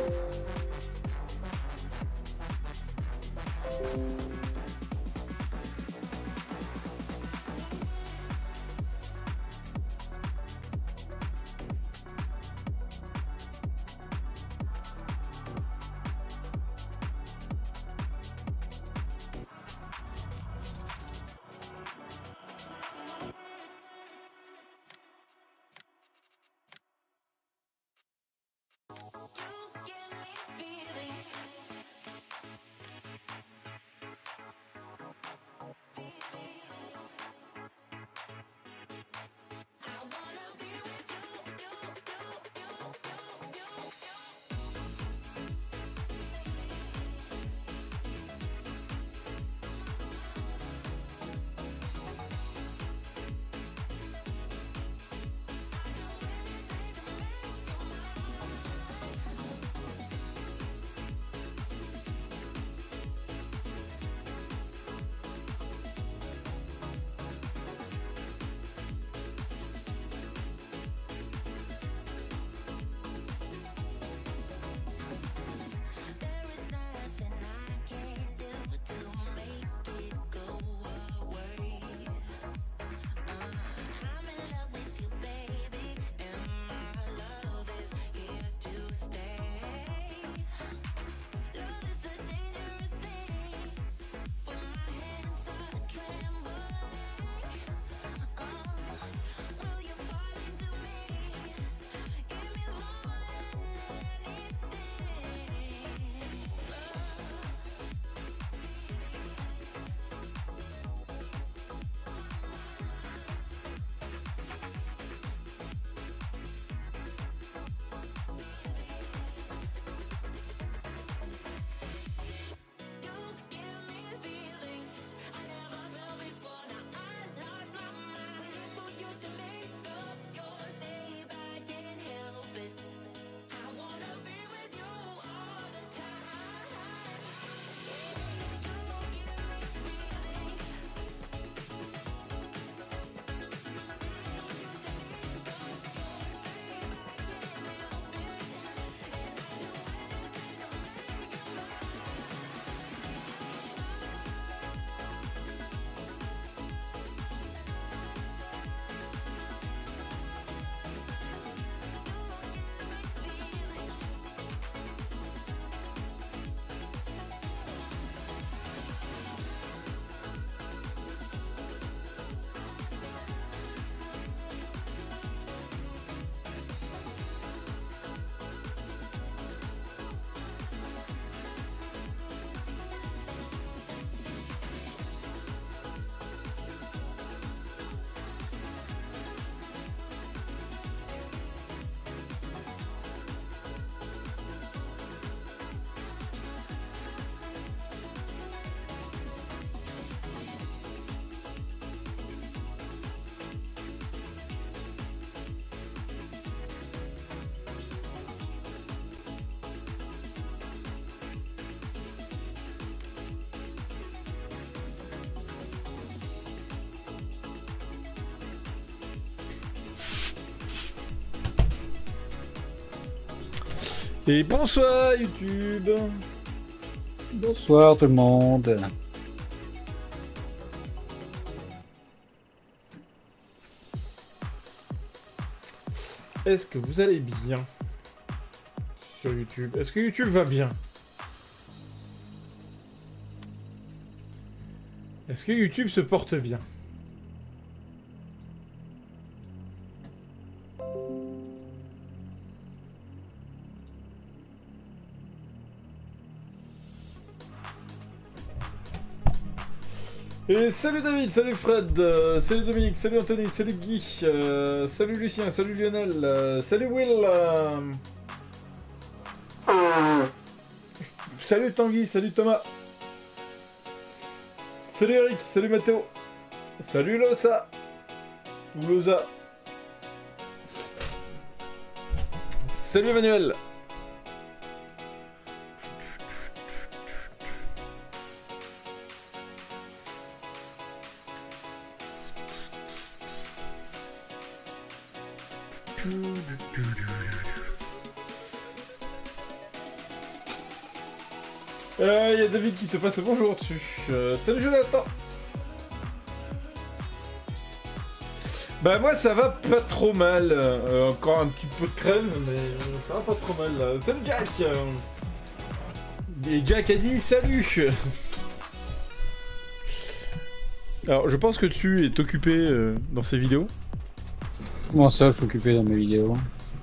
Et bonsoir YouTube. Bonsoir tout le monde. Est-ce que vous allez bien sur YouTube? Est-ce que YouTube va bien? Est-ce que YouTube se porte bien? Et salut David, salut Fred, salut Dominique, salut Anthony, salut Guy, salut Lucien, salut Lionel, salut Will, salut Tanguy, salut Thomas, salut Eric, salut Mathéo, salut Losa, ou Losa, salut Emmanuel. Il y a David qui te passe le bonjour dessus. Salut Jonathan. Bah moi ça va pas trop mal. Encore un petit peu de crève, mais ça va pas trop mal. Salut Jack. Et Jack a dit salut. Alors je pense que tu es occupé dans ces vidéos. Comment ça, je suis occupé dans mes vidéos?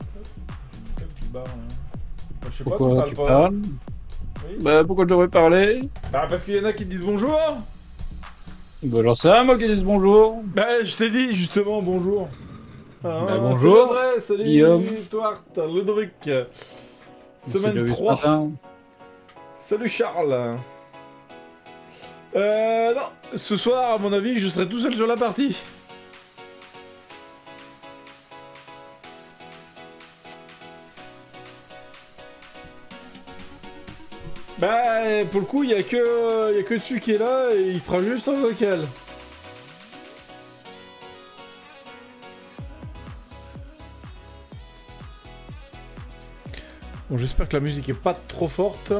Je sais pourquoi pas, tu parles? Oui. Bah pourquoi je devrais parler? Bah parce qu'il y en a qui te disent bonjour. Bah j'en sais rien, moi qui dis bonjour. Bah je t'ai dit justement bonjour. Ah, bah bonjour. Salut Guillaume. Toart, Ludovic. Semaine Vu 3. ce matin. Salut Charles. Non, ce soir à mon avis je serai tout seul sur la partie. Bah pour le coup il y a que dessus qui est là et il sera juste en vocal. Bon j'espère que la musique est pas trop forte.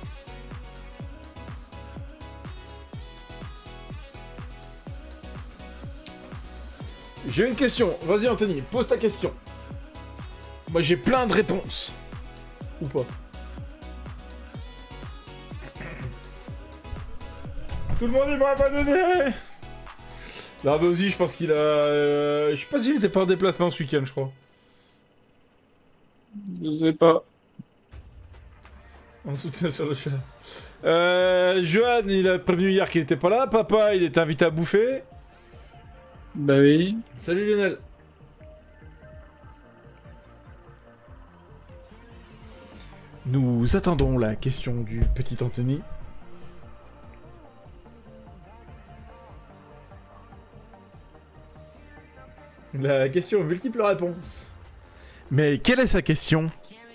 J'ai une question, vas-y Anthony, pose ta question. Moi j'ai plein de réponses. Ou pas? Tout le monde il m'a pas donné. Non mais aussi je pense qu'il a... je sais pas s'il était pas en déplacement ce week-end je crois. Je sais pas. En soutien sur le chat. Johan il a prévenu hier qu'il était pas là. Papa il est invité à bouffer. Bah oui. Salut Lionel. Nous attendons la question du petit Anthony. La question aux multiples réponses. Mais quelle est sa question?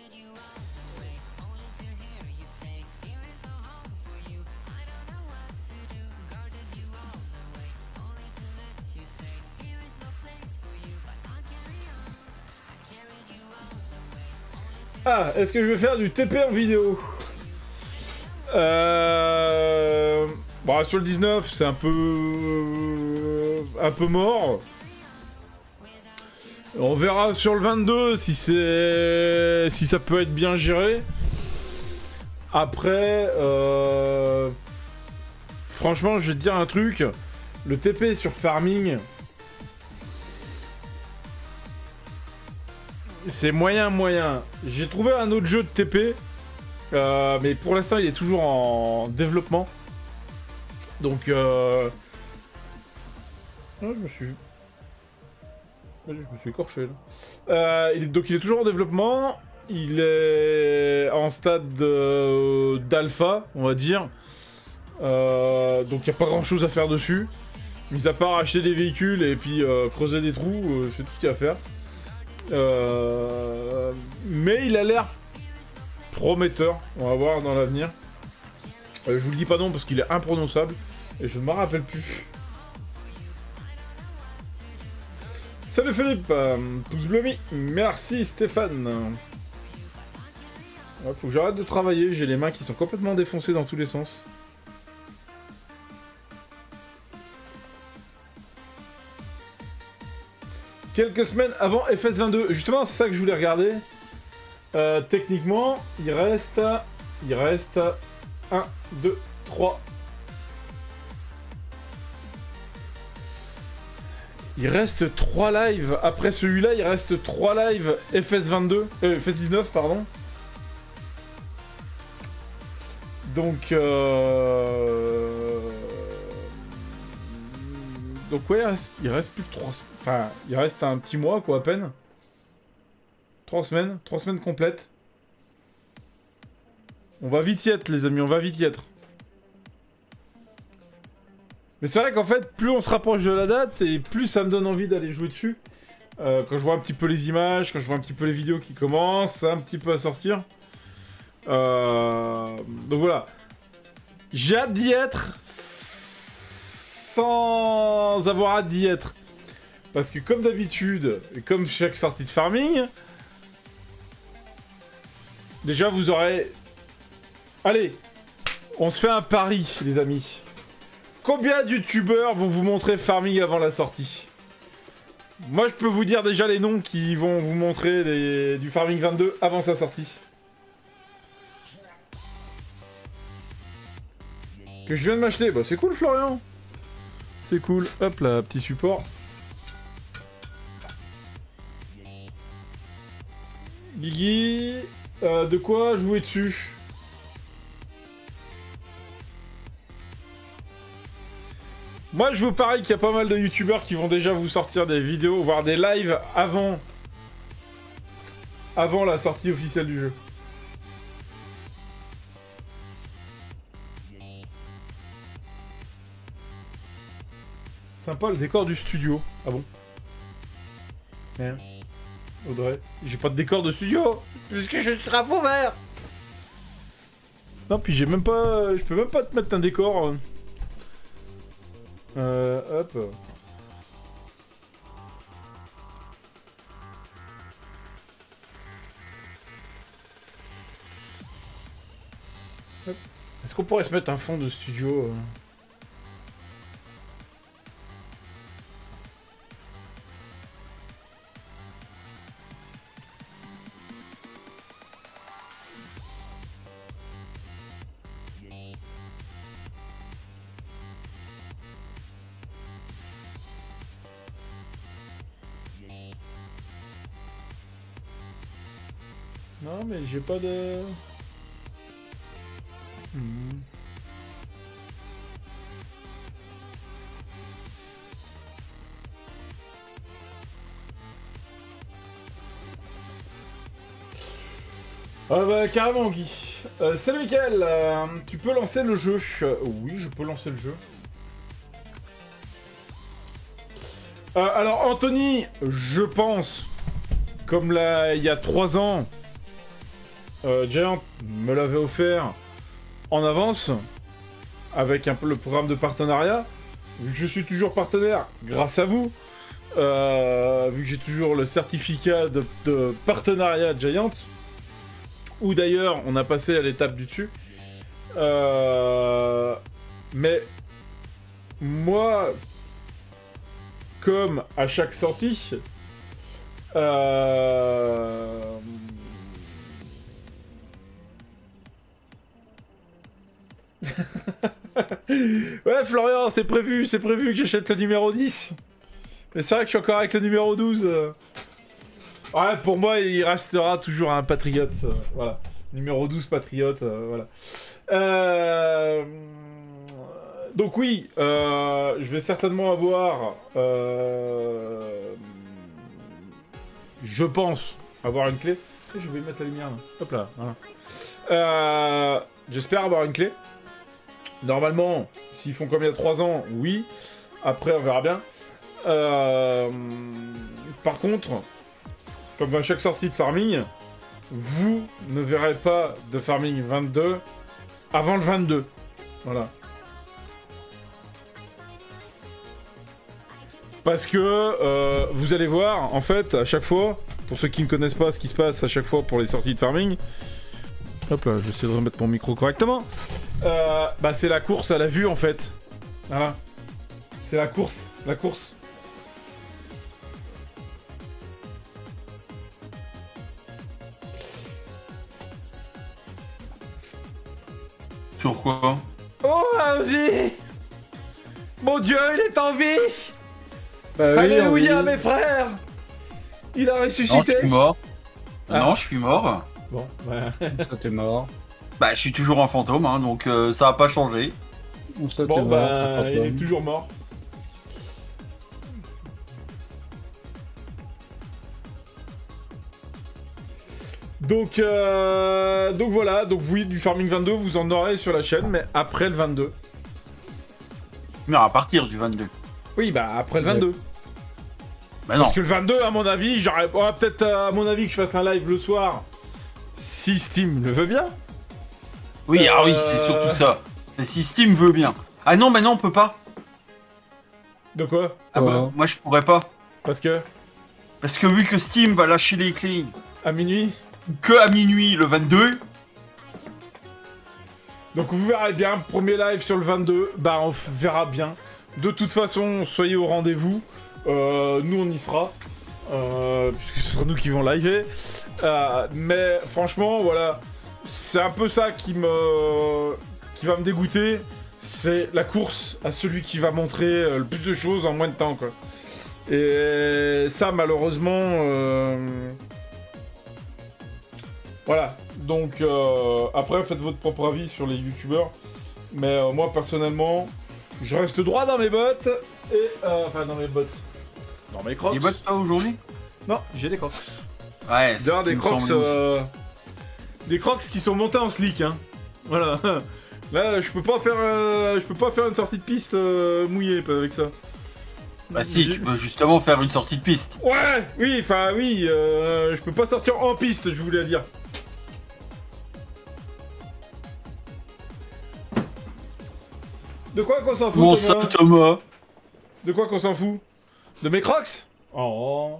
Ah, est-ce que je vais faire du TP en vidéo? Bon, sur le 19, c'est un peu mort. On verra sur le 22 si ça peut être bien géré. Après, franchement, je vais te dire un truc. Le TP sur Farming, c'est moyen. J'ai trouvé un autre jeu de TP, mais pour l'instant, il est toujours en développement. Donc, oh, je me suis écorché là. Donc il est toujours en développement. Il est en stade d'alpha, on va dire. Donc il n'y a pas grand chose à faire dessus. Mis à part acheter des véhicules et puis creuser des trous, c'est tout ce qu'il y a à faire. Mais il a l'air prometteur. On va voir dans l'avenir. Je vous le dis pas non parce qu'il est imprononçable. Et je ne m'en rappelle plus. Salut Philippe, pouce bleu mis, merci Stéphane. Ouais, faut que j'arrête de travailler, j'ai les mains qui sont complètement défoncées dans tous les sens. Quelques semaines avant FS22, justement c'est ça que je voulais regarder. Techniquement, il reste 1, 2, 3... Il reste 3 lives. Après celui-là, il reste 3 lives FS22. FS19, pardon. Donc ouais, il reste plus que 3... Enfin, il reste un petit mois, quoi, à peine. 3 semaines. 3 semaines complètes. On va vite y être, les amis. On va vite y être. Mais c'est vrai qu'en fait, plus on se rapproche de la date, et plus ça me donne envie d'aller jouer dessus. Quand je vois un petit peu les images, quand je vois un petit peu les vidéos qui commencent, un petit peu à sortir. Donc voilà. J'ai hâte d'y être, sans avoir hâte d'y être. Parce que comme d'habitude, et comme chaque sortie de farming, déjà vous aurez... Allez, On se fait un pari, les amis. Combien de youtubeurs vont vous montrer Farming avant la sortie? Moi, je peux vous dire déjà les noms qui vont vous montrer du Farming 22 avant sa sortie. Que je viens de m'acheter. Bah, c'est cool, Florian. C'est cool. Hop là, petit support. Guigui. De quoi jouer dessus? Moi, je vous parie qu'il y a pas mal de youtubeurs qui vont déjà vous sortir des vidéos, voire des lives avant la sortie officielle du jeu. Sympa le décor du studio. Ah bon? Merde. Audrey, j'ai pas de décor de studio puisque je suis à fond vert. Non, puis j'ai même pas... Je peux même pas te mettre un décor... hop. Hop. Est-ce qu'on pourrait se mettre un fond de studio Non, mais j'ai pas de... Ah bah carrément Guy. Salut Mickaël, tu peux lancer le jeu? Oui, je peux lancer le jeu. Alors Anthony, je pense, comme là il y a 3 ans, Giant me l'avait offert en avance, avec un peu le programme de partenariat. Vu que je suis toujours partenaire, grâce à vous, vu que j'ai toujours le certificat de partenariat Giant, où d'ailleurs on a passé à l'étape du dessus. Mais moi, comme à chaque sortie, ouais Florian, c'est prévu que j'achète le numéro 10. Mais c'est vrai que je suis encore avec le numéro 12. Ouais, pour moi, il restera toujours un patriote. Voilà. Numéro 12 patriote, voilà. Donc oui, je vais certainement avoir... je pense avoir une clé. Je vais mettre la lumière là. Hop là, voilà. J'espère avoir une clé. Normalement, s'ils font comme il y a 3 ans, oui. Après, on verra bien. Par contre, comme à chaque sortie de Farming, vous ne verrez pas de Farming 22 avant le 22. Voilà. Parce que vous allez voir, en fait, à chaque fois, pour ceux qui ne connaissent pas ce qui se passe à chaque fois pour les sorties de Farming, hop là, j'essaie de remettre mon micro correctement. Bah c'est la course à la vue en fait. Voilà. C'est la course. Sur quoi? Oh, Angie! Mon Dieu, il est en vie! Bah, oui, Alléluia, mes frères! Il a ressuscité! Non, je suis mort. Ah. Non, je suis mort. Bon, bah... Ça t'es mort. Bah, je suis toujours un fantôme, hein, donc ça a pas changé. Ça t'es bon, mort, bah, t'es il est fantôme. toujours mort. Donc voilà, donc oui, du Farming 22, vous en aurez sur la chaîne, mais après le 22. Non, à partir du 22. Oui, bah après le 22. Bah non. Parce que le 22, à mon avis, j'aurais peut-être à mon avis que je fasse un live le soir, si Steam le veut bien. Oui, ah oui, c'est surtout ça. C'est si Steam veut bien. Ah non, mais non, on peut pas. De quoi? Ah bah, moi je pourrais pas. Parce que Parce que vu que Steam va lâcher les clés à minuit. que à minuit le 22, Donc vous verrez bien, premier live sur le 22, bah on verra bien. De toute façon, soyez au rendez-vous. Nous on y sera. Puisque ce sera nous qui vont liver. Mais franchement, voilà. C'est un peu ça qui va me dégoûter. C'est la course à celui qui va montrer le plus de choses en moins de temps, quoi. Et ça, malheureusement... Voilà. Donc, après, faites votre propre avis sur les youtubeurs. Mais moi, personnellement, je reste droit dans mes bottes. Et... Enfin, dans mes bottes. Dans mes crocs. Les bottes, toi, aujourd'hui? Non, j'ai des crocs. Ouais, D'ailleurs, des crocs... Des crocs qui sont montés en slick, hein. Voilà. Là, je peux pas faire une sortie de piste mouillée avec ça. Bah si, tu peux justement faire une sortie de piste. Ouais, oui, enfin oui, je peux pas sortir en piste, je voulais dire. De quoi qu'on s'en fout, Mon Thomas? sang, Thomas. De quoi qu'on s'en fout? De mes crocs? Oh.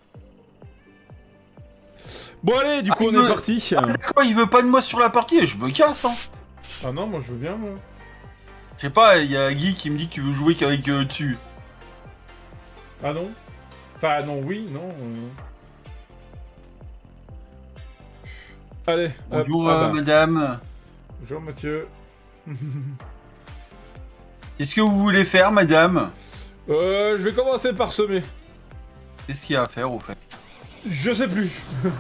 Bon allez, du coup on est parti. Quoi, il veut pas de moi sur la partie? Je me casse, hein. Ah non, moi je veux bien, moi. Je sais pas, il y a Guy qui me dit que tu veux jouer qu'avec dessus. Ah non? Enfin non, oui, non. Allez. Bonjour hop, madame. Bonjour Mathieu. Qu'est-ce que vous voulez faire madame? Je vais commencer par semer. Qu'est-ce qu'il y a à faire au fait? Je sais plus.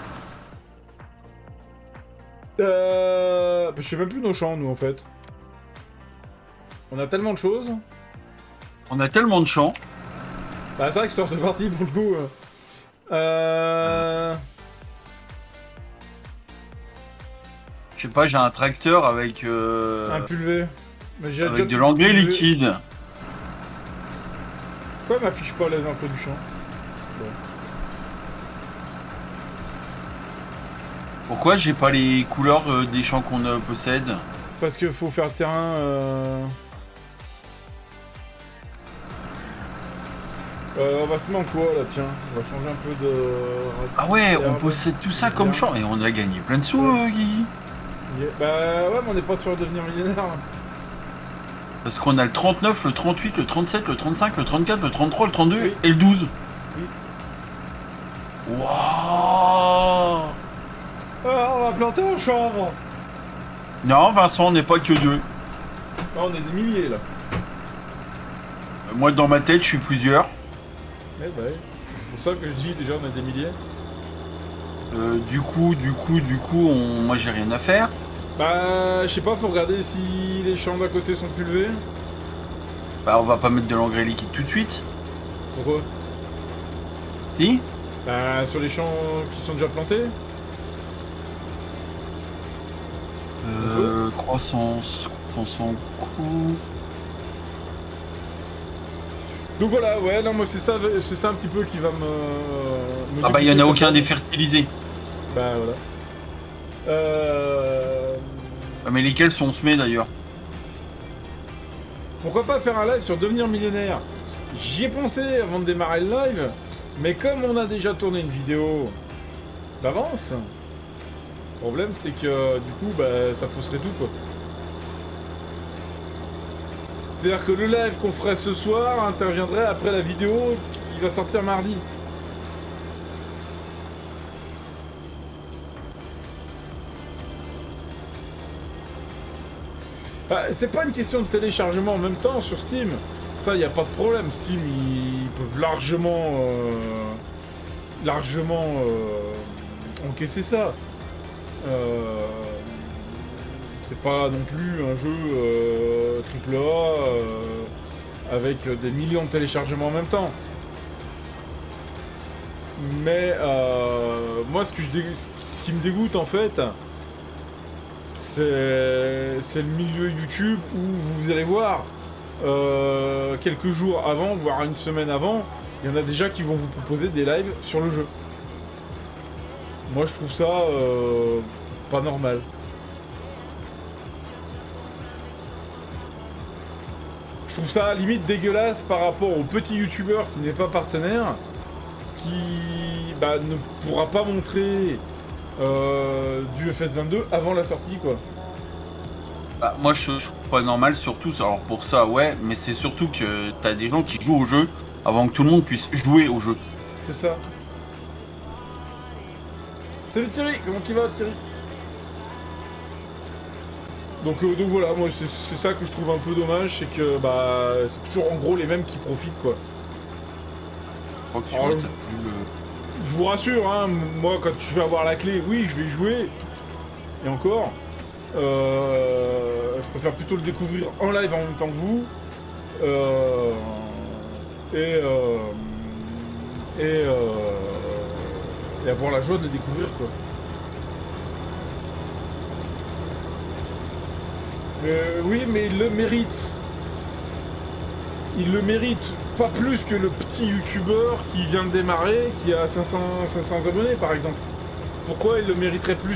Je sais même plus nos champs, nous, en fait. On a tellement de choses. On a tellement de champs. Bah, c'est vrai que c'est parti pour le coup. Je sais pas, j'ai un tracteur avec... Un pulvé. Mais j'ai avec déjà de l'engrais pulvé. liquide. Pourquoi elle m'affiche pas les infos du champ? Pourquoi j'ai pas les couleurs des champs qu'on possède? Parce qu'il faut faire le terrain... on va se mettre en quoi, là, tiens? On va changer un peu de... Ah ouais, on possède tout ça comme champ et on a gagné plein de sous, Guy. Bah ouais, mais on n'est pas sûr de devenir millionnaire. Là. Parce qu'on a le 39, le 38, le 37, le 35, le 34, le 33, le 32 Oui. et le 12. Oui. Wouah! Ah, on va planter en chambre. Non, Vincent, on n'est pas que deux. Ah, on est des milliers, là. Moi, dans ma tête, je suis plusieurs. Eh bah ouais. C'est pour ça que je dis, déjà, on a des milliers. Du coup, moi, j'ai rien à faire. Bah, je sais pas, faut regarder si les champs d'à côté sont pulvés. Bah, on va pas mettre de l'engrais liquide tout de suite. Pourquoi? Si? Bah, sur les champs qui sont déjà plantés. Croissance en coût. Donc voilà, ouais, non, moi c'est ça un petit peu qui va me Ah bah, il y en a dégoûter, aucun comme des ça. fertilisés. Bah voilà. Ah, mais lesquels sont semés d'ailleurs? Pourquoi pas faire un live sur devenir millionnaire? J'y ai pensé avant de démarrer le live, mais comme on a déjà tourné une vidéo d'avance, le problème c'est que du coup bah ça fausserait tout quoi. C'est-à-dire que le live qu'on ferait ce soir interviendrait après la vidéo qui va sortir mardi. Bah, c'est pas une question de téléchargement en même temps sur Steam. Ça, y a pas de problème. Steam, ils peuvent largement encaisser ça. C'est pas non plus un jeu AAA avec des millions de téléchargements en même temps. Mais moi, ce qui me dégoûte en fait, c'est le milieu YouTube où vous allez voir quelques jours avant, voire une semaine avant, il y en a déjà qui vont vous proposer des lives sur le jeu. Moi je trouve ça pas normal. Je trouve ça limite dégueulasse par rapport au petit youtubeur qui n'est pas partenaire, qui bah, ne pourra pas montrer du FS22 avant la sortie quoi. Bah, moi je trouve pas normal, surtout, alors pour ça ouais, mais c'est surtout que t'as des gens qui jouent au jeu avant que tout le monde puisse jouer au jeu. C'est ça. Salut Thierry, comment tu vas Thierry? Donc voilà, moi c'est ça que je trouve un peu dommage, c'est que bah c'est toujours en gros les mêmes qui profitent quoi. Je crois que Alors, celui-là, t'as vu Je vous rassure, hein, moi quand je vais avoir la clé, oui je vais y jouer. Et encore, je préfère plutôt le découvrir en live en même temps que vous. Et avoir la joie de le découvrir quoi. Oui, mais il le mérite. Il le mérite pas plus que le petit youtubeur qui vient de démarrer, qui a 500 abonnés par exemple. Pourquoi il le mériterait plus?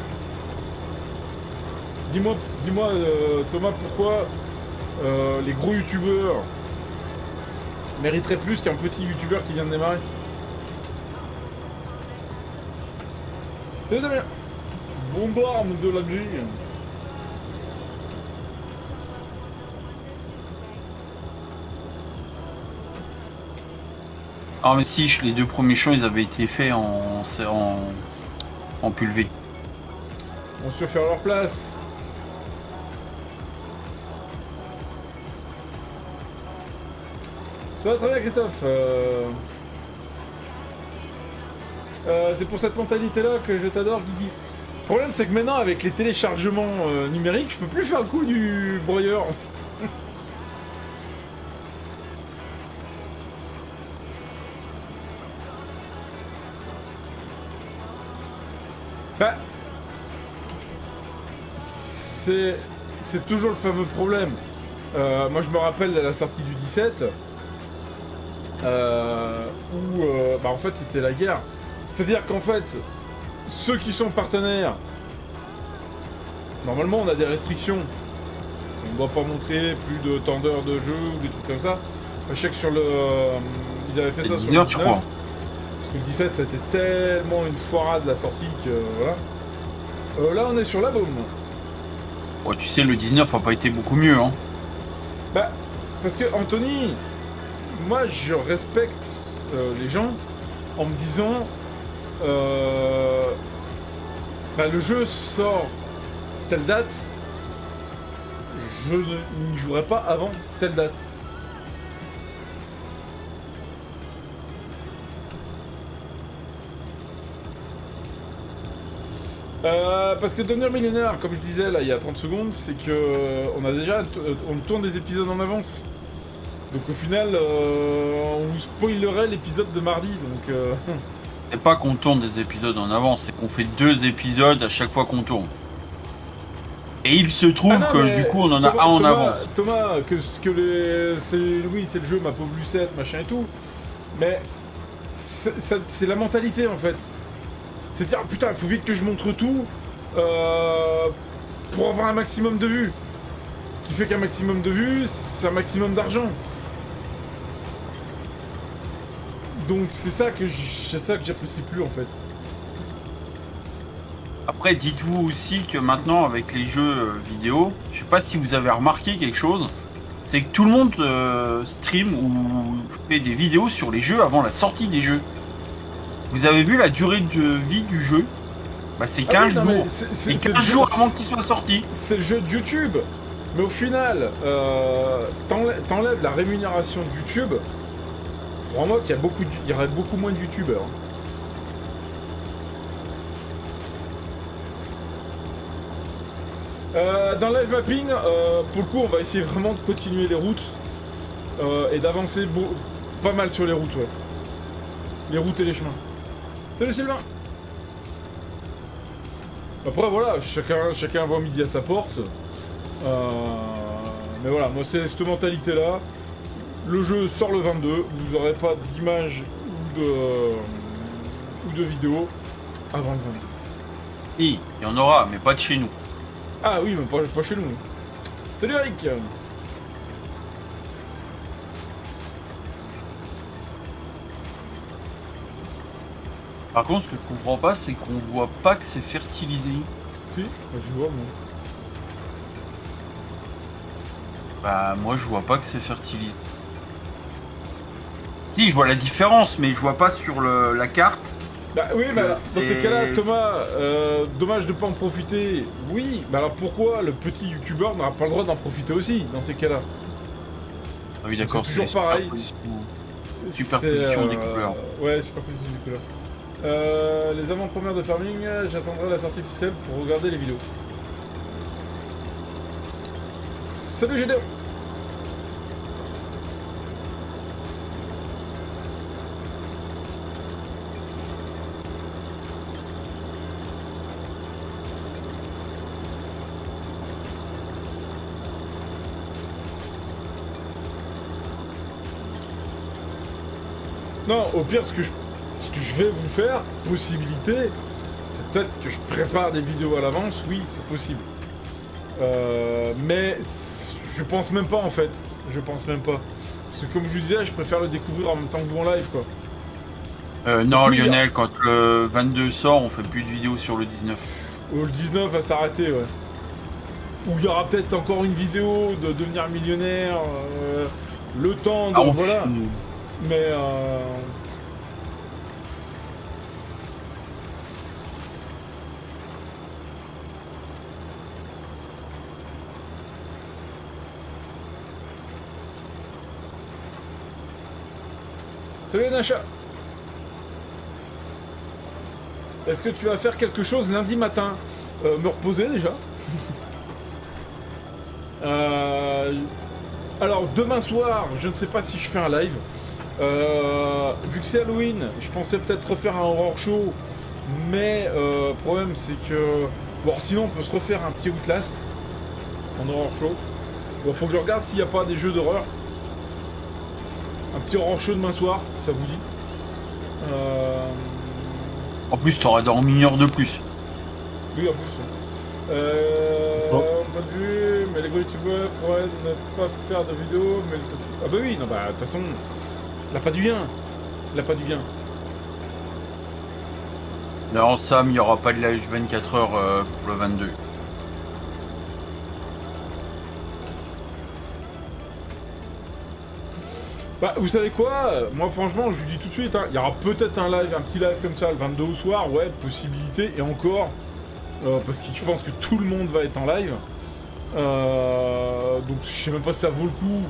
Dis-moi Thomas, pourquoi les gros youtubeurs mériteraient plus qu'un petit youtubeur qui vient de démarrer? Salut Damien. Bombarde de la nuit. Ah mais si, les 2 premiers champs ils avaient été faits en pulvé. On se fait faire leur place. Ça va très bien Christophe. C'est pour cette mentalité-là que je t'adore, Guigui. Le problème, c'est que maintenant, avec les téléchargements numériques, je peux plus faire le coup du broyeur. Bah, c'est toujours le fameux problème. Moi, je me rappelle à la sortie du 17, où, bah, en fait, c'était la guerre. C'est-à-dire qu'en fait, ceux qui sont partenaires, normalement on a des restrictions. On ne doit pas montrer plus de tant d'heures de jeu ou des trucs comme ça. Je sais que sur le... ils avaient fait ça sur le 19, je crois. Parce que le 17, c'était tellement une foirade la sortie que... voilà. Là on est sur la baume. Ouais, tu sais, le 19 a pas été beaucoup mieux, hein. Bah, parce que Anthony, moi je respecte les gens en me disant... bah, le jeu sort telle date, je n'y jouerai pas avant telle date. Parce que devenir millionnaire, comme je disais là il y a 30 secondes, c'est que on a déjà on tourne des épisodes en avance. Donc au final, on vous spoilerait l'épisode de mardi. Donc c'est pas qu'on tourne des épisodes en avance, c'est qu'on fait 2 épisodes à chaque fois qu'on tourne. Et il se trouve que du coup on en a un en avance. Thomas, oui, c'est le jeu, ma pauvre Lucette, machin et tout. Mais c'est la mentalité en fait. C'est dire putain, il faut vite que je montre tout pour avoir un maximum de vues. Qui fait qu'un maximum de vues, c'est un maximum d'argent. Donc c'est ça que j'apprécie plus en fait. Après, dites-vous aussi que maintenant, avec les jeux vidéo, je sais pas si vous avez remarqué quelque chose, c'est que tout le monde stream ou fait des vidéos sur les jeux avant la sortie des jeux. Vous avez vu la durée de vie du jeu? Bah c'est 15 jours. C'est 15 jours avant qu'il soit sorti. C'est le jeu de YouTube. Mais au final, t'enlèves la rémunération de YouTube. Crois-moi qu'il y aurait beaucoup moins de youtubeurs. Dans live mapping, pour le coup, on va essayer vraiment de continuer les routes et d'avancer pas mal sur les routes, ouais. Les routes et les chemins. Salut Sylvain. Après voilà, chacun voit midi à sa porte. Mais voilà, moi c'est cette mentalité-là. Le jeu sort le 22, vous n'aurez pas d'image ou de vidéo avant le 22. Oui, il y en aura, mais pas de chez nous. Ah oui, mais pas chez nous. Salut Eric. Par contre, ce que je comprends pas, c'est qu'on voit pas que c'est fertilisé. Si, moi je vois, moi. Bah moi je vois pas que c'est fertilisé. Si, je vois la différence, mais je vois pas sur la carte. Bah oui, mais alors, dans c'est- ces cas-là, Thomas, dommage de pas en profiter. Oui, mais alors pourquoi le petit youtubeur n'aura pas le droit d'en profiter aussi, dans ces cas-là? Ah oui d'accord, C'est toujours les pareil. superpositions des couleurs. Ouais, superposition des couleurs. Les avant-premières de farming, j'attendrai la sortie officielle pour regarder les vidéos. Salut Gédéon. Non, au pire, ce que je vais vous faire, possibilité, c'est peut-être que je prépare des vidéos à l'avance, oui, c'est possible. Mais je pense même pas en fait, je pense même pas. Parce que comme je vous disais, je préfère le découvrir en même temps que vous en live quoi. Non Oui, Lionel, quand le 22 sort, on fait plus de vidéos sur le 19. Le 19 va s'arrêter, ouais. Ou il y aura peut-être encore une vidéo de devenir millionnaire, le temps de... Ah, voilà. Mais salut Nacha. Est-ce que tu vas faire quelque chose lundi matin? Me reposer déjà. Alors demain soir, je ne sais pas si je fais un live. Vu que c'est Halloween, je pensais peut-être refaire un horror show. Mais le problème c'est que... Bon sinon on peut se refaire un petit Outlast en horror show. Bon faut que je regarde s'il n'y a pas des jeux d'horreur. Un petit horror show demain soir, si ça vous dit. En plus, t'auras dormi une heure de plus. Oui, en plus. Pas de vue, mais les gros youtubeurs pourraient ne pas faire de vidéos, mais... Ah bah oui, non bah, de toute façon, il n'a pas du bien. Il n'a pas du bien. Non, Sam, il n'y aura pas de live 24 heures pour le 22. Bah, vous savez quoi? Moi, franchement, je vous dis tout de suite, hein, il y aura peut-être un live, un petit live comme ça, le 22 au soir, ouais, possibilité, et encore, parce que je pense que tout le monde va être en live. Donc, je sais même pas si ça vaut le coup.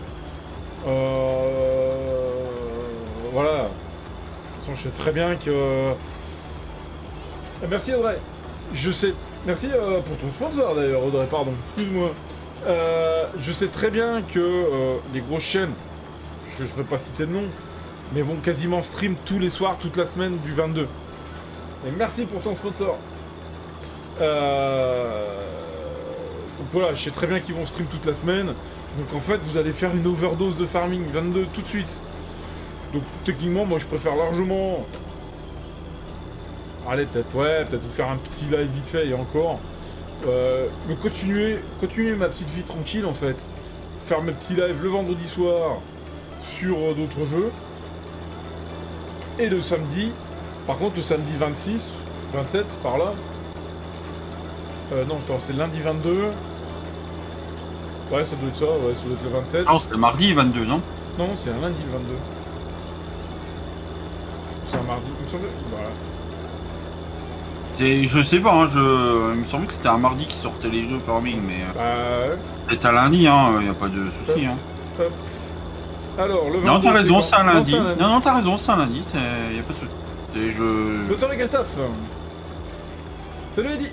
Voilà. De toute façon, je sais très bien que... Merci Audrey. Je sais... Merci pour ton sponsor d'ailleurs, Audrey, pardon. Excuse-moi. Je sais très bien que les grosses chaînes, je ne veux pas citer de nom, mais vont quasiment stream tous les soirs, toute la semaine du 22. Et merci pour ton sponsor. Donc voilà, je sais très bien qu'ils vont stream toute la semaine. Donc en fait, vous allez faire une overdose de farming 22 tout de suite. Donc techniquement, moi je préfère largement... Allez, peut-être vous faire un petit live vite fait et encore. Mais continuer ma petite vie tranquille en fait. Faire mes petits lives le vendredi soir sur d'autres jeux. Et le samedi, par contre le samedi 26, 27 par là. Non, attends, c'est lundi 22. Ouais, ça doit être ça, ouais, ça doit être le 27. Non, c'est le mardi 22, non? Non, c'est un lundi le 22. C'est un mardi, il me semble. Voilà. Je sais pas, hein, il me semblait que c'était un mardi qui sortait les jeux farming, mais Ouais. c'est à lundi, hein, y a pas de souci. Hein. Hop. Alors, le 22. Non, t'as raison, c'est un Non, lundi. c'est un lundi. Non, t'as raison, c'est un lundi, y a pas de souci. Bonne soirée, Christophe. Salut, Eddy.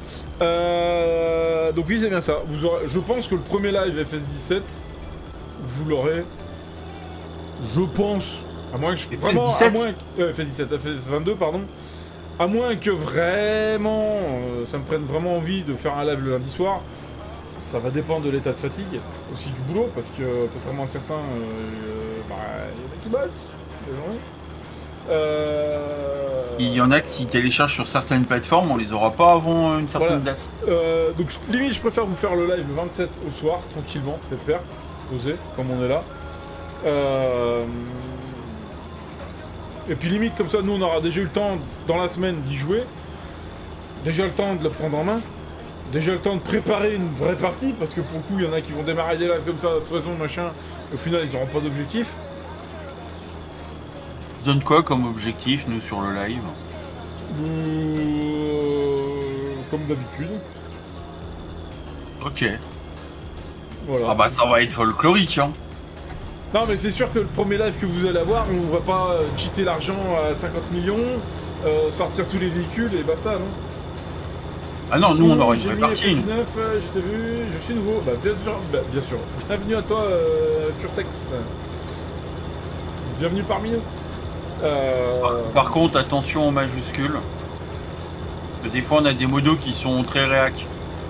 Donc oui, c'est bien ça. Vous aurez... Je pense que le premier live FS17, vous l'aurez. Je pense. À moins que je... Vraiment, FS17 à moins que... FS17, FS22, pardon. À moins que vraiment, ça me prenne vraiment envie de faire un live le lundi soir. Ça va dépendre de l'état de fatigue, aussi du boulot, parce que contrairement à certains, bah, il y en a qui bossent, des gens. Il y en a que s'ils téléchargent sur certaines plateformes, on les aura pas avant une certaine Voilà. date. Donc limite, je préfère vous faire le live le 27 au soir, tranquillement, pépère, posé, comme on est là. Et puis limite, comme ça, nous, on aura déjà eu le temps, dans la semaine, d'y jouer. Déjà le temps de le prendre en main. déjà le temps de préparer une vraie partie, parce que pour le coup, il y en a qui vont démarrer des lives comme ça, foison, machin, au final, ils n'auront pas d'objectif. Donne quoi comme objectif, nous, sur le live? Comme d'habitude. Ok. Voilà. Ah bah ça va être folklorique, hein. Non mais c'est sûr que le premier live que vous allez avoir, on va pas cheater l'argent à 50 millions, sortir tous les véhicules et basta, non? Ah non, nous on aurait une J'ai vraie mis partie. FS9, je t'ai vu, je suis nouveau, bah bien sûr. Bienvenue à toi, Furtex. Bienvenue parmi nous. Par contre, attention aux majuscules. Parce que des fois on a des modos qui sont très réac.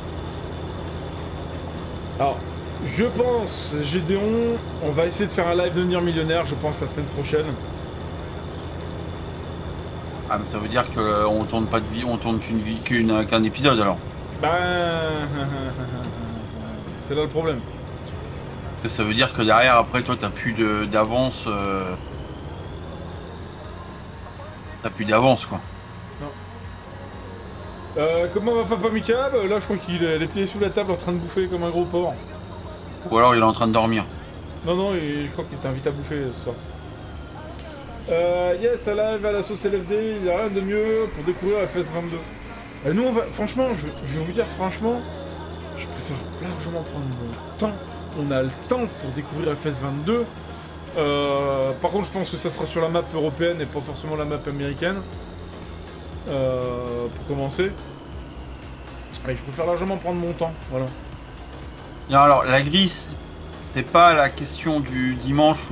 Alors, je pense, Gédéon, on va essayer de faire un live devenir millionnaire, je pense, la semaine prochaine. Ah mais ça veut dire qu'on tourne pas de vie, on tourne qu'un épisode alors. Ben... c'est là le problème. Parce que ça veut dire que derrière, après toi t'as plus d'avance. T'as plus d'avance quoi. Comment va Papa Mika? Bah, là, je crois qu'il est les pieds sous la table en train de bouffer comme un gros porc. Ou alors il est en train de dormir. Non, non, je crois qu'il t'invite à bouffer ce soir. Yes, à live à la sauce LFD, il n'y a rien de mieux pour découvrir FS22. Nous, on va, franchement, je vais vous dire, franchement, je préfère largement prendre mon temps. On a le temps pour découvrir FS22. Par contre, je pense que ça sera sur la map européenne et pas forcément la map américaine. Pour commencer. Et je préfère largement prendre mon temps, voilà. Non, alors la grille, c'est pas la question du dimanche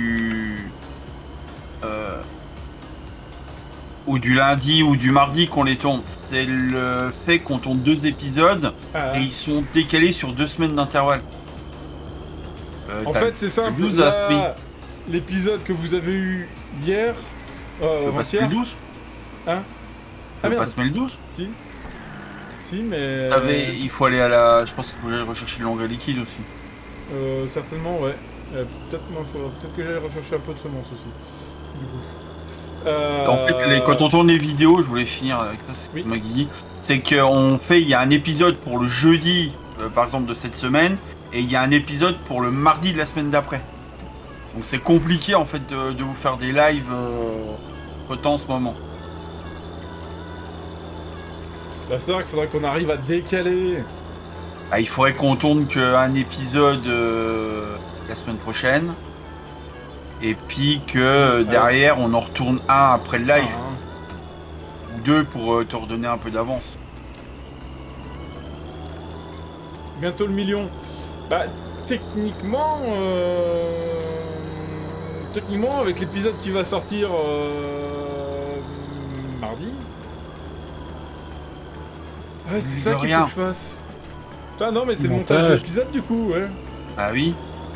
ou du lundi ou du mardi qu'on les tourne. C'est le fait qu'on tourne 2 épisodes et ils sont décalés sur 2 semaines d'intervalle. En fait, c'est simple. L'épisode que vous avez eu hier. Tu veux pas se mettre le 12 Hein? Tu veux pas se mettre le 12 Si. Si, mais. Il faut aller à la. Je pense qu'il faut aller rechercher le l'engrais liquide aussi. Certainement, ouais. Peut-être que j'allais rechercher un peu de semences aussi. Du coup. En fait, quand on tourne les vidéos, je voulais finir avec ça, c'est oui. Magui. C'est qu'on fait, il y a un épisode pour le jeudi, par exemple, de cette semaine, et il y a un épisode pour le mardi de la semaine d'après. Donc c'est compliqué en fait de vous faire des lives autant en ce moment. Bah, c'est vrai qu'il faudrait qu'on arrive à décaler. Ah, il faudrait qu'on tourne qu'un épisode la semaine prochaine. Et puis que derrière on en retourne un après le live. Ou 2 pour te redonner un peu d'avance. Bientôt le million. Bah techniquement avec l'épisode qui va sortir mardi. Ouais, c'est ça qu'il faut que je fasse. Ah non, mais c'est le montage de l'épisode du coup, ouais. Ah oui.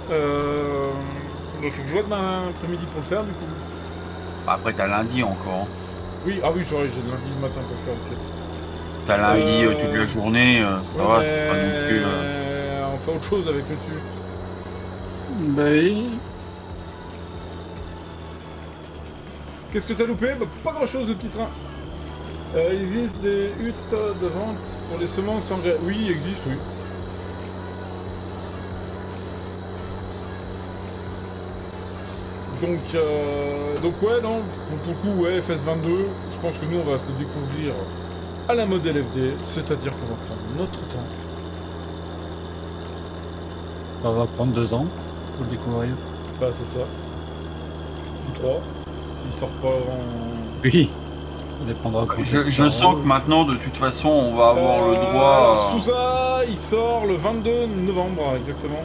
Il faut que je vois demain après-midi pour le faire du coup. Bah, après t'as lundi encore. Oui, ah oui, c'est vrai, j'ai lundi le matin pour le faire. Okay. T'as lundi toute la journée, ça va, c'est pas non plus. On fait autre chose avec le dessus. Bah oui. Qu'est-ce que t'as loupé? Bah, pas grand-chose, le petit train. Il existe des huttes de vente pour les semences engrais. Oui, il existe, oui. Donc ouais, non, pour le coup, ouais, FS22, je pense que nous, on va se le découvrir à la mode LFD, c'est-à-dire qu'on va prendre notre temps. Ça va prendre 2 ans pour le découvrir. Bah, c'est ça. Ou 3, s'il sort pas en... Oui. Ça dépendra. Je sens que maintenant, de toute façon, on va avoir le droit... Sousa, il sort le 22 novembre, exactement.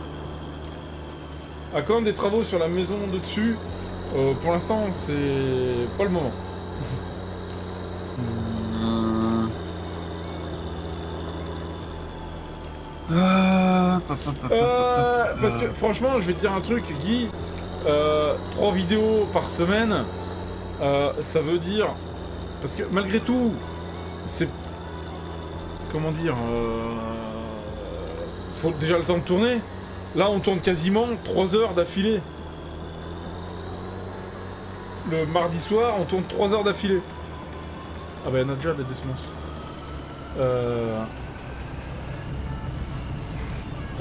À quand des travaux sur la maison de dessus? Pour l'instant, c'est pas le moment. Parce que franchement, je vais te dire un truc, Guy. 3 vidéos par semaine, ça veut dire... Parce que malgré tout, c'est... Comment dire faut déjà le temps de tourner. Là, on tourne quasiment 3 heures d'affilée. Le mardi soir, on tourne 3 heures d'affilée. Ah bah, il y en a déjà des semences. Ah,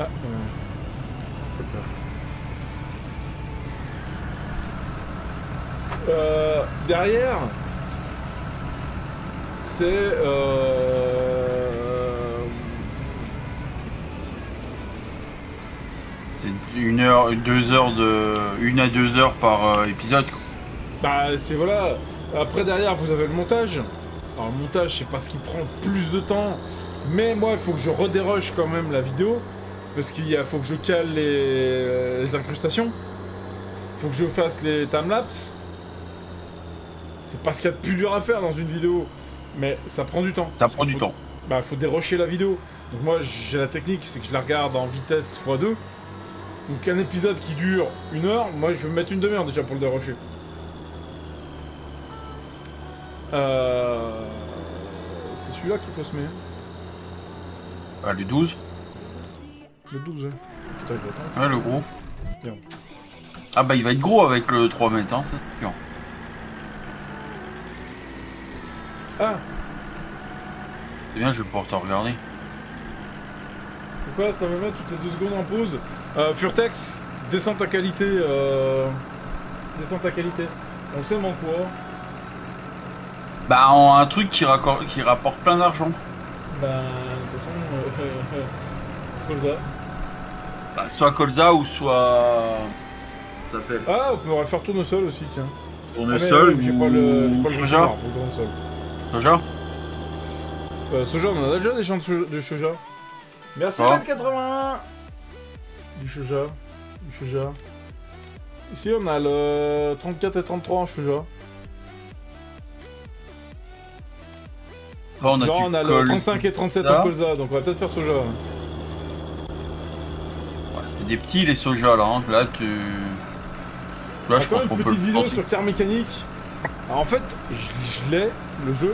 derrière, c'est C'est 1 heure, 2 heures de. 1 à 2 heures par épisode. Quoi. bah c'est voilà. Après derrière vous avez le montage. Alors le montage c'est parce qu'il prend plus de temps. Mais moi il faut que je redérush quand même la vidéo. Parce faut que je cale les incrustations. Faut que je fasse les timelapses. C'est parce qu'il y a de plus dur à faire dans une vidéo. Mais ça prend du temps. Ça prend du temps. Bah faut dérusher la vidéo. Donc moi j'ai la technique, c'est que je la regarde en vitesse x2. Donc un épisode qui dure 1 heure, moi je vais me mettre une demi-heure déjà pour le dérusher. C'est celui-là qu'il faut se mettre. Ah, le 12. Le 12, hein. Putain, il va attendre. Ouais, le gros. Tiens. Ah bah il va être gros avec le 3 mètres, hein, c'est sûr. Ah, C'est bien, je vais pouvoir te regarder. pourquoi ça me met toutes les 2 secondes en pause? Furtex, descends ta qualité. Descends ta qualité. On sait mon quoi. Bah un truc qui rapporte plein d'argent. Ben, de toute façon, Colza. Bah, soit colza ou soit... Ça s'appelle Ah, on pourrait faire tournesol aussi, tiens. tournesol J'ai pas le soja. pour le tournesol. Soja. Soja, on en a déjà des champs de soja. Merci, Ah. 81. Du soja. Du soja. Ici, on a le 34 et 33 en soja. Là, on a, Là, du on a le colza. 35 et 37 en colza, donc on va peut-être faire soja. Ouais, c'est des petits les soja là. Hein. Là, tu... Là, je pense qu'on une peut petite le vidéo tenter. sur car mécanique. Alors, en fait, je l'ai, le jeu.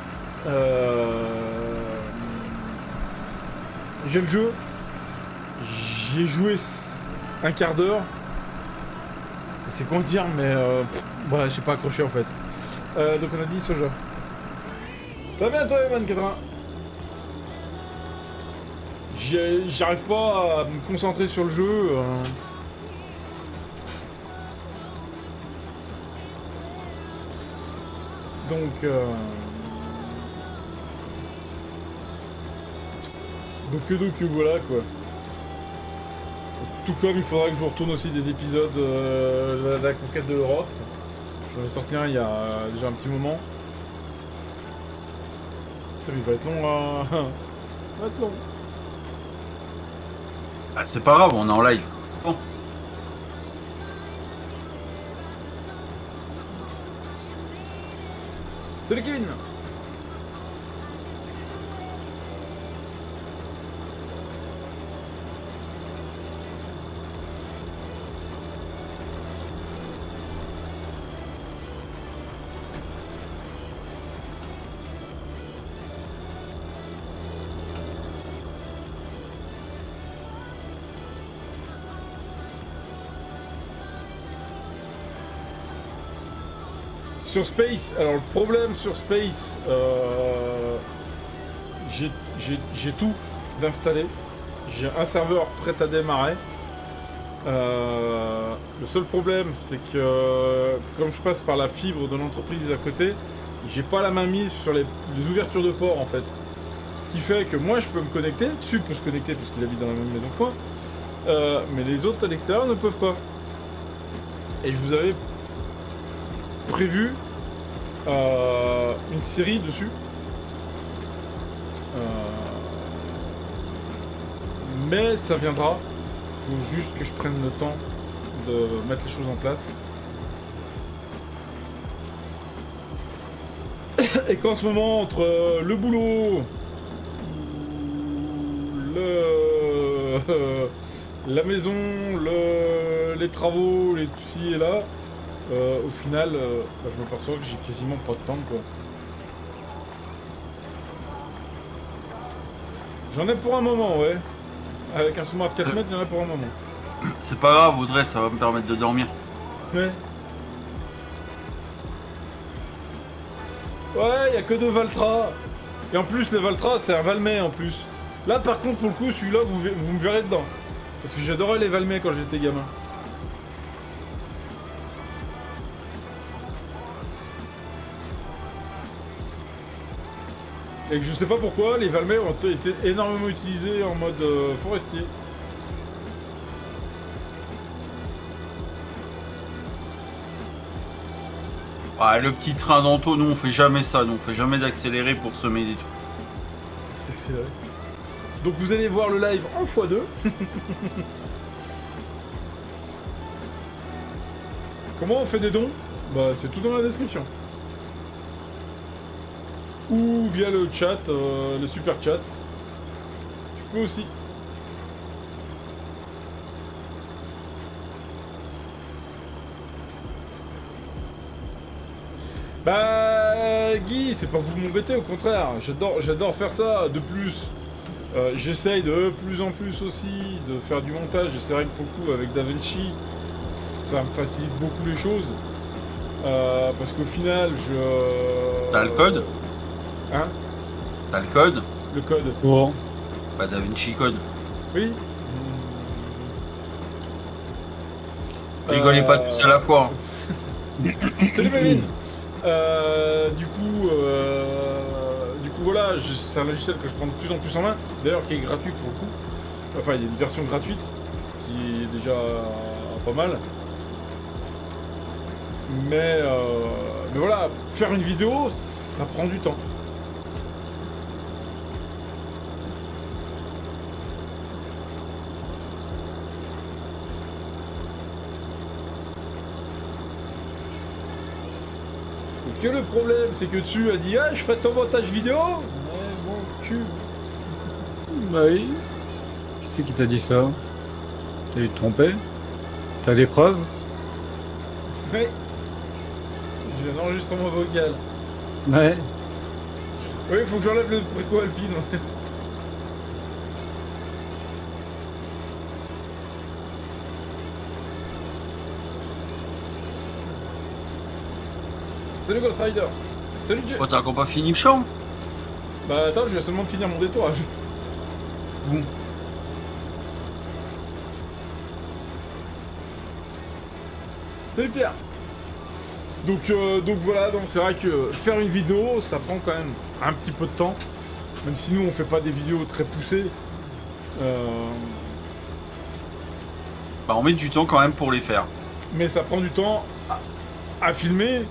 J'ai le jeu. J'y ai joué un quart d'heure. C'est con de dire, mais voilà, j'ai pas accroché en fait. Donc on a dit soja. Ça va bien toi, Evan 80. J'arrive pas à me concentrer sur le jeu. Donc voilà quoi. Tout comme il faudra que je vous retourne aussi des épisodes de la conquête de l'Europe. J'en ai sorti un il y a déjà un petit moment. Putain, il va être long là. Il va être long. Ah, c'est pas grave, on est en live. Bon. Salut Kevin. Sur Space, alors le problème sur Space, j'ai tout d'installé. J'ai un serveur prêt à démarrer. Le seul problème, c'est que comme je passe par la fibre de l'entreprise à côté, j'ai pas la main mise sur les ouvertures de port en fait. Ce qui fait que moi je peux me connecter, dessus peut se connecter parce qu'il habite dans la même maison que moi, mais les autres à l'extérieur ne peuvent pas. Et je vous avais prévu une série dessus. Mais ça viendra. Il faut juste que je prenne le temps de mettre les choses en place. Et qu'en ce moment, entre le boulot, la maison, les travaux, les ci et là, au final, je m'aperçois que j'ai quasiment pas de temps, quoi. J'en ai pour un moment, ouais. Avec un sous-marin de 4 mètres, il y en a pour un moment. C'est pas grave, Audrey, ça va me permettre de dormir. Ouais. Ouais, il y a que 2 Valtra. Et en plus, les Valtra, c'est un Valmet en plus. Là par contre pour le coup celui-là vous me verrez dedans. Parce que j'adorais les Valmais quand j'étais gamin. Et que je sais pas pourquoi les Valmais ont été énormément utilisés en mode forestier. Ah, le petit train d'Anto, nous on fait jamais ça, nous on fait jamais d'accélérer pour semer des trucs. C'est accéléré. Donc vous allez voir le live en x2. Comment on fait des dons? Bah c'est tout dans la description. Ou via le chat, le super chat. Tu peux aussi. Bah Guy, c'est pas que vous m'embêtez, au contraire, j'adore faire ça. De plus, j'essaye de plus en plus aussi de faire du montage. C'est vrai que pour le coup avec DaVinci, ça me facilite beaucoup les choses. Parce qu'au final, T'as le code? Hein? T'as le code? Le code. Bon. Bah DaVinci Code. Oui. Rigolez pas tous à la fois. Salut Méline. Du coup voilà, c'est un logiciel que je prends de plus en plus en main, d'ailleurs qui est gratuit pour le coup. Enfin, il y a une version gratuite qui est déjà pas mal. Mais voilà, faire une vidéo, ça prend du temps. Que le problème, c'est que tu as dit ah je ferai ton montage vidéo. Mais bon cul. Bah oui. Qui c'est qui t'a dit ça? T'as dû te tromper? T'as des preuves? Ouais. J'ai un enregistrement vocal. Ouais. Oui, il faut que j'enlève le préco alpine. Salut Ghost Rider. Salut Jay. Oh, t'as encore pas fini le champ? Bah attends, je viens seulement de finir mon détourage. Où? Salut Pierre. Donc voilà, donc c'est vrai que faire une vidéo, ça prend quand même un petit peu de temps. Même si nous on fait pas des vidéos très poussées. Bah on met du temps quand même pour les faire. Mais ça prend du temps à filmer.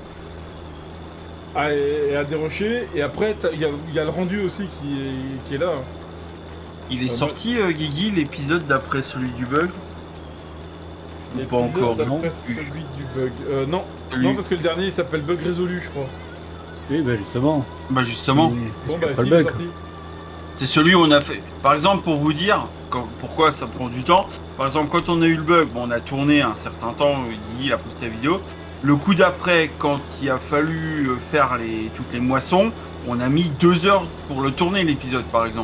Et à dérocher, et après il y a le rendu aussi qui est là. Il est sorti Guigui l'épisode d'après celui du bug? Ou pas encore? D'après non. celui du bug. Non. Celui- Non, parce que le dernier il s'appelle Bug Résolu, je crois. Oui, bah justement. Bah justement, Bon Pas bah le si, il est bug. sorti. c'est celui où on a fait. Par exemple, pour vous dire pourquoi ça prend du temps. Par exemple, quand on a eu le bug, bon, on a tourné un certain temps, Guigui il a posté la vidéo. Le coup d'après, quand il a fallu faire toutes les moissons, on a mis 2 heures pour le tourner l'épisode par exemple.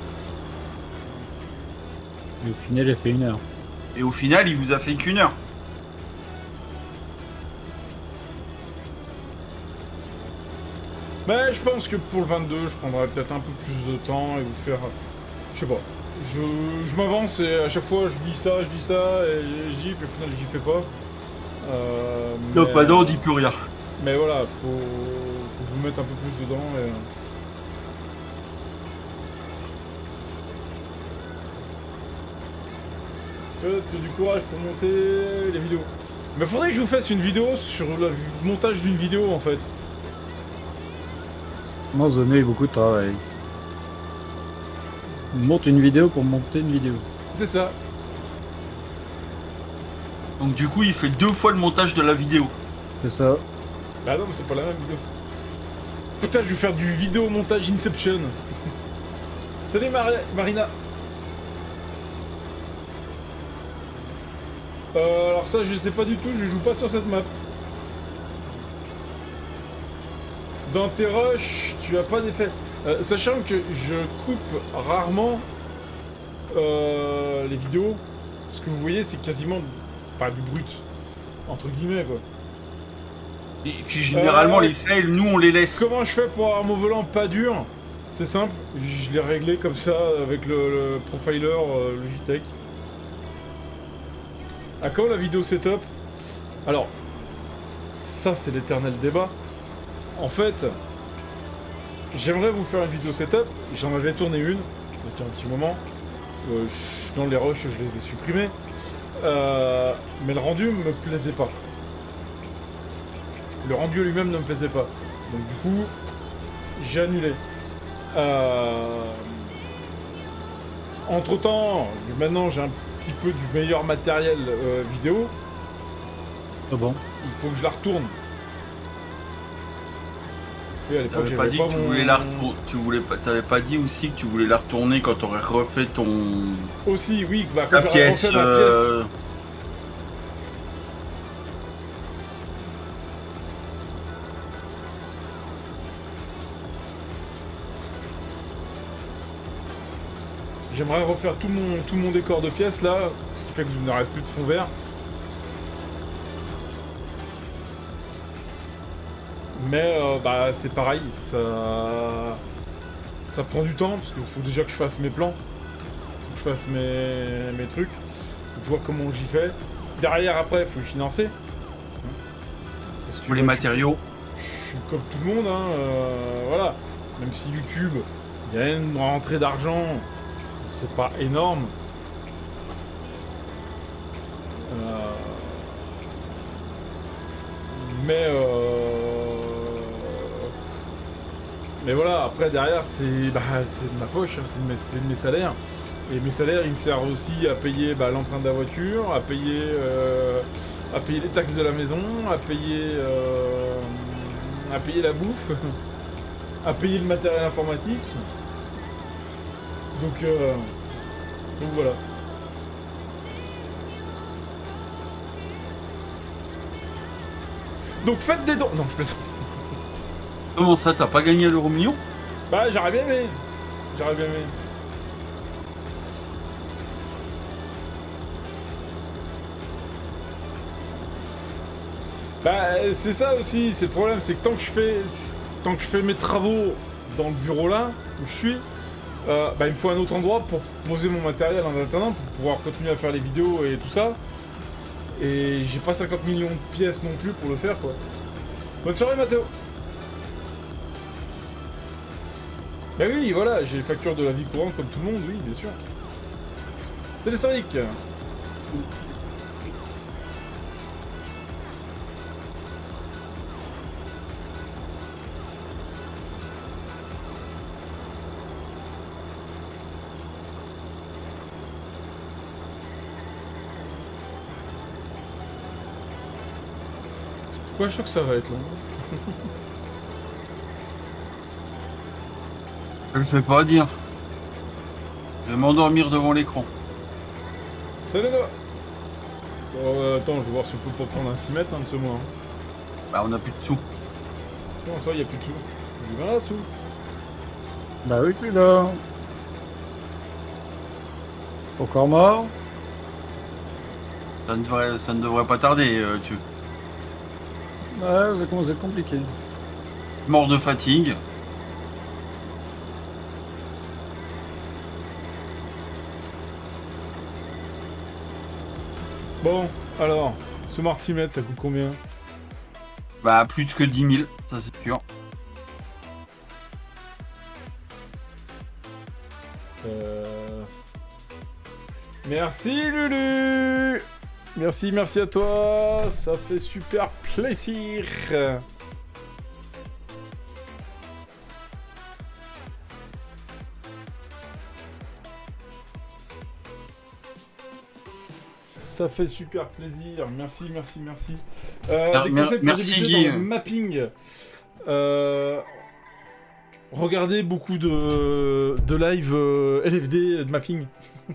Et au final, j'ai fait 1 heure. Et au final, il vous a fait qu'1 heure. Mais je pense que pour le 22, je prendrai peut-être un peu plus de temps et vous faire... Je sais pas. Je m'avance et à chaque fois je dis ça, et je dis, puis au final j'y fais pas. Non, Mais- pas non, on dit plus rien. Mais voilà, faut que je vous mette un peu plus dedans et... Tu vois, t'as du courage pour monter les vidéos. Mais faudrait que je vous fasse une vidéo sur le montage d'une vidéo en fait. Moi, ça donné beaucoup de travail. On monte une vidéo pour monter une vidéo. C'est ça. Donc du coup, il fait 2 fois le montage de la vidéo. C'est ça. Bah non, mais c'est pas la même vidéo. Putain, je vais faire du vidéo montage Inception. Salut Marina. Alors ça, je sais pas du tout, je joue pas sur cette map. Dans tes rushs, tu as pas d'effet. Sachant que je coupe rarement les vidéos, ce que vous voyez, c'est quasiment pas du brut, entre guillemets quoi. Et puis généralement, les fails, nous on les laisse. Comment je fais pour avoir mon volant pas dur? C'est simple, je l'ai réglé comme ça avec le profiler Logitech. À quand la vidéo setup? Alors, ça c'est l'éternel débat. En fait, j'aimerais vous faire une vidéo setup. J'en avais tourné une, c'était un petit moment. Dans les rushs, je les ai supprimés. Mais le rendu me plaisait pas. Le rendu lui-même ne me plaisait pas. Donc du coup, j'ai annulé. Entre temps, maintenant j'ai un petit peu du meilleur matériel vidéo. Ah bon? Il faut que je la retourne. Et à l'époque, T'avais pas dit que tu voulais la retourner. T'avais pas dit aussi que tu voulais la retourner quand t'aurais refait ton. Aussi, oui, bah, quand La j'aurais pièce. refait ma pièce. J'aimerais refaire tout mon décor de pièces là, ce qui fait que je n'aurai plus de fond vert. Mais bah c'est pareil, ça prend du temps parce qu'il faut déjà que je fasse mes plans, faut que je fasse mes trucs, faut que je vois comment j'y fais. Derrière après, il faut le financer. Parce que Pour les matériaux. Je suis comme tout le monde, hein, voilà. Même si YouTube, il y a une rentrée d'argent. C'est pas énorme. Mais voilà, après derrière c'est de ma poche, hein, c'est de mes salaires. Et mes salaires ils me servent aussi à payer l'emprunt de la voiture, à payer les taxes de la maison, à payer la bouffe, à payer le matériel informatique. Donc voilà. Donc faites des dons. Non, je plaisante. Comment ça, t'as pas gagné l'euro million? Bah j'aurais bien aimé. J'aurais bien aimé. Bah c'est ça aussi, c'est le problème, c'est que tant que je fais mes travaux dans le bureau là où je suis, il me faut un autre endroit pour poser mon matériel en attendant, pour pouvoir continuer à faire les vidéos et tout ça. Et j'ai pas 50 millions de pièces non plus pour le faire quoi. Bonne soirée Mathéo. Bah oui, voilà, j'ai les factures de la vie courante comme tout le monde, oui, bien sûr. C'est l'historique. Pourquoi je crois que ça va être long? Je le fais pas dire. Je vais m'endormir devant l'écran. Salut là. Attends, je vais voir si on peut pas prendre un 6 mètres de ce mois. Hein. Bah on a plus de sous. Comment ça, il a plus de sous? Il y en a là-dessous. Bah oui, je suis là. Encore mort? Ça ne devrait pas tarder, tu. Ouais, ça commence à être compliqué. Mort de fatigue. Bon, alors, ce martimètre, ça coûte combien? Bah plus que 10 000, ça c'est sûr. Merci Lulu. Merci à toi, ça fait super plaisir. Ça fait super plaisir, merci. Des conseils pour merci débuter Guy. dans le mapping. Regardez beaucoup de live LFD de mapping.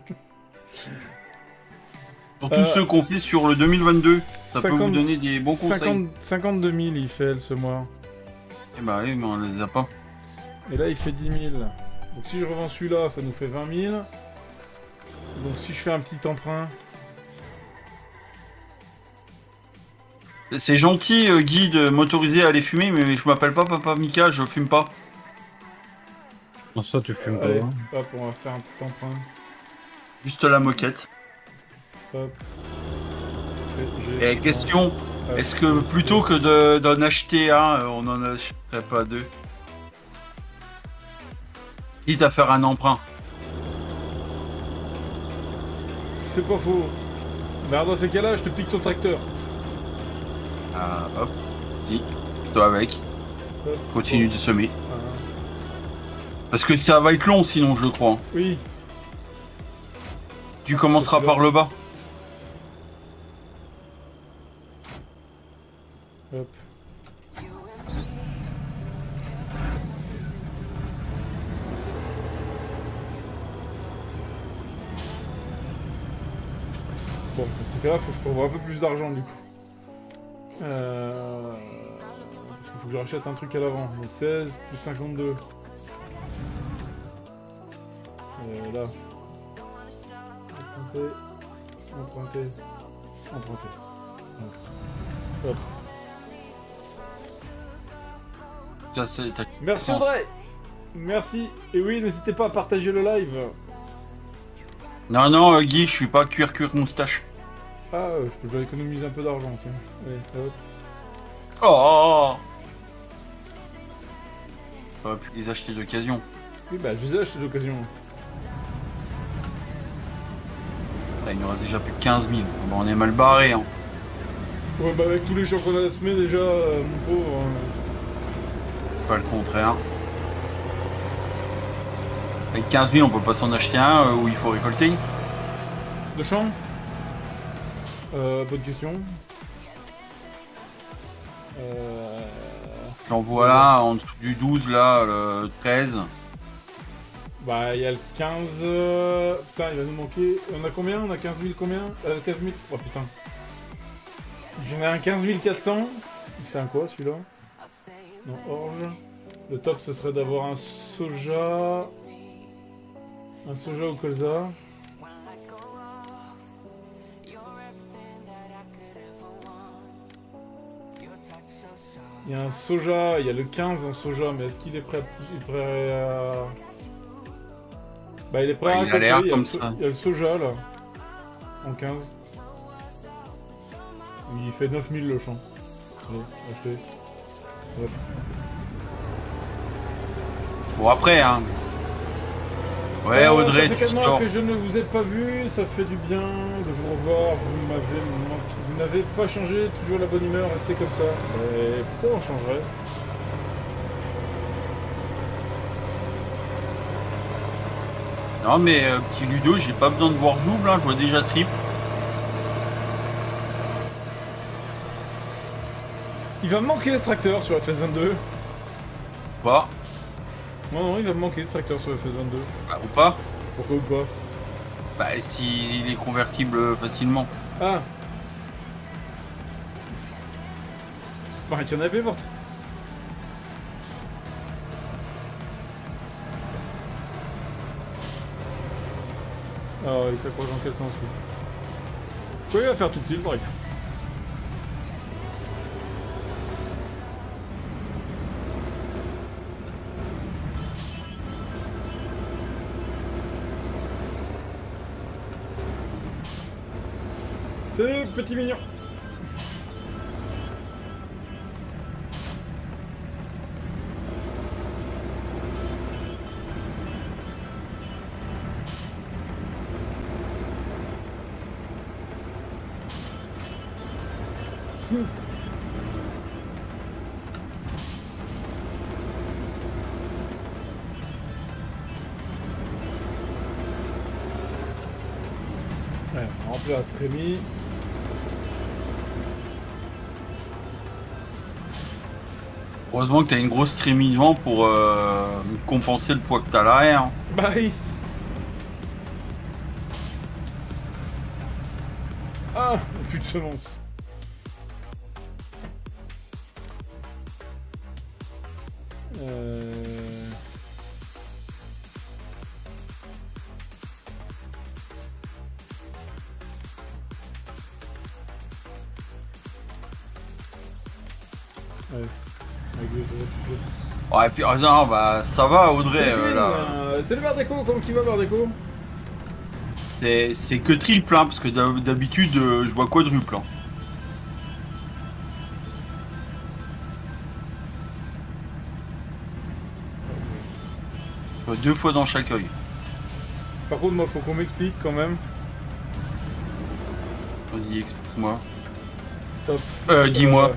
Pour tous ceux qu'on fait sur le 2022, ça 50, peut vous donner des bons conseils. 52 000 il fait elle ce mois. Eh bah oui, mais on les a pas. Et là il fait 10 000. Donc si je revends celui-là, ça nous fait 20 000. Donc si je fais un petit emprunt... C'est gentil, Guy, de m'autoriser à aller fumer, mais je m'appelle pas Papa Mika, je fume pas. Non, ça, tu fumes Allez, pas. hop, on va faire un petit emprunt. Juste la moquette. Hop. Et question, Hop. est-ce que plutôt que d'en acheter un, on en achèterait pas deux? Quitte à faire un emprunt. C'est pas faux. Mais alors dans ces cas-là, je te pique ton tracteur. Ah, hop, dis, toi avec, Hop. continue Bon. de semer. Ah. Parce que ça va être long sinon, je crois. Oui. Tu commenceras par le bas. Hop. Bon, dans ces cas-là, faut que je prévoie un peu plus d'argent du coup. Parce qu'il faut que je rachète un truc à l'avant. Donc 16 plus 52. Là. Emprunter. Emprunter. Emprunter. Donc. Hop. Ça, c'est ta Merci chance. André. Merci. Et oui, n'hésitez pas à partager le live. Non, non, Guy, je suis pas cuir moustache. Ah, je peux déjà économiser un peu d'argent, tiens. Allez, hop. Oh! J'aurais pu les acheter d'occasion. Oui, bah, je les ai achetés d'occasion. Il nous reste déjà plus que 15 000. Bon, on est mal barré, hein. Ouais, bah, avec tous les champs qu'on a semés, déjà, mon pauvre. Pas le contraire. Avec 15 000, on peut pas s'en acheter un où il faut récolter. De champs bonne question. J'en vois là, en dessous du 12, là, le 13. Bah, il y a le 15. Putain, il va nous manquer. On a combien? On a 15 000 combien 15 000. Oh putain. J'en ai un 15 400. C'est un quoi celui-là? Non, orge. Le top, ce serait d'avoir un soja. Un soja au colza. Il y a un soja, il y a le 15 en soja, mais est-ce qu'il est prêt à... Bah il est prêt à Il a l'air récolter, comme ça. il y a le soja là, en 15. Il fait 9000 le champ. Allez, achetez. Hop. Bon, après, hein. Ouais, Audrey, ça fait tu 4 mois sors. que je ne vous ai pas vu, ça fait du bien de vous revoir, vous n'avez pas changé, toujours la bonne humeur, restez comme ça. Et pourquoi on changerait? Non, mais petit Ludo, j'ai pas besoin de voir double, hein, je vois déjà triple. Il va me manquer ce tracteur sur FS22. Pas. Non, il va me manquer ce tracteur sur FS22. Bah, ou pas. Pourquoi ou pas? Bah, s'il est convertible facilement. Ah. C'est pas un canapé pour toi. Alors, il s'accroche dans quel sens lui? Quoi, il va faire tout petit par exemple. C'est petit mignon. Ouais, en plat, Rémi. Heureusement que t'as une grosse trémie devant pour compenser le poids que t'as à l'arrière. Hein. Bah oui. Ah, plus de semonce. Ouais. Avec deux, ça va tout de suite. Ouais, et puis, oh, non, bah, ça va, Audrey, là. C'est le Verdeco, comment qui va Verdeco? C'est que triple, hein, parce que d'habitude, je vois quadruple. Hein. Deux fois dans chaque œil. Par contre, moi, faut qu'on m'explique quand même. Vas-y, explique-moi. Top. Dis-moi.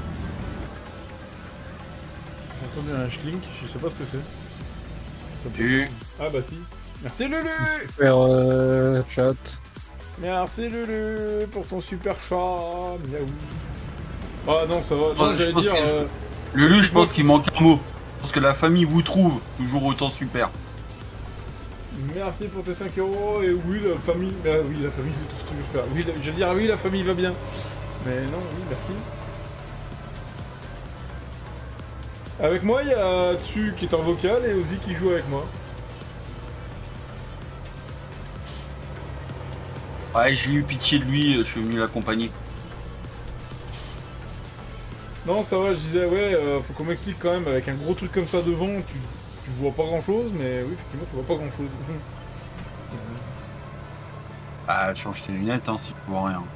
J'ai entendu un schlink, je sais pas ce que c'est. Ça peut- Tu... Ah bah si. Merci Lulu. Super chat. Merci Lulu pour ton super chat. Miaou. Ah non, ça va. Non, Non, je j'allais pense dire. que- Lulu, je pense qu'il manque un mot. Je pense que la famille vous trouve toujours autant super. Merci pour tes 5 € et oui, la famille. Ah oui, la famille, c'est toujours super. Oui, je veux dire, oui, la famille va bien. Mais non, oui, merci. Avec moi, il y a Tsu qui est en vocal et Ozzy qui joue avec moi. Ouais, j'ai eu pitié de lui, je suis venu l'accompagner. Non, ça va, je disais, ouais, faut qu'on m'explique quand même, avec un gros truc comme ça devant, tu vois pas grand chose, mais oui, effectivement, tu vois pas grand chose. Ah, change tes lunettes, hein, si tu vois rien.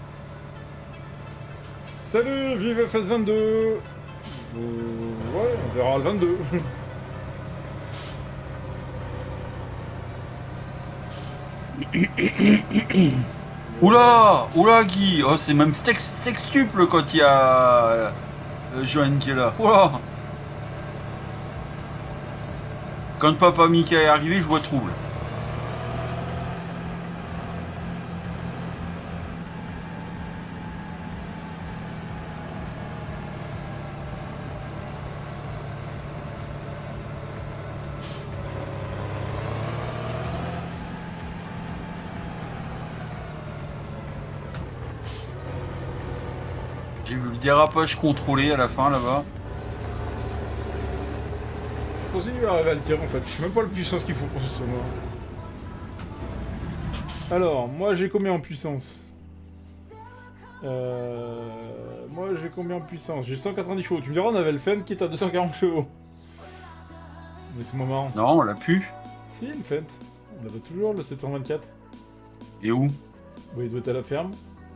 Salut, vive FS22. Ouais, on verra le 22. Oula, oula Guy, oh, c'est même sextuple quand il y a Johan qui est là. Oula. Quand Papa Mika est arrivé, je vois trouble. J'ai vu le dérapage contrôlé à la fin là-bas. Je continue à arriver à le tir en fait, je sais même pas la puissance qu'il faut pour ce sonore. Alors, moi j'ai combien en puissance? Moi j'ai combien en puissance? J'ai 190 chevaux. Tu me diras, on avait le Fendt qui est à 240 chevaux. Mais c'est moins marrant. Non, on l'a pu. Si, le Fendt. On l'avait toujours, le 724. Et où? Bon, il doit être à la ferme.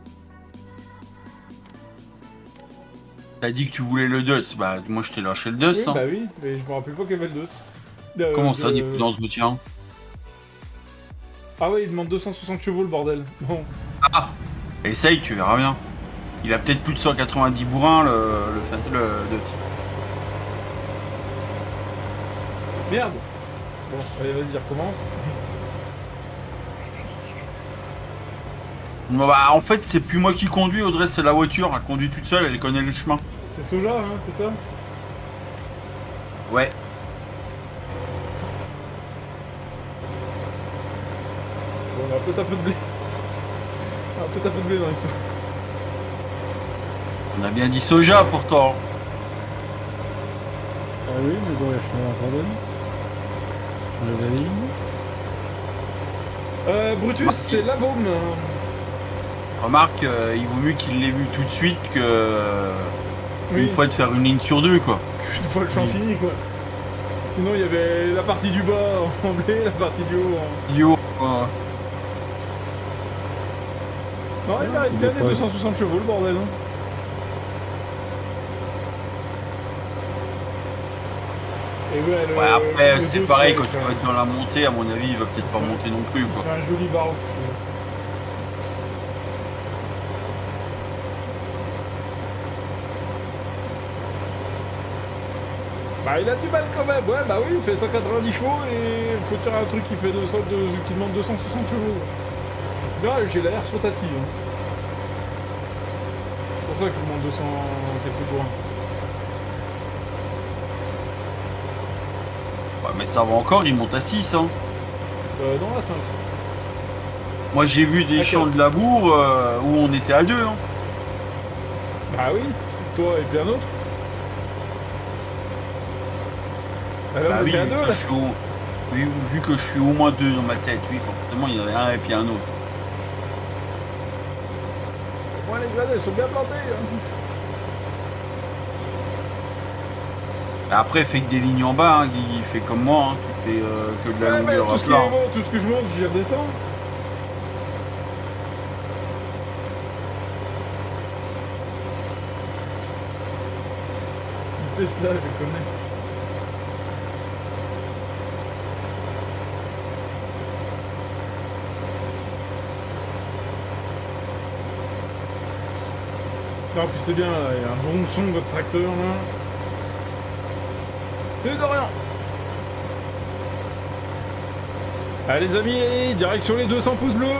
T'as dit que tu voulais le DOS. Bah, moi je t'ai lâché le DOS. Oui, Hein. bah oui, mais je me rappelle pas qu'il y avait le 2. Comment ça, des dans ce tien? Ah ouais, il demande 260 chevaux le bordel. Bon. Ah, essaye, tu verras bien. Il a peut-être plus de 190 bourrins, le DOS. Merde. Bon, allez, vas-y, recommence. Bon, bah, en fait, c'est plus moi qui conduis, Audrey, c'est la voiture. Elle conduit toute seule, elle connaît le chemin. C'est Soja, hein, c'est ça? Ouais. Bon, on a peut-être un peu de blé. On a peut-être un peu de blé dans l'histoire. On a bien dit soja pourtant. Ah oui, mais bon, il y a changé un problème. Changer la ligne. Brutus, c'est la baume. Remarque, il vaut mieux qu'il l'ait vu tout de suite que Oui. une fois de faire une ligne sur deux, quoi. Une fois le champ fini, quoi. Sinon, il y avait la partie du bas en blé, la partie du haut en... Yo. Non, il a bien des 260 chevaux, le bordel. Hein. Et ouais, Ouais, après, le c'est deux, pareil, c'est- quand tu vas être dans la montée, à mon avis, il va peut-être pas monter non plus, quoi. C'est un joli barouf. Bah il a du mal quand même, ouais bah oui, il fait 190 chevaux et faut tirer un truc qui fait qui demande 260 chevaux. Là j'ai l'air rotative. Hein. C'est pour ça qu'il demande 200 quelques points. Ouais, mais ça va encore, il monte à 6, hein. Non à 5. Moi, j'ai vu des D'accord. champs de labour où on était à 2, hein. Bah oui, toi et puis un autre. Ah, là, Bah on oui, était à vu deux, que là. je suis oui, vu que je suis au moins 2 dans ma tête, oui, forcément, il y en a un et puis un autre. Moi les graines elles sont bien plantées. Hein. Après, fais que des lignes en bas, hein, Guigui. Fais comme moi, hein. Tu fais que de la longueur à plat. Tout ce que je monte, j'y redescends. Tesla, je connais. Non, puis c'est bien, là, il y a un bon son de votre tracteur là. C'est de rien. Allez les amis, direction les 200 pouces bleus.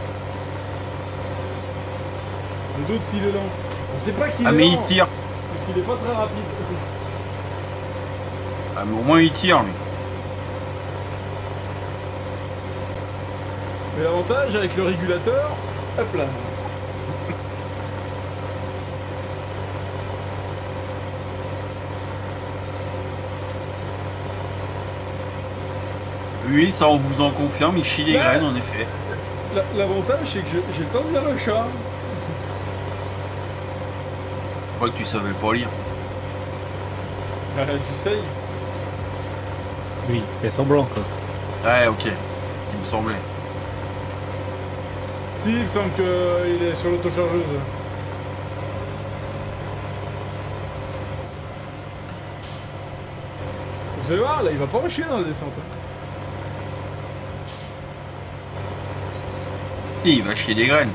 Le doute s'il est lent. C'est pas qu'il est mais lent, il tire. c'est qu'il est pas très rapide. Ah, mais au moins il tire, lui. Mais l'avantage avec le régulateur, hop là. Oui, ça on vous en confirme, il chie des graines en effet. L'avantage c'est que j'ai le temps de lire le chat. Je crois que tu savais pas lire. Tu sais. Oui, il fait semblant quoi. Ouais, ok. Il me semblait. Si, il me semble qu'il est sur l'autochargeuse. Vous allez voir, là, il va pas rechier dans la descente. Et il va chier des graines.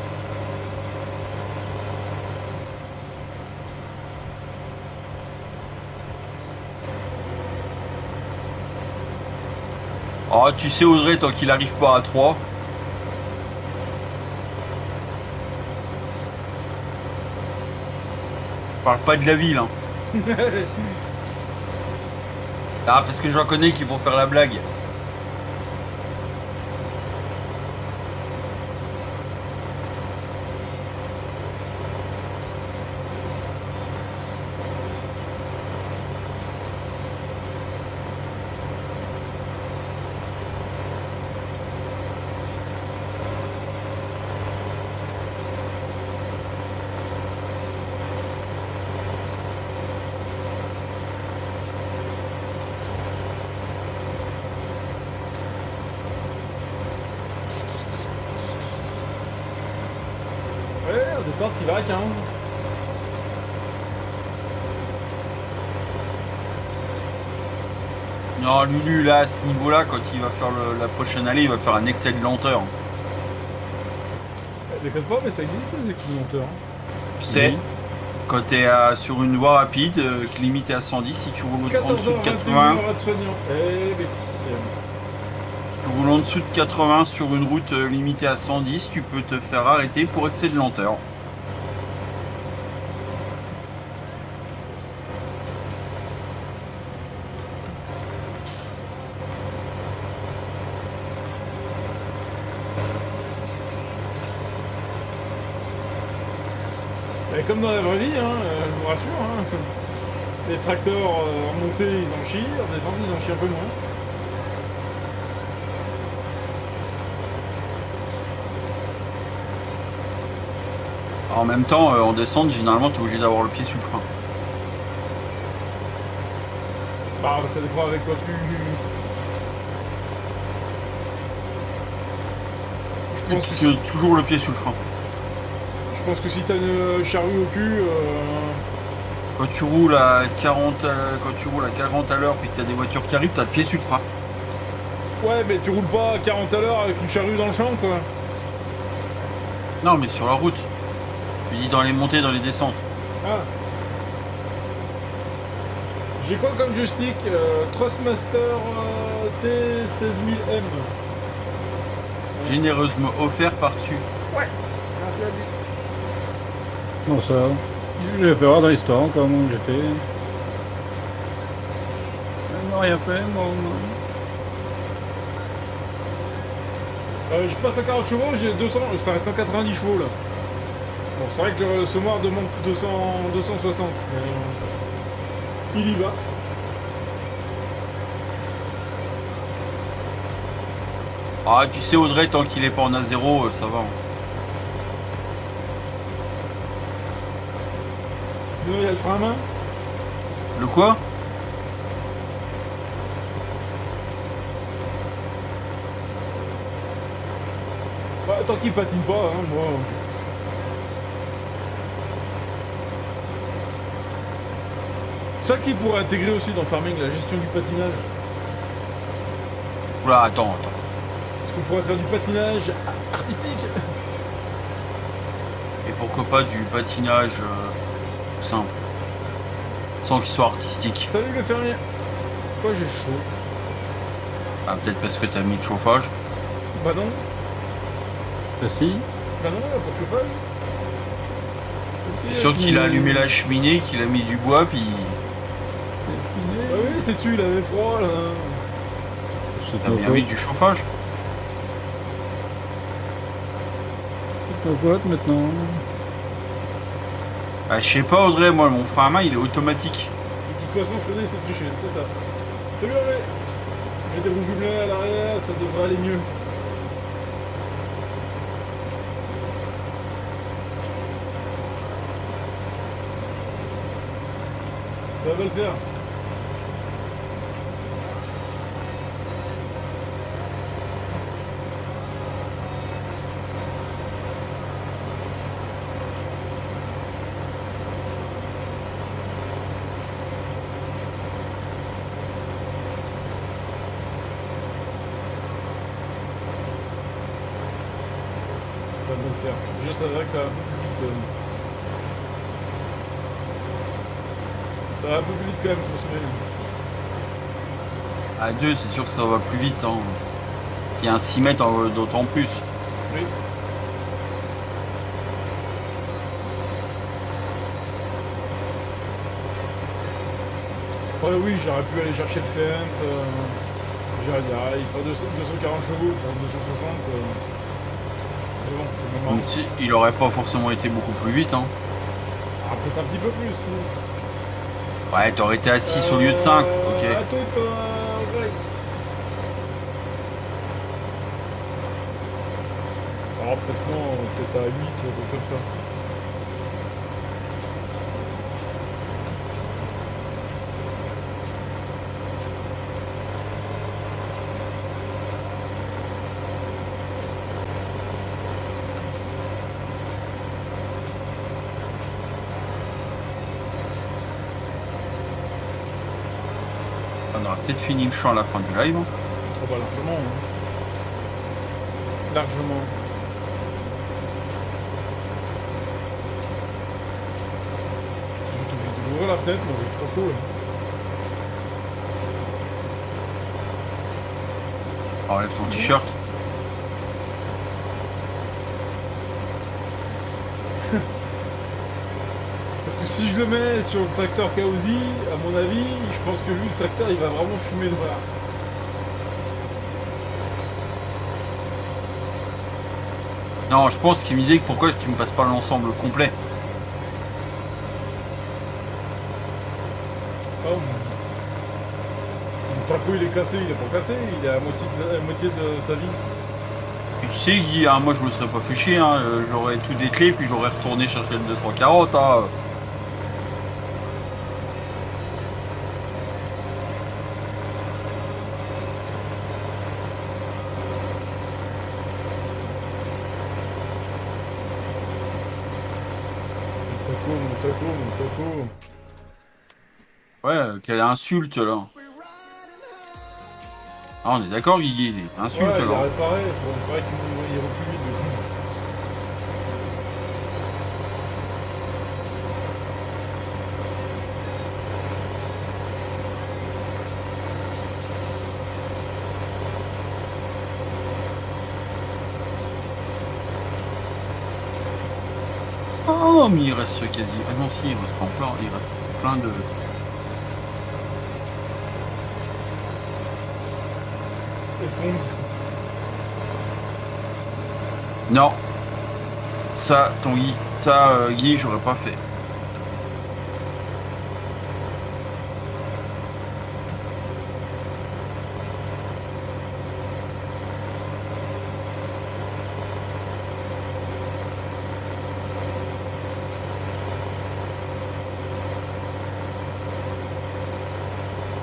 Oh, tu sais Audrey, tant qu'il arrive pas à 3. Je parle pas de la ville, hein. Ah, parce que j'en connais qui vont faire la blague. Ouais, en descente, il va à 15. Non, Lulu, là, à ce niveau-là, quand il va faire la prochaine allée, il va faire un excès de lenteur. Déconne pas, mais ça existe les excédenteurs. Tu sais, Oui. quand t'es sur une voie rapide, limitée à 110, si tu roules en dessous de 80, tu roules en dessous de 80 sur une route limitée à 110, tu peux te faire arrêter pour excès de lenteur. Et comme dans la vraie vie, hein, je vous rassure, hein, les tracteurs en montée ils en chient, en descente ils en chient un peu moins. En même temps, en descente, généralement, tu es obligé d'avoir le pied sur le frein. Bah ça dépend avec quoi tu... Je pense que Tu as toujours le pied sur le frein. Je pense que si t'as une charrue au cul, Quand tu roules à 40, quand tu roules à 40 à l'heure, puis que tu as des voitures qui arrivent, tu as le pied sur le frein. ouais, mais tu roules pas à 40 à l'heure avec une charrue dans le champ, quoi. Non, mais sur la route. Je dis dans les montées, dans les descentes. Ah. J'ai quoi comme joystick Thrustmaster T16000M. Généreusement offert par-dessus. Ouais. Merci à lui. Bon ça, je vais faire dans l'histoire comment j'ai fait. Non, rien fait, moi. Je passe à 40 chevaux, j'ai 200, enfin 190 chevaux là. Bon, c'est vrai que le semoir demande 260. Mais, il y va. Ah, tu sais Audrey, tant qu'il est pas en A0, ça va. Sinon, il y a le frein à main. Le quoi? tant qu'il patine pas, hein, moi. Ça qui pourrait intégrer aussi dans Farming, la gestion du patinage. Oula, attends. Parce qu'on pourrait faire du patinage artistique. Et pourquoi pas du patinage simple. Sans qu'il soit artistique. Salut le fermier. Pourquoi j'ai chaud? Ah, peut-être parce que t'as mis le chauffage. Bah non. Bah si. Bah non, il a pas de chauffage. C'est sûr qu'il a allumé la cheminée, qu'il a mis du bois, puis Bah oui, c'est dessus, il avait froid là. C'est t'as ma bien faute. mis du chauffage. C'est ma faute maintenant. Ah, je sais pas, Audrey, moi, mon frein à main, il est automatique. De toute façon, freiner, c'est tricher, c'est ça. Salut Auré. J'ai des roues jumelées à l'arrière, ça devrait aller mieux. Ça va le faire. Ça va le faire. Déjà, ça va que ça va un peu plus vite. Ça va un peu plus vite quand même pour se mêler. À 2, c'est sûr que ça va plus vite. Hein. Il y a un 6 mètres d'autant plus. Oui. Ouais, oui, j'aurais pu aller chercher le Fent. Il faut 240 chevaux pour 260. Mais bon, c'est normal. Donc, il aurait pas forcément été beaucoup plus vite. Hein. Ah, peut-être un petit peu plus. Ouais, t'aurais été à 6 au lieu de 5. Ok. Attends, ouais. Alors peut-être non, peut-être à 8, un truc comme ça. On aura peut-être fini le champ à la fin du live. Hein. Oh bah largement. Hein. Largement. J'ai oublié d'ouvrir la fenêtre, moi j'ai trop chaud là. Enlève ton t-shirt. Parce que si je le mets sur le tracteur Kaozi, à mon avis, je pense que lui, le tracteur, il va vraiment fumer noir. Non, je pense qu'il me disait que pourquoi tu me passes pas l'ensemble complet. Oh, mon traco, il est cassé, il est pas cassé, il est à moitié de sa vie. Et tu sais, Guy, hein, moi je me serais pas fait chier. Hein, j'aurais tout déclé, puis j'aurais retourné chercher le 240. Hein. Mon taco. Ouais, quelle insulte là. Ah, on est d'accord, Guigui, insulte Ouais, il là. a réparé. Bon, c'est vrai qu'il est plus vite du coup. Oh, mais il reste quasi. Ah non, si, il reste pas plein. Il reste plein de. Et fonce. Non. Ça, ton Guy. Ça, Guy, j'aurais pas fait.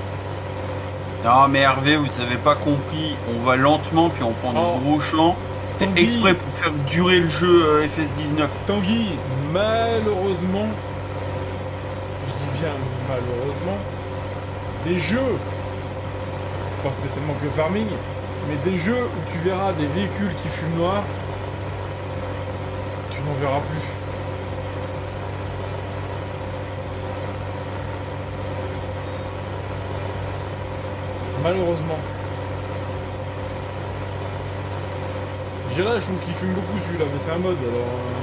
Non mais Hervé, vous avez pas compris, on va lentement puis on prend Oh. de gros champs C'est Tanguy, exprès pour faire durer le jeu FS19. Tanguy, malheureusement, je dis bien malheureusement, des jeux, pas spécialement que Farming, mais des jeux où tu verras des véhicules qui fument noir, tu n'en verras plus. Malheureusement. J'ai là, je trouve qu'il fume beaucoup celui-là, mais c'est un mode alors.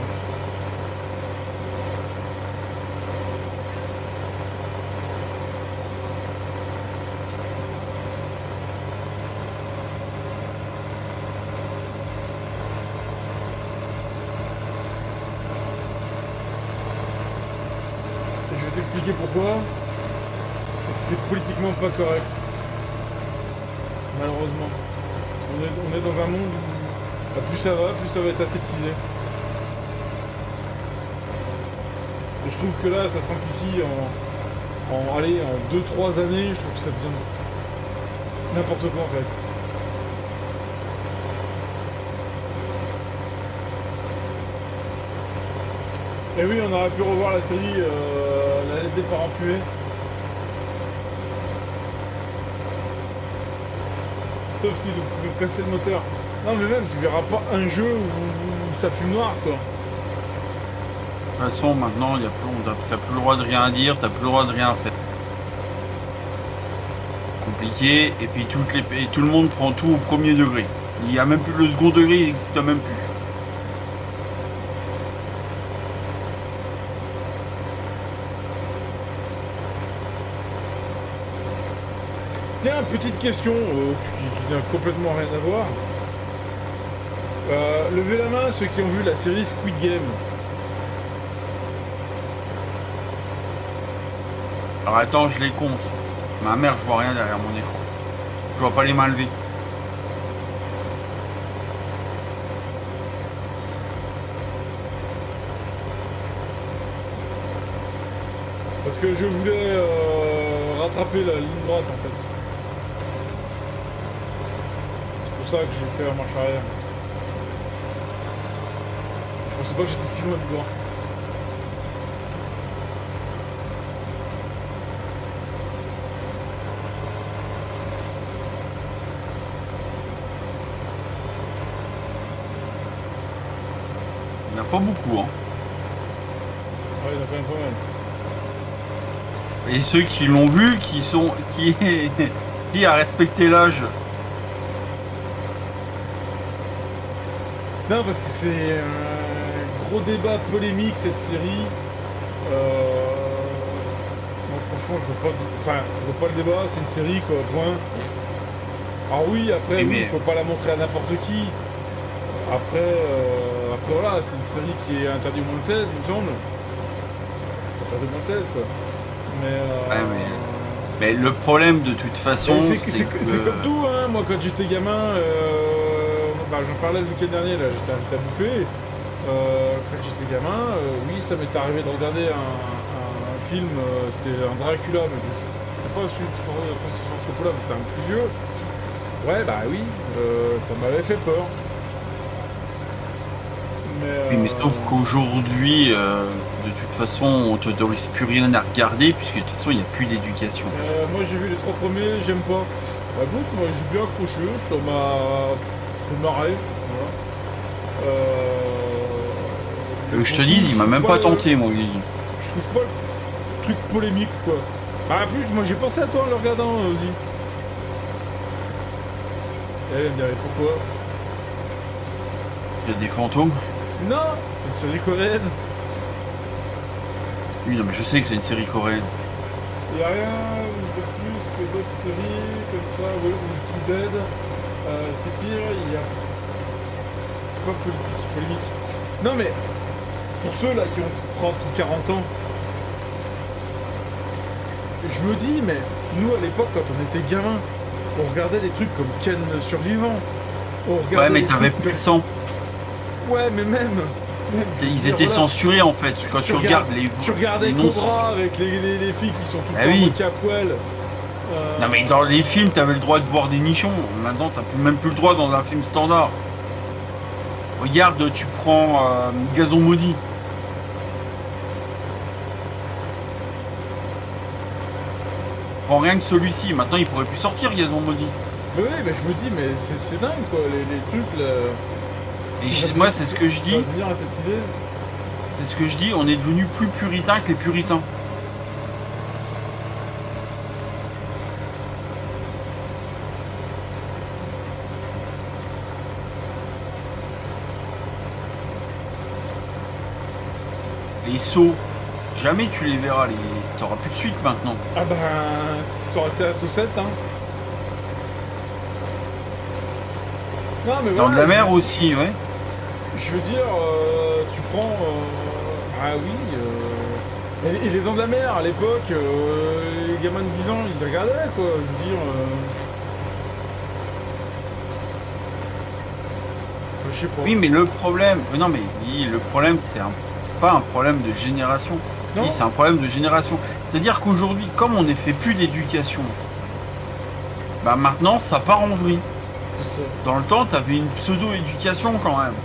Je vais t'expliquer pourquoi. C'est que c'est politiquement pas correct. Malheureusement. On est dans un monde où plus ça va être aseptisé. Et je trouve que là, ça simplifie en 2-3 années, je trouve que ça devient n'importe quoi en fait. Et oui, on aurait pu revoir la série La lettre des parents fumés. Sauf si ils ont cassé le moteur. Non mais même, tu verras pas un jeu où ça fume noir quoi. De toute façon, maintenant, t'as plus le droit de rien dire, t'as plus le droit de rien faire. Compliqué, et puis tout le monde prend tout au premier degré. Il y a même plus le second degré, il n'existe même plus. Tiens, petite question qui n'a complètement rien à voir. Levez la main ceux qui ont vu la série Squid Game. Alors attends, je les compte. Ma mère, je vois rien derrière mon écran. Je vois pas les mains levées. Parce que je voulais rattraper la ligne droite en fait. C'est pour ça que j'ai fait la marche arrière. Je pensais pas que j'étais si loin du droit. Il n'y en a pas beaucoup, hein. Ouais, il y en a quand même pas mal. Et ceux qui l'ont vu, qui a respecté l'âge. Non, parce que c'est un gros débat polémique cette série. Moi, franchement, je vois pas le débat. C'est une série, quoi. Point. Alors oui, après, Mais... il faut pas la montrer à n'importe qui. Après, voilà, c'est une série qui est interdite au moins de 16, il me semble. C'est interdit au moins de 16, quoi. Ouais, mais le problème de toute façon, c'est comme tout, hein. Moi quand j'étais gamin, j'en parlais le week-end dernier, là, j'étais à bouffer. Quand j'étais gamin, oui, ça m'est arrivé de regarder un film, c'était un Dracula, mais c'était pas celui de Francis Coppola, mais c'était un plus vieux. Ouais, bah oui, ça m'avait fait peur. Oui, mais sauf qu'aujourd'hui, de toute façon, on t'autorise plus rien à regarder, puisque de toute façon, il n'y a plus d'éducation. Moi, j'ai vu les 3 premiers, j'aime pas. Bah bon, moi, j'ai bien accroché, ça m'a marré, voilà. Je te dis, il m'a même pas tenté, moi, Guigui. Je trouve pas le truc polémique, quoi. Ah, en plus, moi, j'ai pensé à toi en le regardant, aussi. Elle me dirait pourquoi. Il y a des fantômes. Non, c'est une série coréenne. Oui, non, mais je sais que c'est une série coréenne. Il n'y a rien de plus que d'autres séries comme ça, ouais, Walking Dead. C'est pire, il y a... C'est pas polémique. Non mais, pour ceux là qui ont 30 ou 40 ans, je me dis, mais nous à l'époque, quand on était gamin, on regardait des trucs comme Ken le Survivant. Ouais, mais t'avais plus le sang. Ouais, mais même ils étaient censurés en fait. Quand tu regardes les. Tu regardais Cobra avec les filles qui sont tout le temps moitié à poil. Non, mais dans les films, t'avais le droit de voir des nichons. Maintenant, t'as même plus le droit dans un film standard. Regarde, tu prends Gazon Maudit. Prends rien que celui-ci. Maintenant, il pourrait plus sortir Gazon Maudit. Mais oui, mais je me dis, mais c'est dingue quoi, les trucs là. Moi, c'est ce que je dis. Ça va devenir aseptisé. C'est ce que je dis. On est devenu plus puritain que les puritains. Les sauts, jamais tu les verras. T'auras plus de suite maintenant. Ah ben, ça aurait été la saucette, hein. Non, mais Dans voilà, de la mer aussi, ouais. Je veux dire, tu prends... Ah oui... Et les dents de la mer, à l'époque, les gamins de 10 ans, ils regardaient, quoi. Je veux dire... Je sais pas. Oui, mais le problème... Non, mais le problème, c'est pas un problème de génération. Non. Oui, c'est un problème de génération. C'est-à-dire qu'aujourd'hui, comme on ne fait plus d'éducation, bah maintenant, ça part en vrille. C'est ça. Dans le temps, t'avais une pseudo-éducation quand même.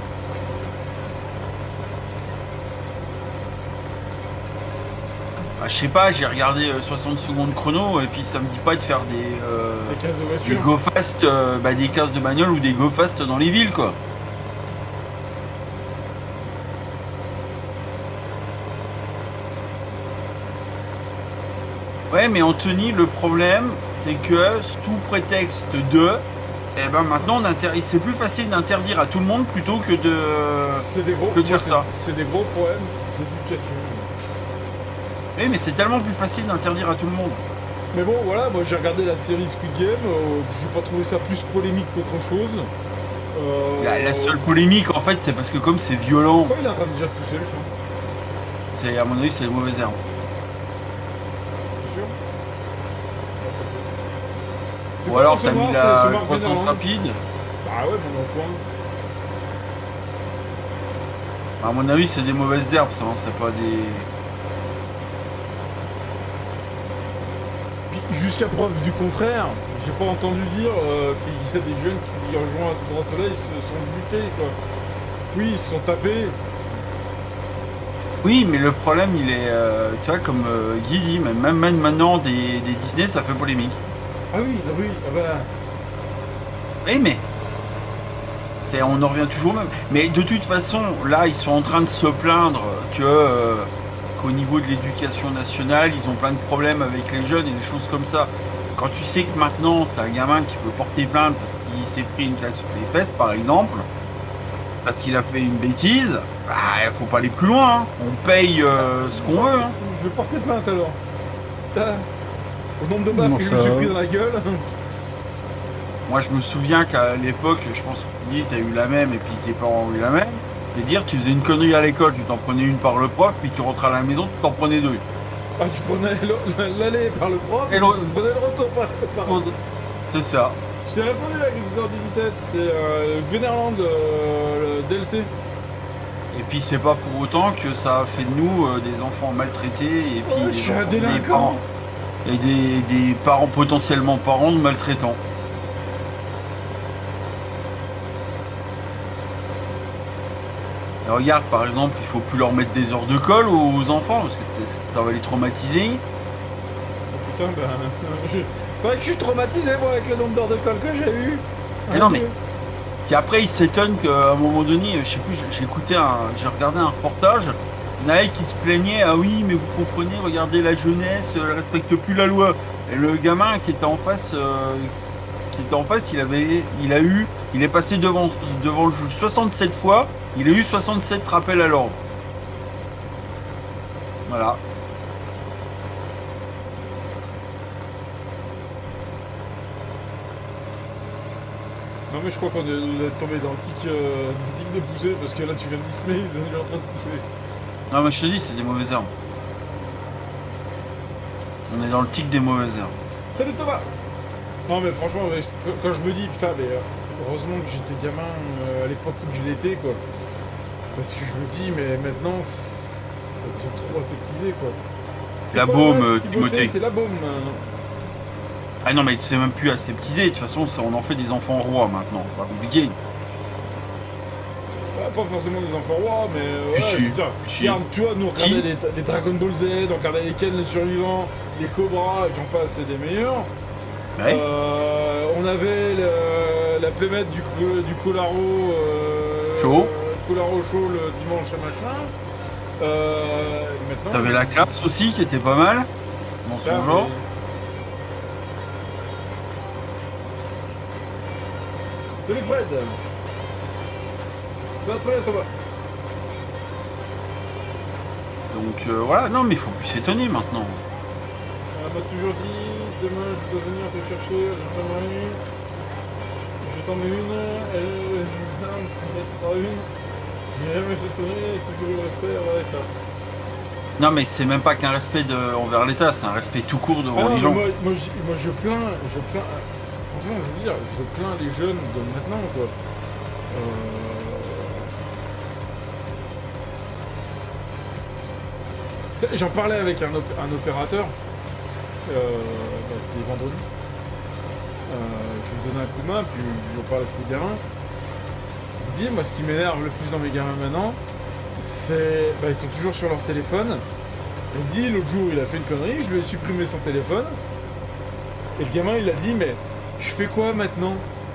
Bah, je sais pas, j'ai regardé 60 secondes chrono et puis ça me dit pas de faire Les cases de des voiture. go fast, des cases de bagnole ou des go fast dans les villes quoi. Ouais, mais Anthony, le problème, c'est que sous prétexte de, eh ben maintenant, c'est plus facile d'interdire à tout le monde plutôt que de faire ça. C'est des gros problèmes d'éducation. Oui, mais c'est tellement plus facile d'interdire à tout le monde. Mais bon, voilà, moi j'ai regardé la série Squid Game, j'ai pas trouvé ça plus polémique qu'autre chose. La seule polémique, en fait, c'est parce que comme c'est violent, Pourquoi il est en train déjà de pousser le chien? à mon avis, c'est les mauvaises herbes. C'est sûr? C'est Ou quoi alors ton t'as semoir, mis c'est le la semoir croissance vénérant. rapide. Ah ouais, bon enfant. À mon avis, c'est des mauvaises herbes, ça, hein, c'est pas des... Puis jusqu'à preuve du contraire, j'ai pas entendu dire qu'il y a des jeunes qui rejoignent un grand soleil se sont butés quoi. Oui, ils se sont tapés. Oui, mais le problème, il est, tu vois, comme Guy dit, même maintenant, des Disney, ça fait polémique. Ah oui, ah bah... Oui, mais... on en revient toujours au même. Mais de toute façon, là, ils sont en train de se plaindre qu'au niveau de l'éducation nationale, ils ont plein de problèmes avec les jeunes et des choses comme ça. Quand tu sais que maintenant, t'as un gamin qui peut porter plainte parce qu'il s'est pris une claque sur les fesses, par exemple, parce qu'il a fait une bêtise, bah, faut pas aller plus loin. Hein. On paye ce qu'on veut. Hein. Je vais porter plainte alors. Putain. Au nombre de baffes Comment que je me ça suis pris dans la gueule. Moi, je me souviens qu'à l'époque, je pense que tu as eu la même et puis tes parents ont eu la même. Et dire, tu faisais une connerie à l'école, tu t'en prenais une par le prof, puis tu rentrais à la maison, tu t'en prenais deux. Ah, tu prenais l'aller par le prof, Et l'autre. tu prenais le retour par le prof. C'est ça. Je t'ai répondu à l'agriculteur du 17, c'est Vénerland, le DLC. Et puis c'est pas pour autant que ça a fait de nous des enfants maltraités et puis Oh, je suis un des délinquant. parents. Et des parents potentiellement parents de maltraitants. Et regarde par exemple, il faut plus leur mettre des heures de colle aux enfants parce que ça va les traumatiser. Oh, putain, ben... C'est vrai que je suis traumatisé moi avec le nombre d'heures de colle que j'ai eu. Mais non, mais- Puis après ils s'étonnent qu'à un moment donné, je sais plus, j'ai regardé un reportage, il y en avait qui se plaignaient, ah oui mais vous comprenez, regardez la jeunesse, elle respecte plus la loi. Et le gamin qui était en face, il est passé devant le juge 67 fois, il a eu 67 rappels à l'ordre. Voilà. Non mais je crois qu'on est tombé dans le tic de pousser parce que là tu viens de display, ils sont en train de pousser. Non mais je te dis, c'est des mauvaises herbes. On est dans le tic des mauvaises herbes. Salut Thomas. Non mais franchement, quand je me dis, putain, mais heureusement que j'étais gamin à l'époque où je l'étais, quoi. Parce que je me dis, mais maintenant, ça devient trop aseptisé, quoi. C'est La pas baume, la petite beauté, Timothée. c'est la baume. Ah non mais c'est même plus aseptisé, de toute façon on en fait des enfants rois maintenant, c'est pas compliqué. pas forcément des enfants rois, mais ouais, Si, putain, si. regarde, tu vois, nous on Si. regardait les Dragon Ball Z, on regardait les Ken les survivants, les Cobras, et j'en passe, c'est des meilleurs. Ouais. On avait la plémette du Colaro Chaud. Colaro chaud le dimanche et machin. Maintenant. T'avais la classe aussi qui était pas mal dans son là, genre. Salut Fred. Ça va très bien Thomas. Donc voilà, non mais il faut plus s'étonner maintenant. Elle m'a toujours dit, demain je dois venir te chercher, je t'en mets une, elle t'en mettra une. J'ai jamais fait sonner, toujours le respect, ouais, ça. Non mais c'est même pas qu'un respect envers l'État, c'est un respect tout court devant Ah non, les gens. moi je plains, franchement je veux dire, je plains les jeunes de maintenant quoi. J'en parlais avec un opérateur, c'est vendredi. Je lui donnais un coup de main, puis on parlait de ses gamins. Il dit, moi ce qui m'énerve le plus dans mes gamins maintenant, c'est ils sont toujours sur leur téléphone. Il dit, l'autre jour il a fait une connerie, je lui ai supprimé son téléphone. Et le gamin il a dit, mais je fais quoi maintenant?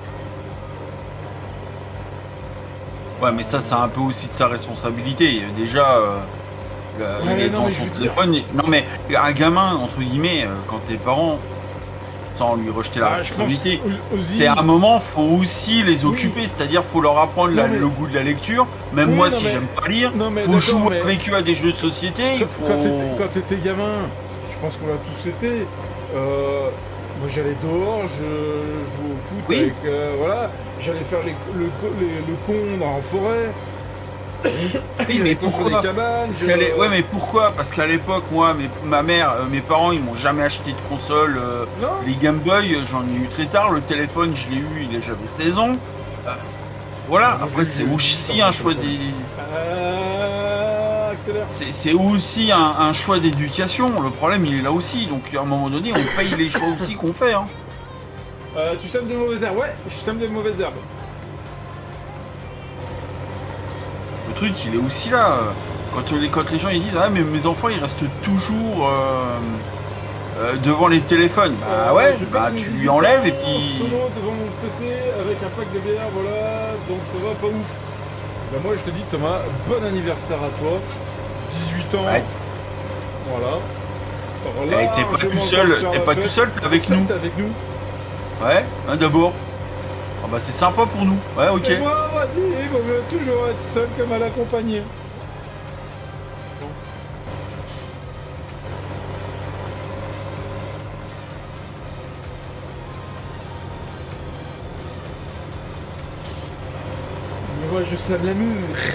Ouais mais ça c'est un peu aussi de sa responsabilité. Déjà il est devant son téléphone. Non mais un gamin entre guillemets quand t'es parent, sans lui rejeter la responsabilité, c'est à un moment faut aussi les occuper, c'est-à-dire faut leur apprendre le goût de la lecture. Même moi si j'aime pas lire, faut jouer avec eux à des jeux de société. Quand t'étais gamin, je pense qu'on l'a tous été. Moi j'allais dehors, je jouais au foot avec, voilà, j'allais faire le con en forêt. Oui mais pourquoi cabanes, ouais mais pourquoi? Parce qu'à l'époque moi, ma mère, mes parents ils m'ont jamais acheté de console. Les Game Boy j'en ai eu très tard, le téléphone je l'ai eu, j'avais 16 ans. Voilà, après c'est aussi un choix des... C'est aussi un choix d'éducation, le problème il est là aussi, donc à un moment donné on paye les choix aussi qu'on fait. Hein. Tu sèmes des mauvaises herbes? Ouais, je sème des mauvaises herbes. Le truc il est aussi là, quand les gens ils disent ah mais mes enfants ils restent toujours devant les téléphones, bah ouais, bah tu lui enlèves et puis... Solo devant mon PC avec un pack de bière, voilà, donc ça va pas ouf. Bah moi je te dis Thomas, bon anniversaire à toi, 18 ans, ouais. Voilà. Et t'es pas tout seul, t'es avec nous. Avec nous. Ouais, hein, d'abord. Ah bah c'est sympa pour nous, ouais ok. Et moi, il vaut mieux toujours être seul que mal accompagné. Bon. Mais moi je sème l'amour.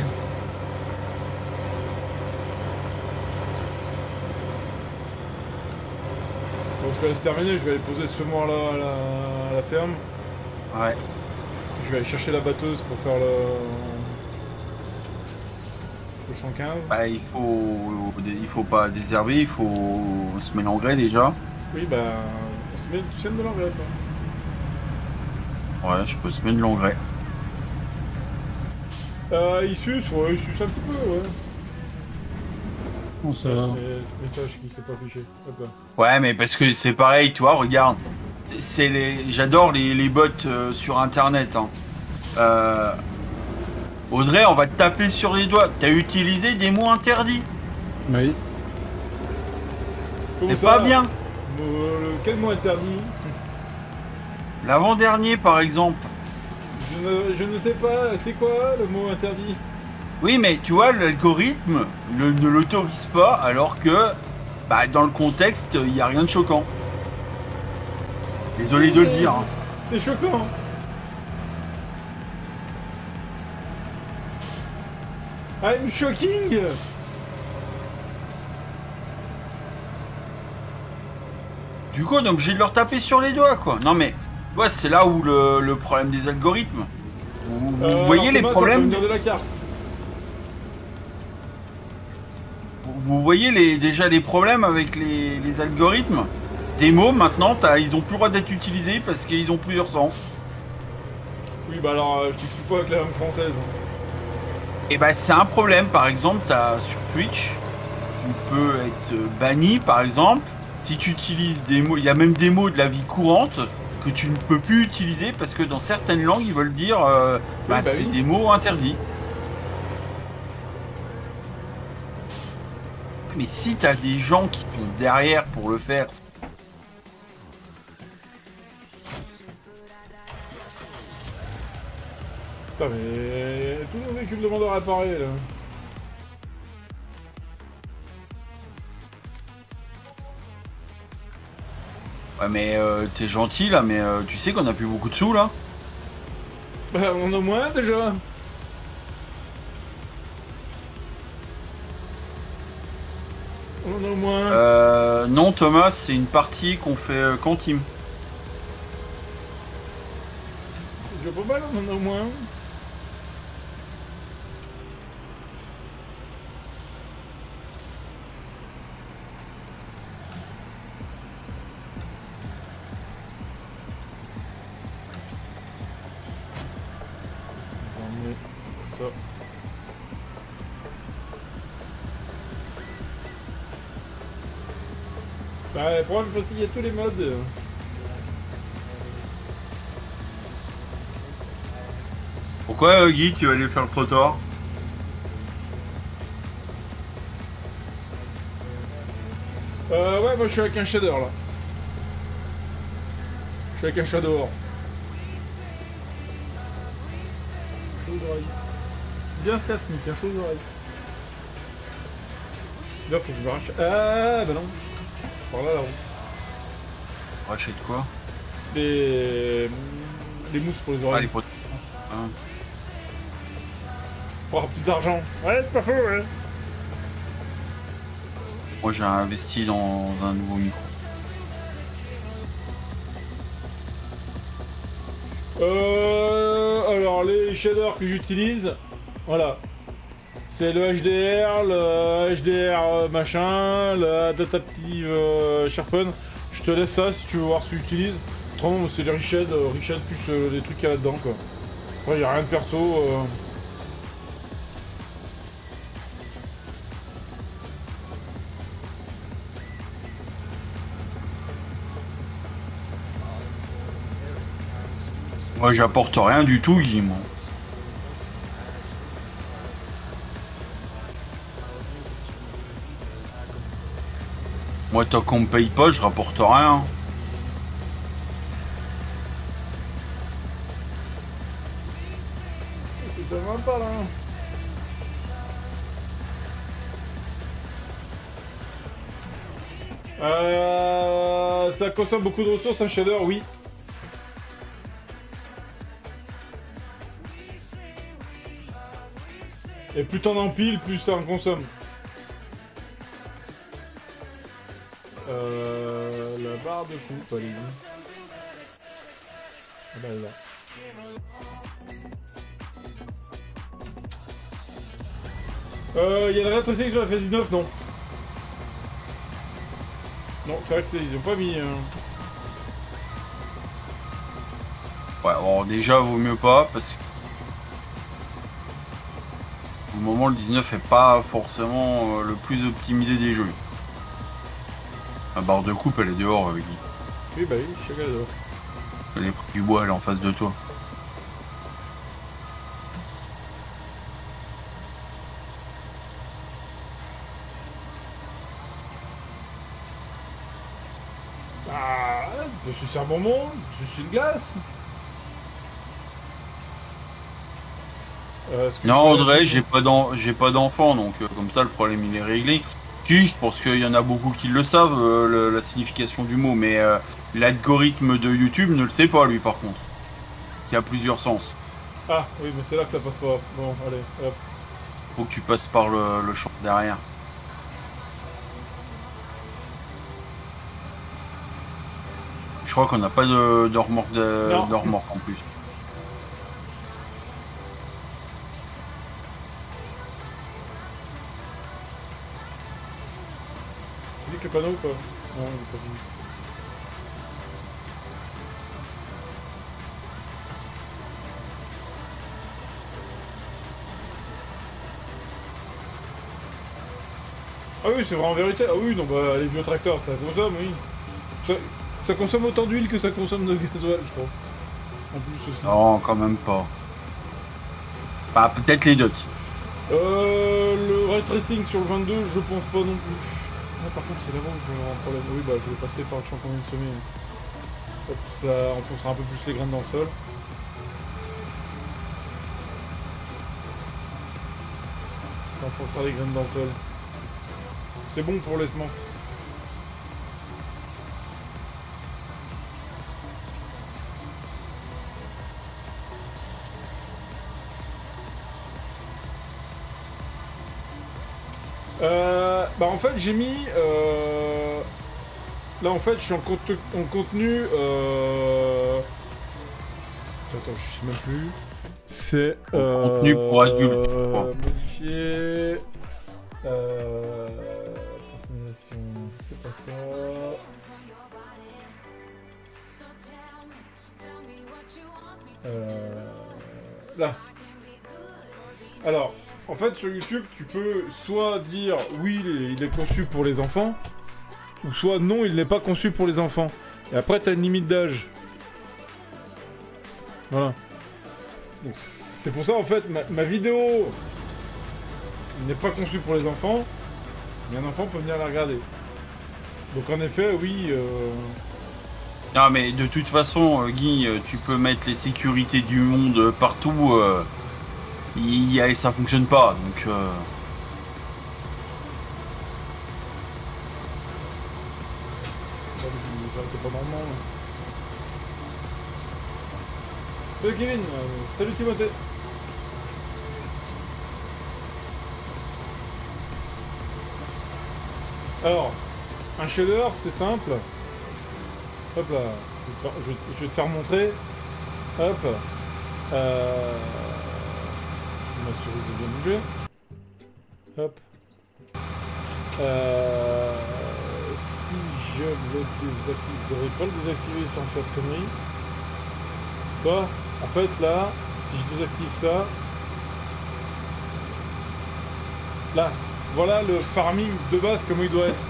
Bon, je te laisse terminer, je vais aller poser ce semoir là à la ferme. Ouais. Je vais aller chercher la batteuse pour faire le champ 15. Bah il faut pas désherber, il faut semer l'engrais déjà. Oui bah tu sèmes de l'engrais toi. Ouais, je peux semer de l'engrais. Il suce un petit peu, ouais. Bon, ça va. Message qui s'est pas affiché. Hop là. Ouais mais parce que c'est pareil, tu vois, regarde. J'adore les bots sur internet. Hein. Audrey, on va te taper sur les doigts. T'as utilisé des mots interdits. Oui. Comment C'est ça pas bien. Quel mot interdit? L'avant-dernier par exemple. Je ne sais pas, c'est quoi le mot interdit? Oui mais tu vois, l'algorithme ne l'autorise pas alors que bah, dans le contexte, il n'y a rien de choquant. Désolé de le dire. Hein. C'est choquant. I'm shocking. Du coup, on est obligé de leur taper sur les doigts, quoi. Non mais, ouais, c'est là où le problème des algorithmes. Vous voyez les problèmes. De la carte. Vous voyez déjà les problèmes avec les algorithmes. Des mots maintenant, ils ont plus le droit d'être utilisés parce qu'ils ont plusieurs sens. Oui bah alors je t'explique pas avec la langue française. Et bah c'est un problème. Par exemple, sur Twitch, tu peux être banni, par exemple, si tu utilises des mots. Il y a même des mots de la vie courante que tu ne peux plus utiliser parce que dans certaines langues, ils veulent dire c'est des mots interdits. Mais si t'as des gens qui sont derrière pour le faire. Putain, mais tous nos véhicules demandent à réparer là. Ouais, mais t'es gentil là, mais tu sais qu'on a plus beaucoup de sous là. Bah, on en a moins déjà. On en a moins. Non, Thomas, c'est une partie qu'on fait qu'en team. C'est déjà pas mal, on en a moins. Ça. Bah, le problème, c'est qu'il y a tous les modes. Pourquoi, Guy, tu vas aller faire le trottoir? Ouais, moi je suis avec un shader là. Je suis avec un shadow. Chaud aux oreilles. Bien ce casque, Mick, un chaud aux oreilles. Là, faut que je me rachète. Ah, bah non. Par là, la roue. Rachète quoi? Les mousses pour les Ah, oreilles. les potes. Ah. Pour avoir plus d'argent. Ouais, c'est pas faux, ouais. Moi, j'ai investi dans un nouveau micro. Alors, les shaders que j'utilise, voilà. C'est le HDR, le HDR machin, le Adaptive Sharpen. Je te laisse ça si tu veux voir ce que j'utilise. Autrement, c'est les Richad plus les trucs qu'il y a là-dedans, quoi. Après, il n'y a rien de perso. Moi, j'apporte rien du tout, Guy, moi. Moi, tant qu'on me paye pas, je rapporte rien. C'est que ça va pas, là. Ça consomme beaucoup de ressources, un shader, oui. Et plus t'en empiles, plus ça en consomme. La barre de coupe, allez-y. Ah bah, elle est là. Il y a le rétrécissement sur la phase 19, non. Non, c'est vrai qu'ils ont pas mis... Ouais, bon, déjà, vaut mieux pas, parce que... Au moment, le 19 est pas forcément le plus optimisé des jeux. La barre de coupe, elle est dehors avec Guy. Oui, bah oui, je suis dehors. Elle est pris du bois, elle est en face de toi. Ah, je suis un bonbon, je suis une glace. Non, Audrey, j'ai pas d'enfant, donc comme ça, le problème, il est réglé. Si, je pense qu'il y en a beaucoup qui le savent, la signification du mot, mais l'algorithme de YouTube ne le sait pas, lui, par contre. Qui a plusieurs sens. Ah, oui, mais c'est là que ça passe pas. Bon, allez, hop. Faut que tu passes par le champ derrière. Je crois qu'on n'a pas de remorque de remorque en plus. Tu dis que le panneau ou pas? Non, il est pas fini. Ah oui, c'est vrai en vérité. Ah oui, non, bah les biotracteurs, ça consomme, oui. Ça consomme autant d'huile que ça consomme de gasoil, je crois. En plus aussi. Non, quand même pas. Bah, peut-être les dots. Le ray tracing sur le 22, je pense pas non plus. Ah, par contre, c'est là-bas où je vais avoir un problème. Oui, bah je vais passer par le champ qu'on vient de semer. Hop, ça enfoncera un peu plus les graines dans le sol. Ça enfoncera les graines dans le sol. C'est bon pour les semences. Bah en fait j'ai mis là en fait je suis en contenu attends je sais même plus c'est Contenu pour adultes, je crois. modifier personnalisation c'est pas ça là alors en fait, sur YouTube, tu peux soit dire oui, il est conçu pour les enfants, ou soit non, il n'est pas conçu pour les enfants. Et après, tu as une limite d'âge. Voilà. Donc, c'est pour ça, en fait, ma vidéo n'est pas conçue pour les enfants, mais un enfant peut venir la regarder. Donc, en effet, oui. Non, mais de toute façon, Guy, tu peux mettre les sécurités du monde partout. Ça fonctionne pas, donc C'est pas normal. Salut Kevin, salut Timothée. Alors, un shader c'est simple. Hop là, je vais te faire montrer. Hop. Ma souris de bien bouger. Hop. Si je le désactive, je devrais pas le désactiver sans faire de conneries. Quoi? En fait là, si je désactive ça, là, voilà le farming de base comment il doit être.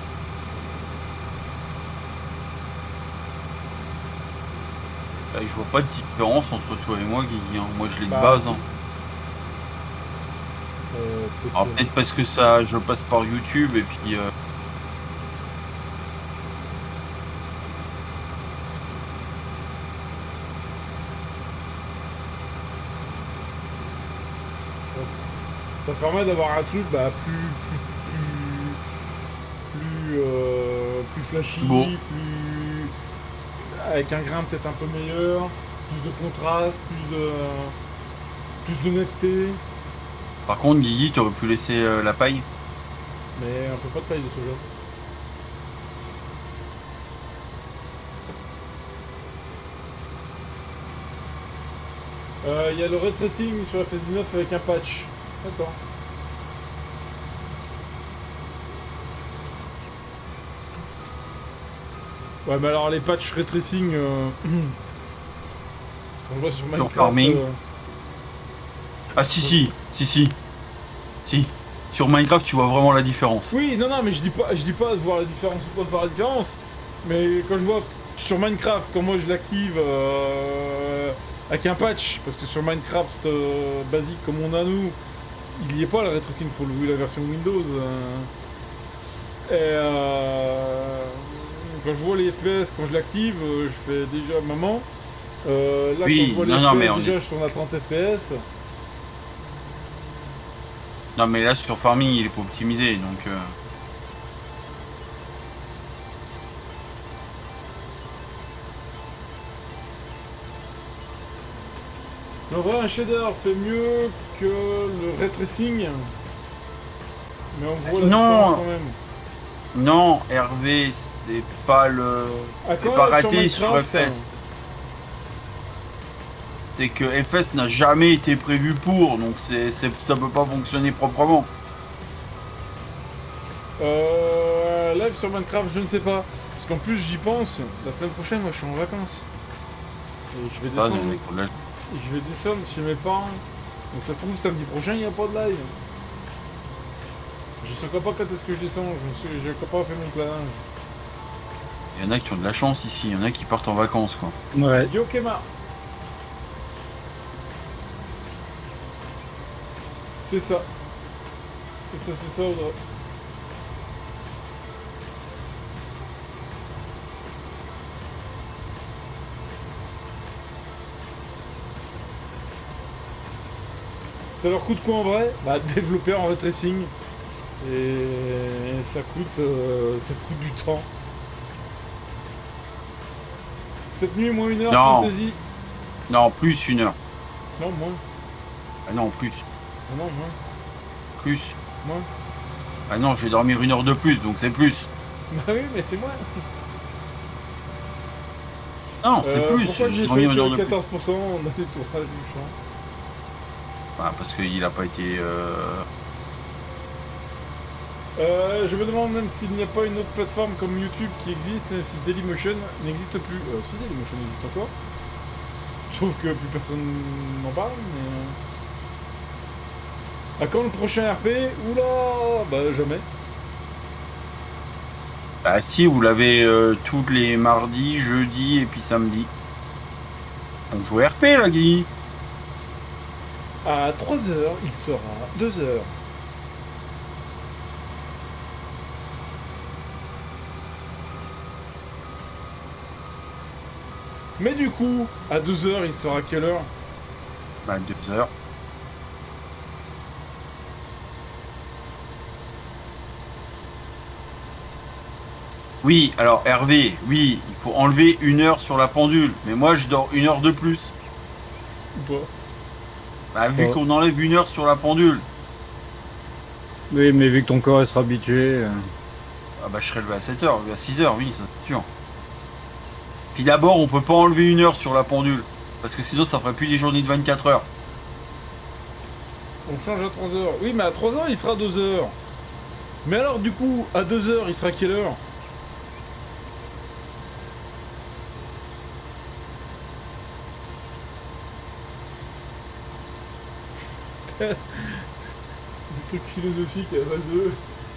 je vois pas de différence entre toi et moi, Guy. Hein. Moi, je l'ai de Bah, base. Hein. Alors peut-être parce que ça, je passe par YouTube et puis. Ça permet d'avoir un truc bah, plus flashy, Bon. plus avec un grain peut-être un peu meilleur, plus de contraste, plus de netteté. Par contre, Guigui, t'aurais pu laisser la paille. Mais on fait pas de paille de soja. Il y a le ray tracing sur la FS19 avec un patch. D'accord. Ouais, mais alors les patchs ray tracing, on voit sur Minecraft. Farming. Ah si. Sur Minecraft, tu vois vraiment la différence. Oui, non, mais je dis pas de voir la différence ou pas de voir la différence. Mais quand je vois sur Minecraft, quand moi je l'active avec un patch, parce que sur Minecraft basique comme on a nous, il y est pas le ray tracing, faut louer la version Windows. Et quand je vois les FPS, quand je l'active, je fais déjà maman. Là, Oui, quand je vois les non, FPS, mais on déjà est- je tourne à 30 FPS. Non, mais là, sur Farming, il est pas optimisé, donc. En vrai, un shader fait mieux que le ray tracing. Mais on voit la Non. différence quand même. Non, Hervé, c'est pas le. Ah, C'est quand pas même, raté sur sur Minecraft, FS. C'est que FS n'a jamais été prévu pour, donc ça peut pas fonctionner proprement. Live sur Minecraft, je ne sais pas. Parce qu'en plus, j'y pense. La semaine prochaine, moi, je suis en vacances. Et je vais Ah, descendre, non, mais là, chez mes parents. Donc ça se trouve, samedi prochain, il n'y a pas de live. Je sais pas quand est-ce que je descends, j'ai encore pas fait mon planage. Il y en a qui ont de la chance ici, il y en a qui partent en vacances quoi. Ouais. Yo Kema. C'est ça. C'est ça Audrey. Ça leur coûte quoi en vrai? Bah développer en ray tracing. Et ça coûte du temps. Cette nuit, moins 1 heure, Non. pensez-y. Non, plus 1 heure. Non, moins. Ah non, plus. Ah non, moins. Plus. Moins. Ah non, je vais dormir 1 heure de plus, donc c'est plus. Bah oui, mais c'est moins. Non, c'est plus. Pourquoi je vais j'ai dormir fait 1 heure de que plus. 14% on a détourage du champ? Bah, parce qu'il a pas été... Je me demande même s'il n'y a pas une autre plateforme comme YouTube qui existe, même si Dailymotion n'existe plus. Si Dailymotion existe encore. Sauf que plus personne n'en parle, mais... À quand le prochain RP? Oula! Bah jamais. Bah si, vous l'avez tous les mardis, jeudis et puis samedi. On joue RP là, Guy. À 3h, il sera 2h. Mais du coup, à 2h, il sera quelle heure? Bah 2 heures. Oui, alors Hervé, oui, il faut enlever 1 heure sur la pendule. Mais moi je dors 1 heure de plus. Ou pas? Bah vu Oh. qu'on enlève 1 heure sur la pendule. Oui, mais vu que ton corps il sera habitué. Ah bah je serais levé à 7 heures, à 6 heures, oui, ça c'est sûr. Puis d'abord on peut pas enlever 1 heure sur la pendule. Parce que sinon ça ferait plus des journées de 24 heures. On change à 3h. Oui, mais à 3h, il sera 2h. Mais alors, du coup, à 2h, il sera quelle heure? Des trucs philosophiques à base de...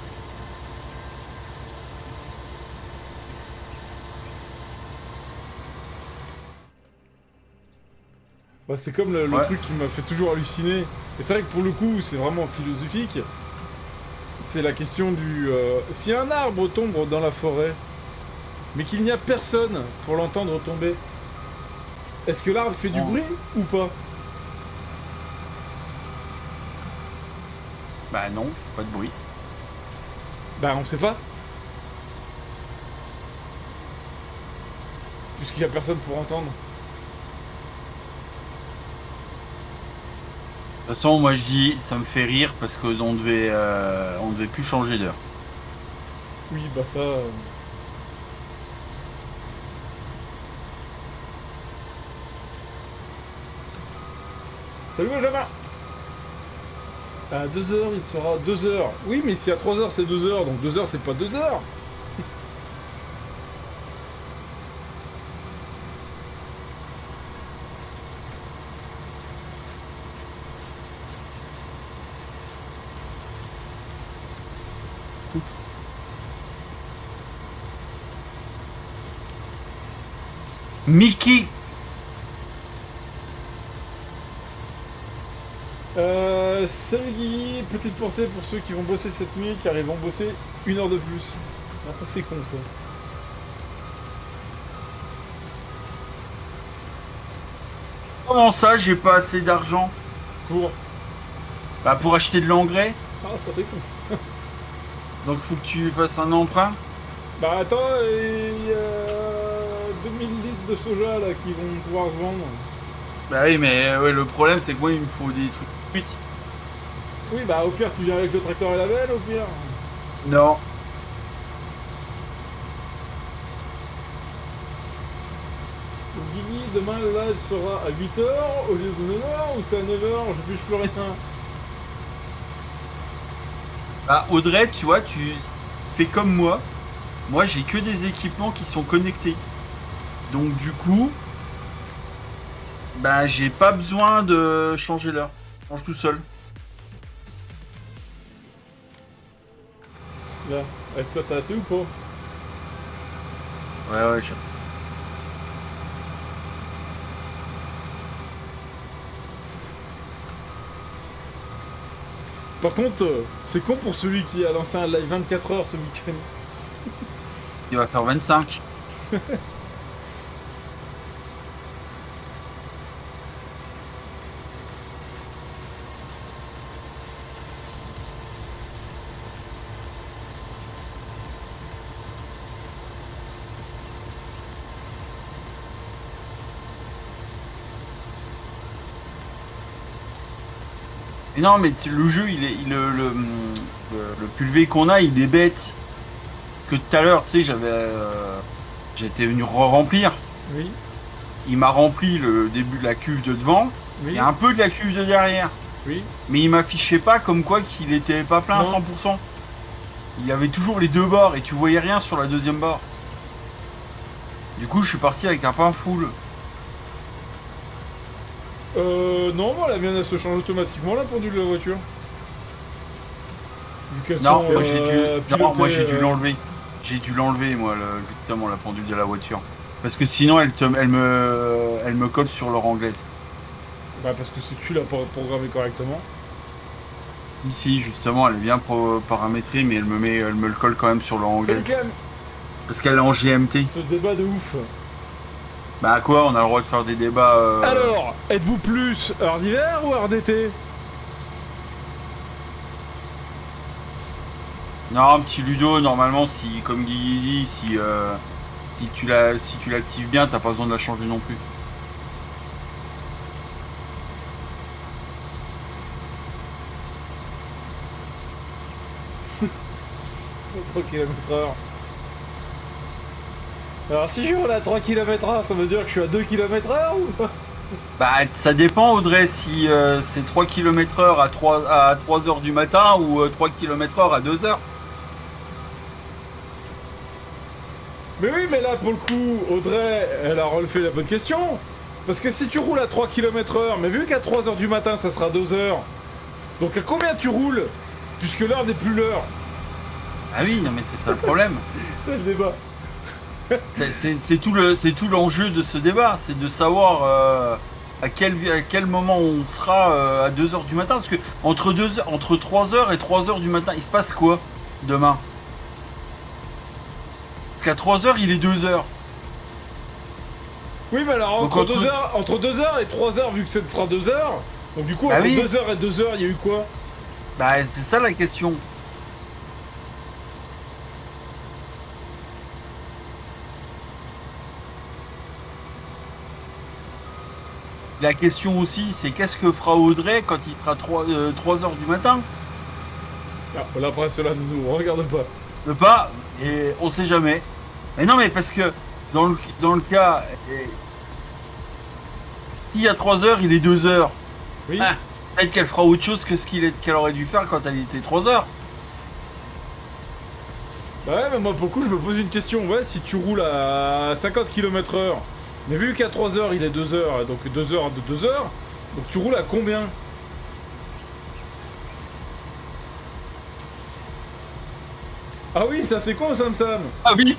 Bah, c'est comme le Ouais. truc qui m'a fait toujours halluciner. Et c'est vrai que pour le coup, c'est vraiment philosophique. C'est la question du... si un arbre tombe dans la forêt, mais qu'il n'y a personne pour l'entendre tomber, est-ce que l'arbre fait du Non. bruit ou pas? Bah non, pas de bruit. Bah, on sait pas. Puisqu'il n'y a personne pour entendre. De toute façon, moi je dis, ça me fait rire parce que on devait plus changer d'heure. Oui, bah ça... Salut Benjamin! À 2h, il sera 2h. Oui, mais si à 3h, c'est 2h, donc 2h, c'est pas 2h. Mickey. Salut Guy, petite pensée pour ceux qui vont bosser cette nuit car ils vont bosser 1 heure de plus. Ah, ça c'est con ça. Comment ça, j'ai pas assez d'argent? Pour... Bah pour acheter de l'engrais. Ah, ça c'est con. Donc faut que tu fasses un emprunt. Bah attends, il y a 2000 litres de soja là qui vont pouvoir se vendre. Bah oui, mais ouais, le problème c'est que moi il me faut des trucs vite. Oui, bah au pire tu viens avec le tracteur et la belle au pire. Non. Donc Guigui, demain le live sera à 8h au lieu de 9h ou c'est à 9h, je touche plus rien. Bah Audrey, tu vois, tu fais comme moi. Moi j'ai que des équipements qui sont connectés. Donc du coup, bah j'ai pas besoin de changer l'heure. Je change tout seul. Là, avec ça, t'as assez ou pas? Ouais, Par contre, c'est con pour celui qui a lancé un live 24 heures ce week-end. il va faire 25. Et non, mais le jeu, le pulvé qu'on a, il est bête. Que tout à l'heure, tu sais, j'étais venu remplir. Oui, Il m'a rempli le début de la cuve de devant oui, et un peu de la cuve de derrière. oui. Mais il m'affichait pas comme quoi qu'il était pas plein à Non. 100%. Il y avait toujours les deux bords et tu voyais rien sur la deuxième bord. Du coup, je suis parti avec un pain full. Non, moi la mienne elle se change automatiquement la pendule de la voiture. Vu qu'elles Non, sont, moi j'ai pilotées, dû l'enlever. J'ai dû l'enlever, moi, justement, la pendule de la voiture. Parce que sinon, elle me colle sur leur anglaise. Bah parce que si tu l'as pas programmé correctement. Si, justement, elle est bien paramétrée, mais elle me le colle quand même sur leur Fais anglaise. quand même Parce qu'elle est en GMT. ce débat de ouf. Bah quoi, on a le droit de faire des débats. Alors, êtes-vous plus heure d'hiver ou heure d'été? Non, un petit Ludo, normalement, si, comme Guigui dit, si tu l'actives bien, t'as pas besoin de la changer non plus. « 3 km/h. Alors si je roule à 3 km/h, ça veut dire que je suis à 2 km/h ou pas? Bah, ça dépend, Audrey, si c'est 3 km/h à 3 heures du matin ou 3 km/h à 2 heures. Mais oui, mais là pour le coup, Audrey, elle a relevé la bonne question. Parce que si tu roules à 3 km/h, mais vu qu'à 3 heures du matin ça sera 2 heures, donc à combien tu roules? Puisque l'heure n'est plus l'heure. Ah oui, non mais c'est ça le problème. C'est le débat. C'est tout l'enjeu de ce débat, c'est de savoir à quel moment on sera à 2 heures du matin. Parce que entre 3 heures et 3 heures du matin, il se passe quoi demain? Qu'à 3 heures, il est 2 heures. Oui, mais alors Donc, entre 2 heures et 3 heures, vu que ce sera 2 heures, donc du coup, Bah entre oui. 2 heures et 2 heures, il y a eu quoi? Bah, c'est ça la question. La question aussi, c'est qu'est-ce que fera Audrey quand il sera 3 heures du matin? Ah, la presse là ne nous regarde pas. Ne pas, et on sait jamais. Mais non, mais parce que dans le cas, s'il y a 3 heures, il est 2 heures. Oui. Ah, peut-être qu'elle fera autre chose que qu'elle aurait dû faire quand elle était 3 heures. Bah ouais, mais moi pour le coup, je me pose une question. Ouais, si tu roules à 50 km/h, mais vu qu'à 3 heures, il est 2 heures, donc 2 heures de 2 heures, donc tu roules à combien? Ah oui, ça c'est con, Sam Sam. Ah oui.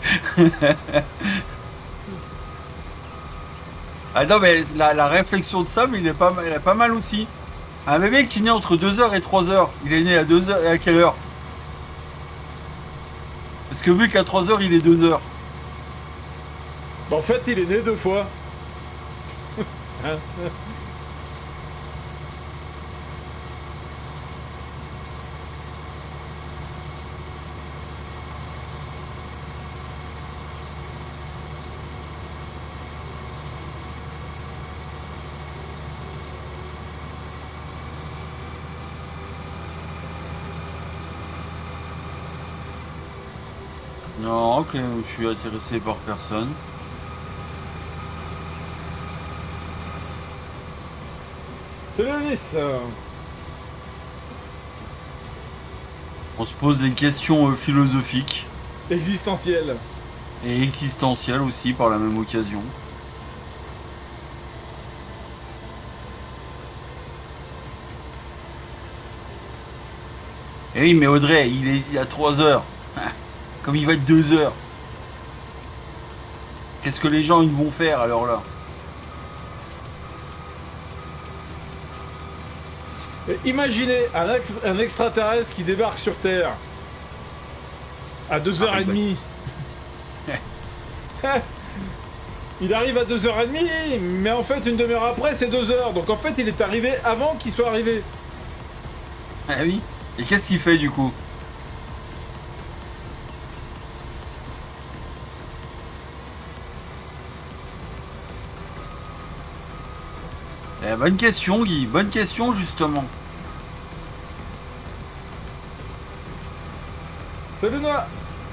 Ah non, mais la réflexion de Sam, elle est pas mal aussi. Un bébé qui naît entre 2 heures et 3 heures, il est né à 2 heures, à quelle heure? Parce que vu qu'à 3 heures, il est 2 heures. Bah en fait, il est né 2 fois. Hein? Non, ok, je suis intéressé par personne. C'est le Nice. On se pose des questions philosophiques Existentiel. et existentielles aussi par la même occasion. Et oui, mais Audrey, il est à 3 heures. Comme il va être 2 heures. Qu'est-ce que les gens ils vont faire alors là? Et imaginez un extraterrestre qui débarque sur Terre à 2h30. Il arrive à 2h30, mais en fait une demi-heure après c'est 2h. Donc en fait il est arrivé avant qu'il soit arrivé. Ah oui. Et qu'est-ce qu'il fait du coup? Bonne question Guy, bonne question justement. Salut Noah.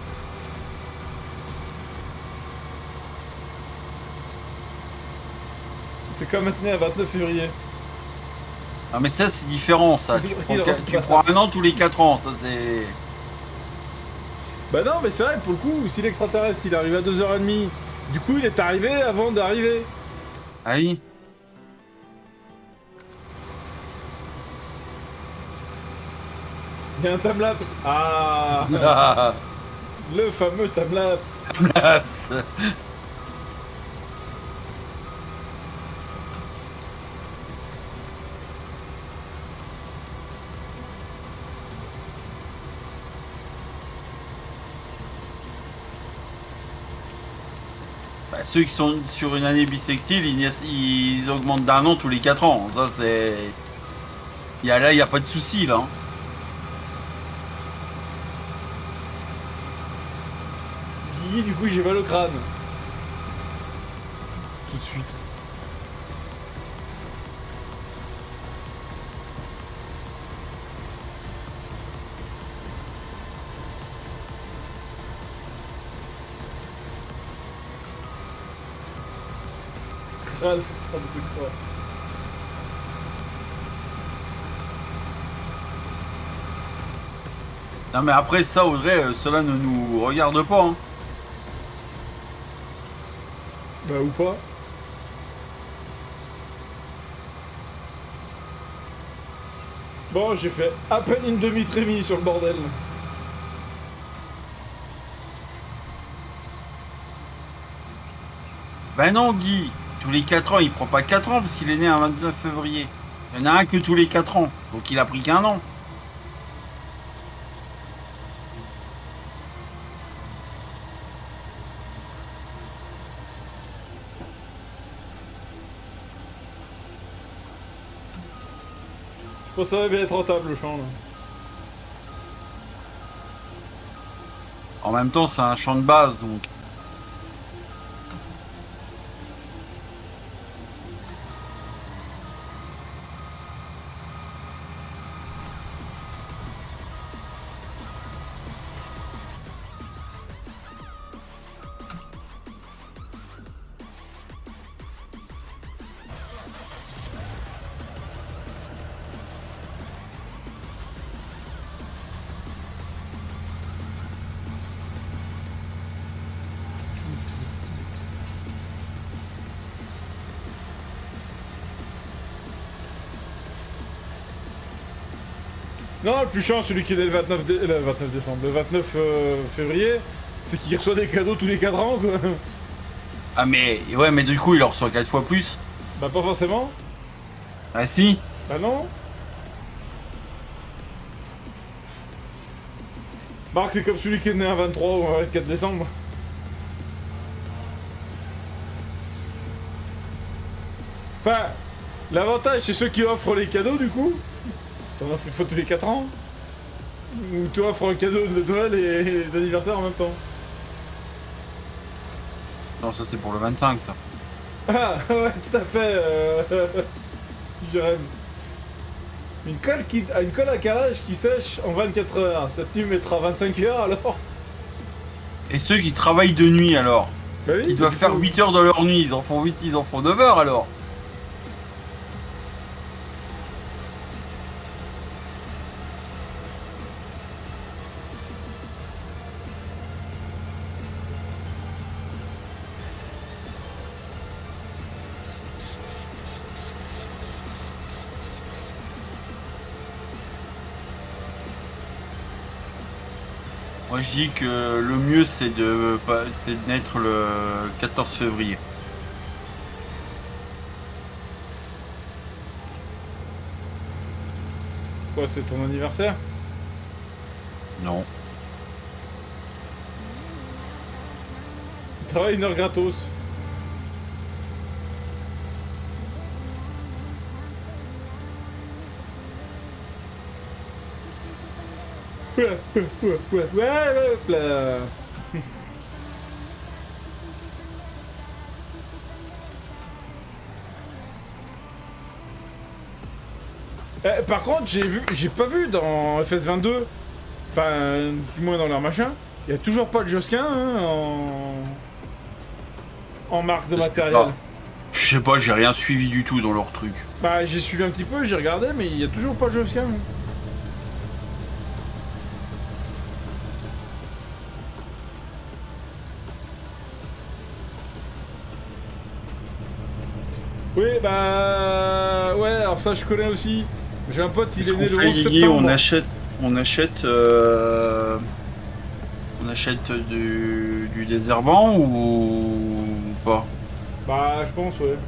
C'est comme maintenant à 29 février. Ah mais ça c'est différent ça, tu prends un an tous les 4 ans, ça c'est... Bah non mais c'est vrai pour le coup, si l'extraterrestre il arrive à 2h30, du coup il est arrivé avant d'arriver. Ah oui. Il y a un timelapse. Ah. Le fameux timelapse. Timelapse. Bah, ceux qui sont sur une année bissextile, ils augmentent d'un an tous les 4 ans. Ça c'est... Là, il n'y a pas de souci là. Du coup j'ai mal au crâne. Tout de suite. Crâne, ça me fait quoi. Non mais après ça Audrey, cela ne nous regarde pas. Hein. Bah ou pas. Bon, j'ai fait à peine une demi-trémie sur le bordel. Ben non Guy, tous les 4 ans, il prend pas 4 ans parce qu'il est né un 29 février. Il y en a un que tous les 4 ans, donc il a pris qu'un an. Je pense que ça va bien être rentable le champ là. En même temps, c'est un champ de base, donc... Non, le plus chiant, celui qui est né le 29, le 29 décembre, le 29 février, c'est qu'il reçoit des cadeaux tous les 4 ans, quoi. Ah mais... Ouais, mais du coup, il en reçoit 4 fois plus. Bah pas forcément. Ah si. Bah non. Marc, c'est comme celui qui est né un 23 ou un 24 décembre. Enfin, l'avantage, c'est ceux qui offrent les cadeaux, du coup. T'en offres une fois tous les 4 ans. Ou tu offres un cadeau de Noël et d'anniversaire en même temps. Non, ça c'est pour le 25, ça. Ah, ouais, tout à fait. Jérém. Une colle à calage qui sèche en 24 heures. Cette nuit mettra 25 heures alors. Et ceux qui travaillent de nuit, alors? Bah oui, Ils doivent faire 8 heures de leur nuit, ils en font 8, ils en font 9 heures, alors. Moi je dis que le mieux c'est de naître le 14 février. Quoi, c'est ton anniversaire? Non. Il travaille 1 heure gratos. Ouais, là. Par contre, j'ai pas vu dans FS22, enfin, du moins dans leur machin, il y a toujours pas de Josquin hein, en marque de matériel. Je sais pas, j'ai rien suivi du tout dans leur truc. Bah, j'ai suivi un petit peu, j'ai regardé, mais il y a toujours pas de Josquin. Hein. Oui, bah... Ouais, alors ça je connais aussi. J'ai un pote, il est né le 11 septembre. On achète du désherbant ou pas? Bah, je pense, ouais.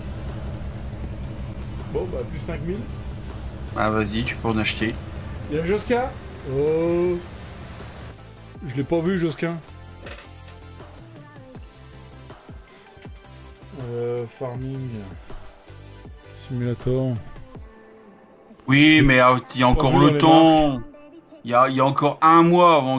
Bon, bah, plus 5000. Ah, vas-y, tu peux en acheter. Il y a Josquin? Oh... Je l'ai pas vu, Josquin. Farming... Simulator... Oui, mais il y a encore le temps. Il y a encore 1 mois avant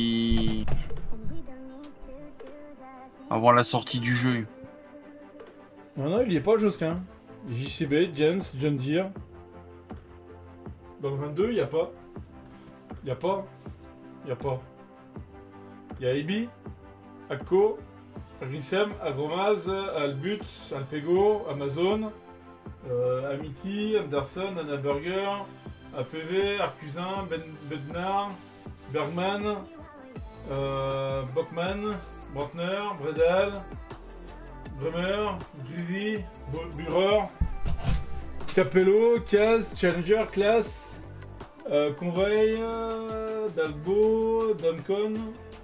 avant la sortie du jeu. Non, il y est pas, Josquin. JCB, Jens, John Deere. Dans le 22, il y a pas. Il y a pas. Il y a pas. Il y a Ebi, Acco, Grisem, Agromaz, Albut, Alpego, Amazon, Amity, Anderson, Anna Burger, APV, Arcusin, Bednar, Bergman, Bockman, Brantner, Bredal, Bremer, Gilly, Burer, Capello, Kaz, Challenger, Class, Convey, Dalbo, Duncon,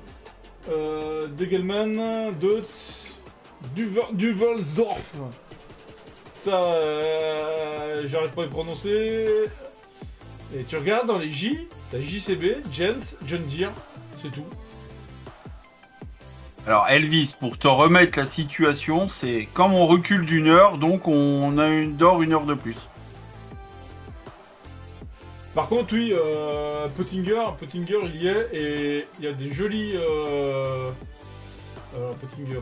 Degelman, Deutz, Duvalsdorf. Ça, j'arrive pas à le prononcer. Et tu regardes dans les J, t'as JCB, Jens, John Deere, c'est tout. Alors Elvis, pour te remettre la situation, c'est comme on recule d'1 heure, donc on a dort 1 heure de plus. Par contre, oui, Pottinger, il y est, et il y a des jolis... Pottinger.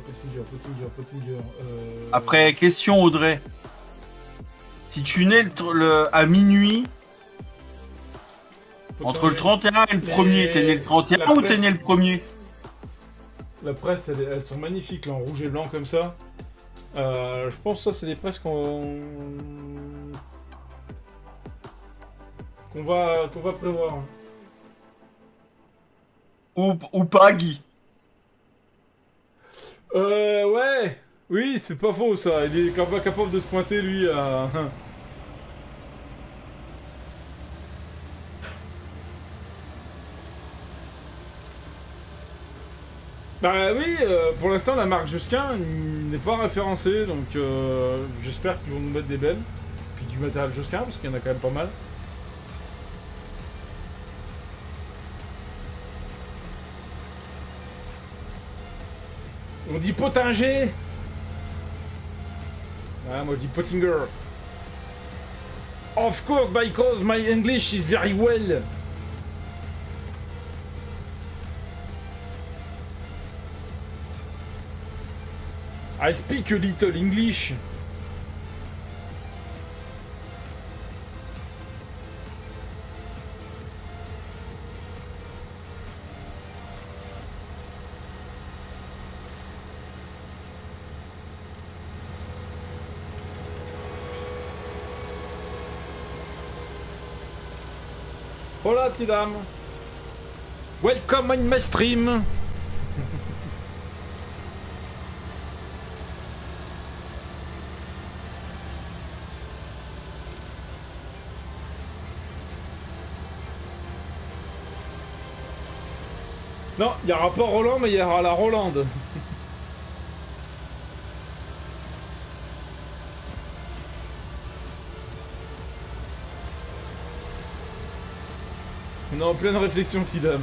Après, question Audrey. Si tu nais à minuit, entre le 31 et le 1er, t'es né le 31 ou t'es né le 1er? La presse, elles sont magnifiques, là, en rouge et blanc, comme ça. Je pense que ça, c'est des presses qu'on va prévoir. Ou pas, Guy? Ouais. Oui, c'est pas faux, ça. Il est pas capable de se pointer, lui, à... Bah oui, pour l'instant, la marque Josquin n'est pas référencée, donc j'espère qu'ils vont nous mettre des belles. Puis du matériel Josquin, parce qu'il y en a quand même pas mal. On dit Pottinger. Ah, moi je dis Pottinger. Of course, because my English is very well. I speak a little English. Hola, Tidam. Welcome on my stream. Non, il y aura pas Roland, mais il y aura la Rolande. On est en pleine réflexion, Tidam.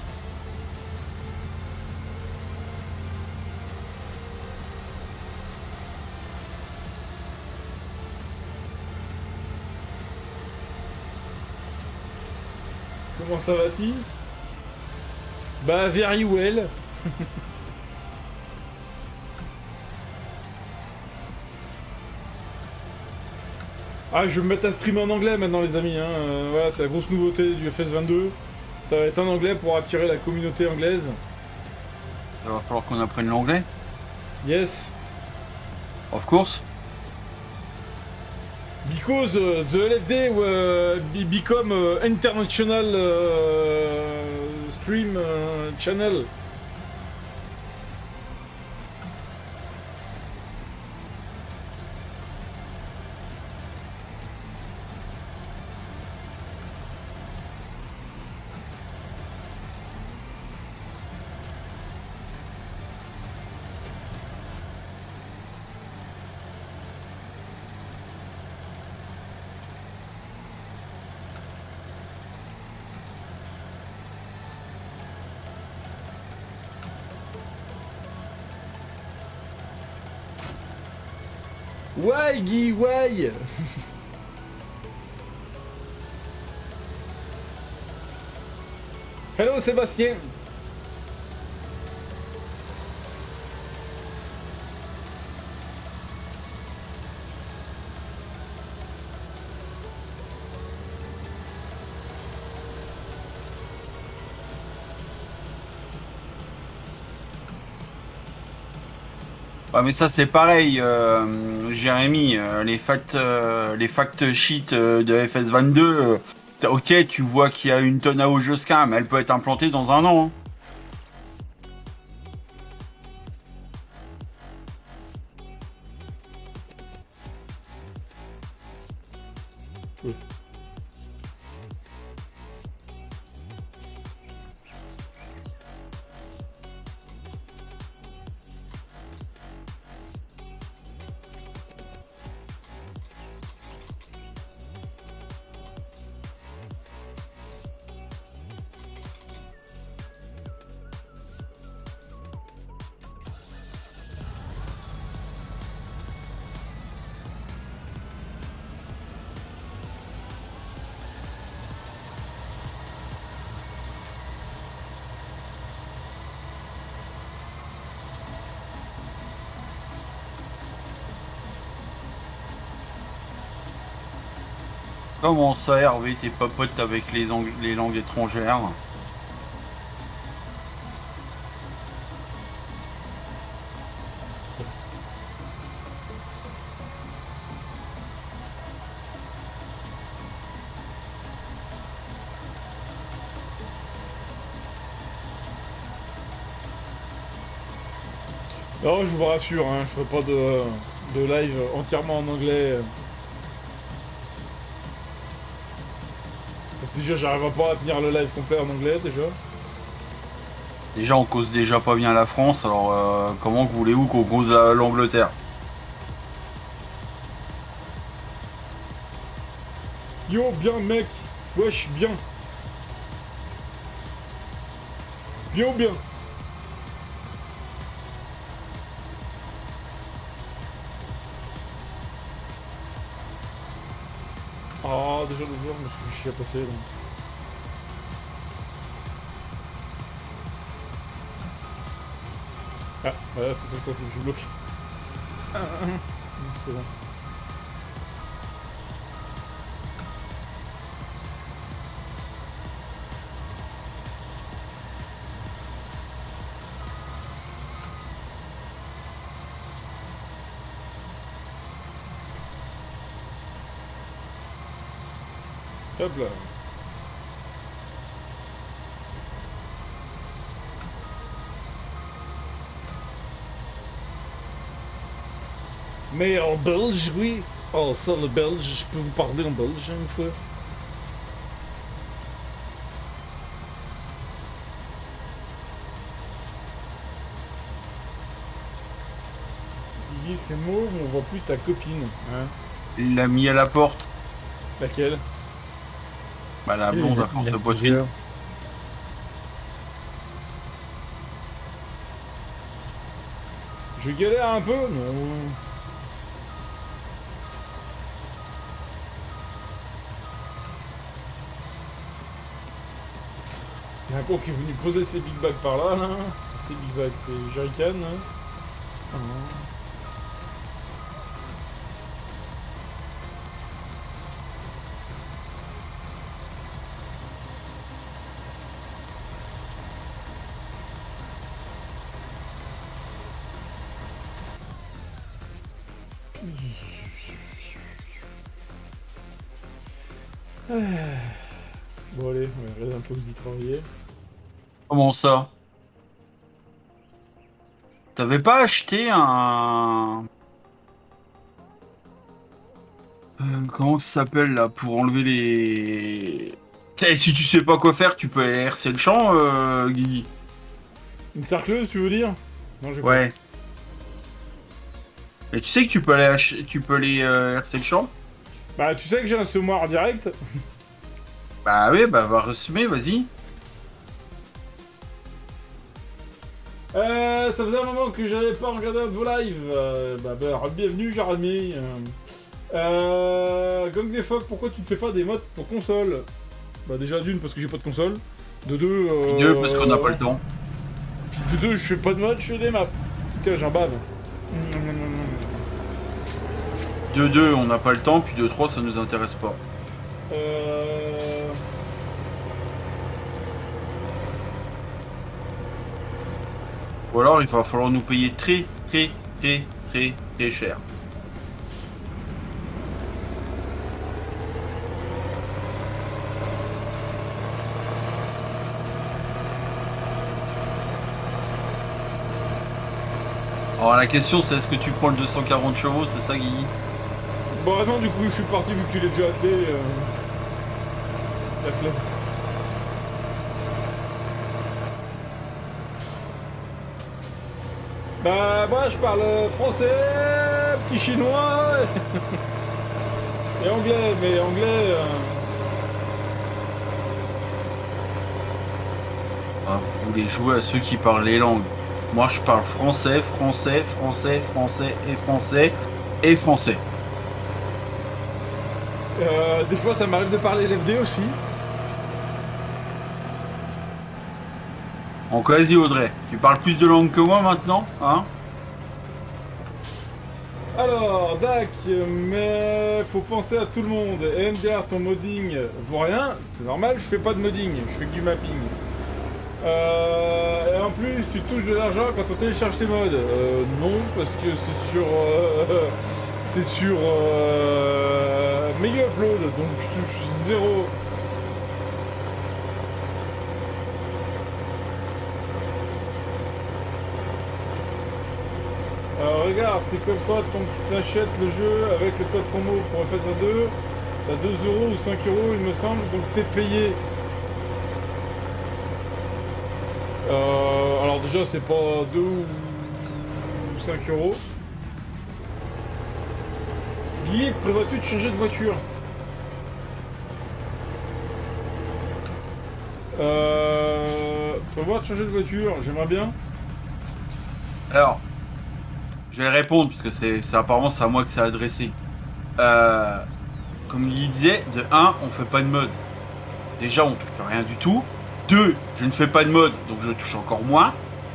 Comment ça va-t-il? Bah, very well. Ah, je vais me mettre à streamer en anglais maintenant, les amis. Hein. Voilà, c'est la grosse nouveauté du FS22. Ça va être en anglais pour attirer la communauté anglaise. Il va falloir qu'on apprenne l'anglais. Yes. Of course. Because the LFD become international stream channel. Ouais, Guy, ouais. Hello, Sébastien. Ouais, mais ça c'est pareil, Jérémy, les fact sheets de FS22, ok, tu vois qu'il y a une tonne à Ojoska, mais elle peut être implantée dans un an. Hein. Oui. Comment ça, Hervé, t'es pas pote avec les langues étrangères? Non, je vous rassure, hein, je ferai pas de live entièrement en anglais. Parce que déjà, j'arrive pas à tenir le live complet en anglais, déjà. Déjà, on cause déjà pas bien la France, alors comment voulez-vous qu'on cause l'Angleterre? Yo, bien, mec. Wesh, bien. Bien ou bien? Ah, déjà 2 heures, je me suis fait chier à passer, donc. Ah, voilà, c'est pour toi que je bloque. C'est bon. Hop là. Mais en belge, oui. Oh, ça, le belge, je peux vous parler en belge une fois. dis ces mots, on voit plus ta copine. Hein. Il l'a mis à la porte. Laquelle? Bah la Il blonde a- à forte il a poitrine. plusieurs. Je galère un peu? Non. Il y a un con qui est venu poser ses big bags par là, là. Ses big bags, c'est jerrycan. Hein. Ah. Bon allez, on va regarder un peu vous y travailler. Comment ça? T'avais pas acheté un... comment ça s'appelle là pour enlever les... Eh, si tu sais pas quoi faire, tu peux aller RC le champ, Guigui. Une cercleuse, tu veux dire? Non, j'ai pas. Ouais. Mais tu sais que tu peux aller RC le champ? Bah, tu sais que j'ai un semoir direct. Bah oui, bah va ressemer, vas-y. Ça faisait un moment que j'avais pas regardé un de vos lives. Bienvenue, Jérémy. Gang des phoques, pourquoi tu ne fais pas des mods pour console? Bah, déjà, d'une, parce que j'ai pas de console. De deux, Deux, parce qu'on n'a pas le temps. De deux, je fais pas de mode, je fais des maps. Tiens, j'en bave. De deux, on n'a pas le temps, puis de trois, ça nous intéresse pas. Ou alors, il va falloir nous payer très cher. Alors la question c'est est-ce que tu prends le 240 chevaux, c'est ça Guigui? Bah non, du coup, je suis parti vu que tu l'as déjà attelé. La flemme. Bah, moi, je parle français, petit chinois et anglais, mais anglais. Ah, vous voulez jouer à ceux qui parlent les langues. Moi je parle français, français, français, français et français et français. Des fois, ça m'arrive de parler LFD aussi. En quasi Audrey, tu parles plus de langues que moi maintenant, hein? Alors, Dak, mais faut penser à tout le monde. MDR, ton modding vaut rien, c'est normal, je fais pas de modding, je fais que du mapping. Et en plus, tu touches de l'argent quand on télécharge tes mods. Non, parce que c'est sur Mega Upload, donc je touche 0. Alors regarde, c'est comme quoi tu achètes le jeu avec le code promo pour FSA2, t'as 2 € ou 5 €, il me semble, donc t'es payé. Alors déjà, c'est pas 2 ou 5 €. Guy, prévois-tu de changer de voiture? Prévois de changer de voiture, j'aimerais bien. Alors, je vais répondre parce que c'est apparemment c'est à moi que c'est adressé. Comme il disait, de 1, on fait pas de mode. Déjà, on touche rien du tout. 2, je ne fais pas de mode, donc je touche encore moins.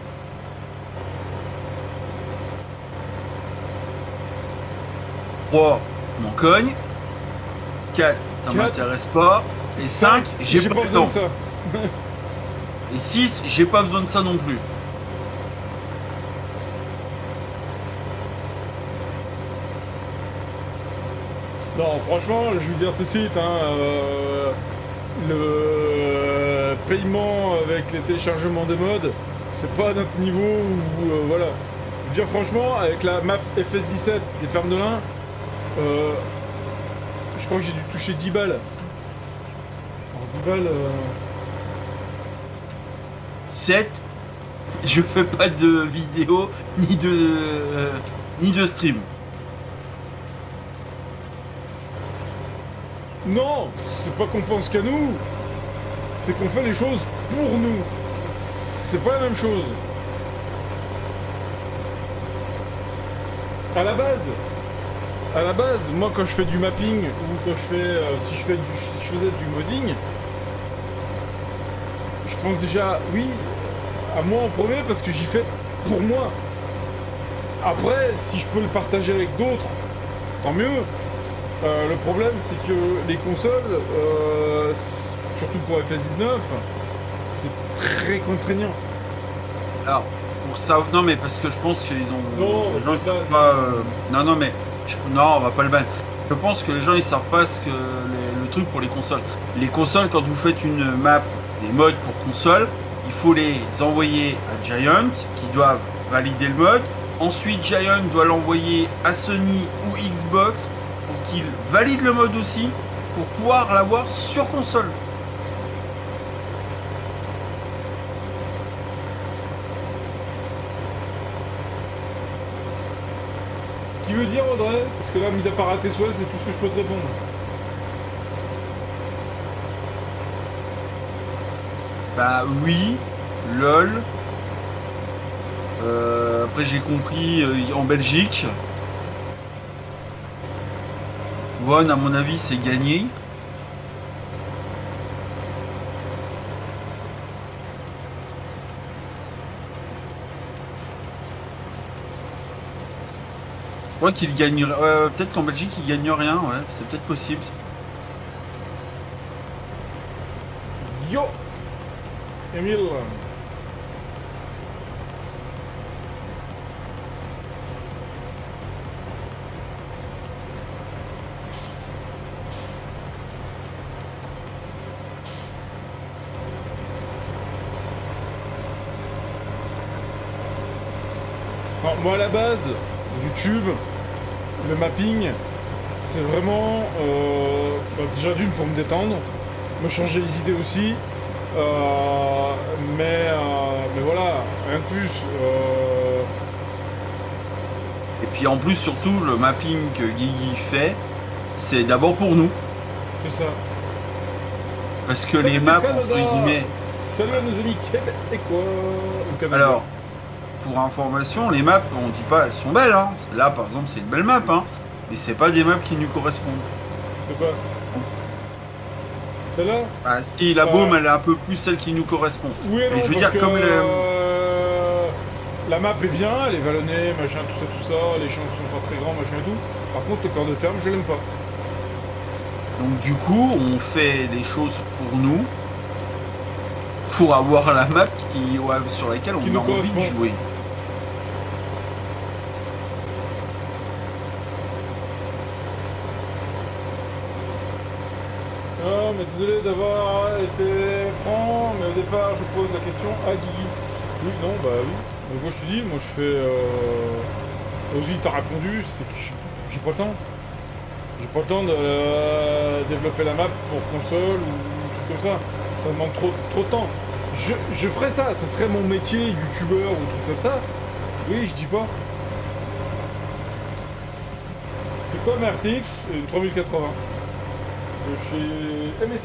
3, je m'en cogne. 4, ça 4, m'intéresse pas. Et 5, j'ai pas besoin besoin. de ça. Et 6, j'ai pas besoin de ça non plus. Non, franchement, je vais vous dire tout de suite, le paiement avec les téléchargements des mods, c'est pas à notre niveau où, voilà. Je veux dire, franchement, avec la map FS17, les fermes de lin, je crois que j'ai dû toucher 10 balles. Alors, 10 balles... 7, je fais pas de vidéo ni de ni de stream. Non, c'est pas qu'on pense qu'à nous, c'est qu'on fait les choses pour nous. C'est pas la même chose. À la base, moi quand je fais du mapping ou quand je fais, si je faisais du modding, je pense déjà, oui, à moi en premier parce que j'y fais pour moi. Après, si je peux le partager avec d'autres, tant mieux. Le problème, c'est que les consoles, surtout pour FS19, c'est très contraignant. Alors, pour ça, non mais parce que je pense qu'ils ont... Non, les gens ils savent pas... Non mais... Non, on va pas le ban. Je pense que les gens ils savent pas ce que le truc pour les consoles. Les consoles, quand vous faites une map, des mods pour console, il faut les envoyer à Giant, qui doivent valider le mode. Ensuite, Giant doit l'envoyer à Sony ou Xbox pour qu'ils valident le mode aussi, pour pouvoir l'avoir sur console. Qui veut dire, Audrey? Parce que là, mis à part à tes souhaits, c'est tout ce que je peux te répondre. Bah oui, lol. Après j'ai compris en Belgique. One à mon avis c'est gagné. Je crois qu'il gagnerait. Peut-être qu'en Belgique il gagne rien, ouais, c'est peut-être possible. Yo Emile. Alors, moi à la base, YouTube, le mapping, c'est vraiment déjà d'une pour me détendre, me changer les idées aussi, mais voilà, rien de plus. Et puis en plus surtout le mapping que Guigui fait, c'est d'abord pour nous. C'est ça. Parce que Salut les maps Canada. entre guillemets. Salut à nos amis québécois. Ou Canada. Alors, pour information, les maps, on dit pas elles sont belles, hein. Là par exemple c'est une belle map, hein. Mais c'est pas des maps qui nous correspondent. De quoi? Celle-là? Ah si, la Baume elle est un peu plus celle qui nous correspond. Oui et non, mais je veux parce dire que, comme la map est bien, elle est vallonnée, machin, tout ça, les champs sont pas très grands, machin et tout. Par contre, le corps de ferme, je l'aime pas. Donc du coup, on fait des choses pour nous, pour avoir la map sur laquelle Qui on nous a envie de correspond. jouer. Non, mais désolé d'avoir été franc, mais au départ, je pose la question à Guigui. Oui, non, bah oui. Donc moi, je te dis, moi, je fais... Ozzy t'a répondu, c'est que j'ai pas le temps. J'ai pas le temps de développer la map pour console ou tout comme ça. Ça demande trop de temps. Je ferais ça, ça serait mon métier, youtubeur ou truc comme ça. Oui, je dis pas. C'est quoi ma RTX? Une 3080. De chez MSI.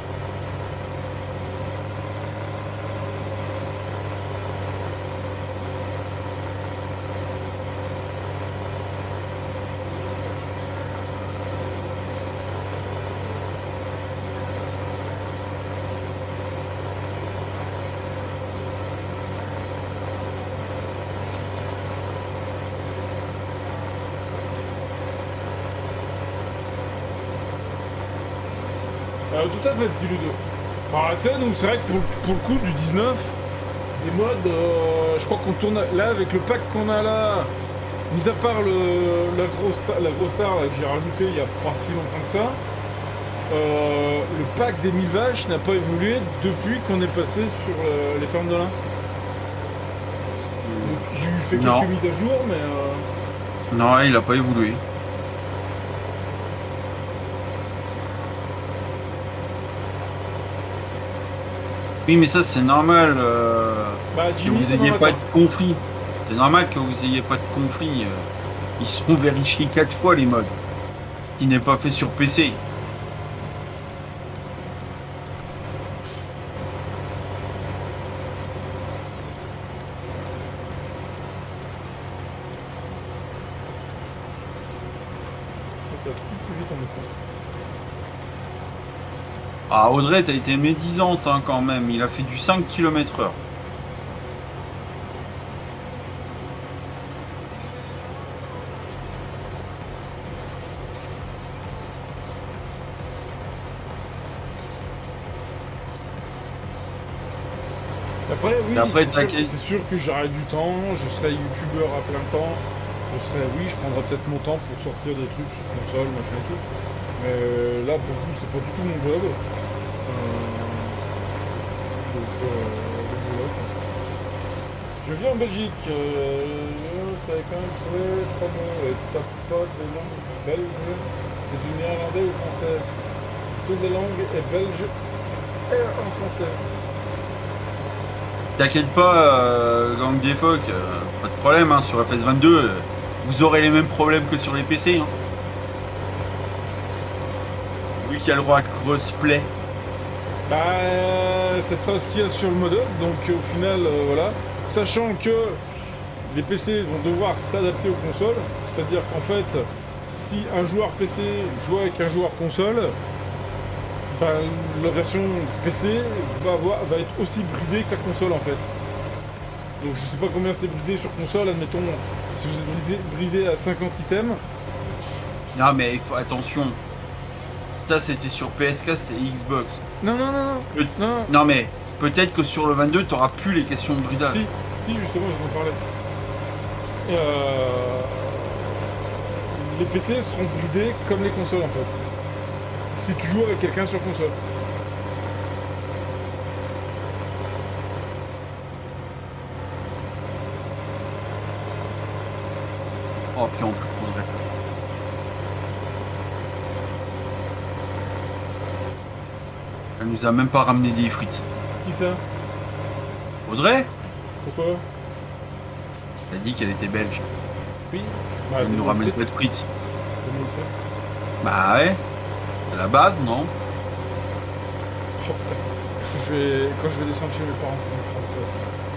Tout à fait, petit Ludo. Alors, tu sais, donc c'est vrai que pour le coup du 19, des modes, je crois qu'on tourne là avec le pack qu'on a là, mis à part la grosse star là, que j'ai rajouté il y a pas si longtemps que ça, le pack des 1000 vaches n'a pas évolué depuis qu'on est passé sur les fermes de lin. Donc j'ai fait Non. quelques mises à jour, mais Non, il a pas évolué. Oui, mais ça c'est normal que Jimmy, vous ça ayez m'en pas va de conflit. C'est normal que vous ayez pas de conflit. Ils sont vérifiés 4 fois les modes. Qui n'est pas fait sur PC. Ça va plus vite en essai. Ah, Audrey, t'as été médisante hein, quand même. Il a fait du 5 km/h. Après, oui, Après, c'est sûr que j'aurai du temps, je serai youtubeur à plein temps, oui, je prendrai peut-être mon temps pour sortir des trucs sur console, machin et tout. Mais là, pour le coup, c'est pas du tout mon job. Donc voilà, quoi. Je vis en Belgique, t'avais quand même trouvé 3 mots, et t'as pas de langue belge, c'est du néerlandais ou français? Toutes les langues est belge et en français. T'inquiète pas, gang des phoques, pas de problème, hein, sur FS22, vous aurez les mêmes problèmes que sur les PC. Hein. Vu qu'il y a le droit à crossplay. Bah, c'est ça ce qu'il y a sur le mode up, donc au final, voilà. Sachant que les PC vont devoir s'adapter aux consoles, c'est-à-dire qu'en fait, si un joueur PC joue avec un joueur console, ben, la version PC va être aussi bridée que la console en fait. Donc je sais pas combien c'est bridé sur console, admettons, si vous êtes bridé à 50 items. Non mais il faut attention. Ça c'était sur PSK, c'est Xbox. Non. Non mais peut-être que sur le 22 t'auras plus les questions de bridage. Si justement je vais en parler. Les PC seront bridés comme les consoles en fait. Si tu joues avec quelqu'un sur console. Oh puis en plus Audrey. Elle nous a même pas ramené des frites. Qui ça? Audrey? Pourquoi? Elle a dit qu'elle était belge. Oui. Elle nous ramène pas de frites. Comment le fait? Bah ouais. À la base, non? Oh putain. Quand je vais descendre chez mes parents, je vais me prendre ça.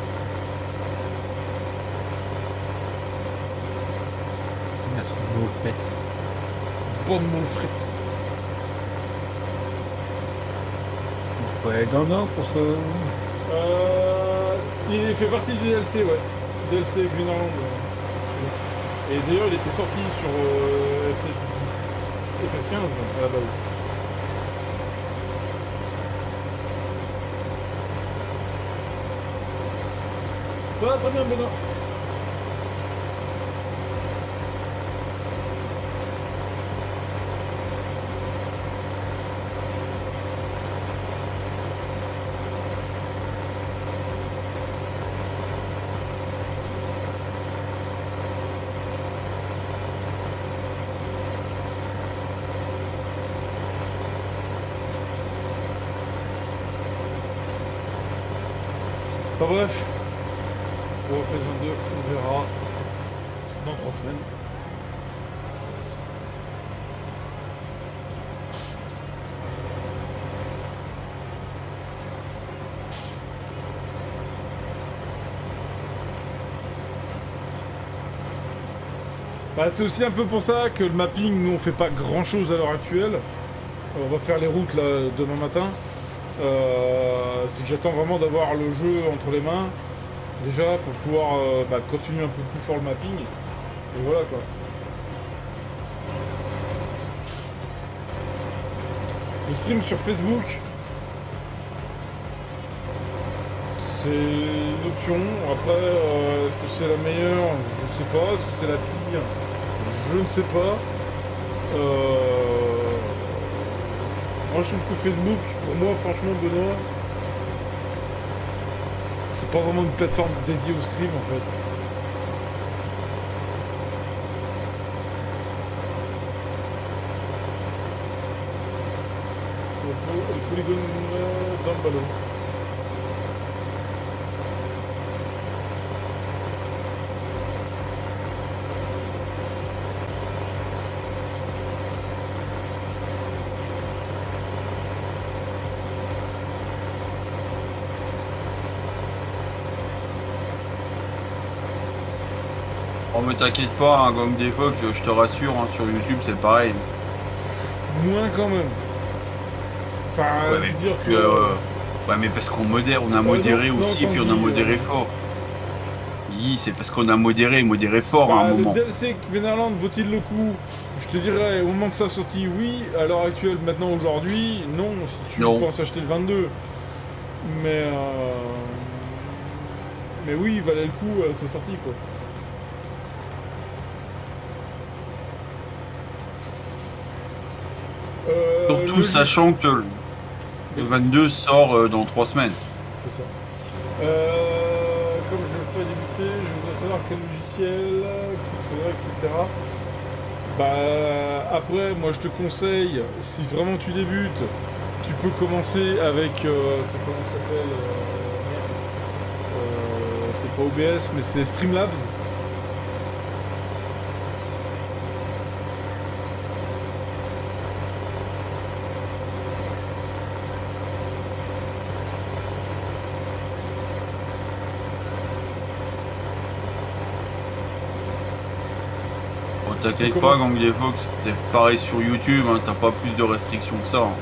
Il a son moule frite. Bonne moule frite. Ouais, dans le Nord pour ce. Il fait partie du DLC, ouais. DLC Greenland. Et d'ailleurs, il était sorti sur FS15 à la base. Ça va très bien, Benoît. Enfin bref, pour FS22, on verra dans 3 semaines. Bah, c'est aussi un peu pour ça que le mapping, nous on fait pas grand chose à l'heure actuelle. On va faire les routes là demain matin. C'est que j'attends vraiment d'avoir le jeu entre les mains, déjà, pour pouvoir continuer un peu plus fort le mapping. Et voilà quoi. Le stream sur Facebook, c'est une option. Après, est-ce que c'est la meilleure? Je sais pas. Est-ce que c'est la pire? Je ne sais pas. Moi je trouve que Facebook, pour moi franchement Benoît, c'est pas vraiment une plateforme dédiée au stream en fait. Les polygones dans le ballon. Oh mais t'inquiète pas, un gang des phoques, je te rassure, hein, sur YouTube c'est pareil. Moins quand même. Enfin, Ouais, je mais veux dire parce que... que, ouais mais parce qu'on modère, on a modéré non, aussi, quand puis on je a dis, modéré fort. Oui, c'est parce qu'on a modéré fort à un le moment. DLC Venerland vaut-il le coup? Je te dirais, au moment que ça sortit, oui. À l'heure actuelle, maintenant, aujourd'hui, non, si tu Non. penses acheter le 22. Mais oui, il valait le coup à sa sortie, quoi. Surtout le sachant que le 22 sort dans 3 semaines. C'est ça. Comme je le fais débuter, je voudrais savoir quel logiciel qu'il faudrait, etc. Bah, après, moi je te conseille, si vraiment tu débutes, tu peux commencer avec, c'est comment ça s'appelle, c'est pas OBS, mais c'est Streamlabs. T'inquiète pas, Gang des Fox, c'est pareil sur YouTube, hein, t'as pas plus de restrictions que ça. Hein.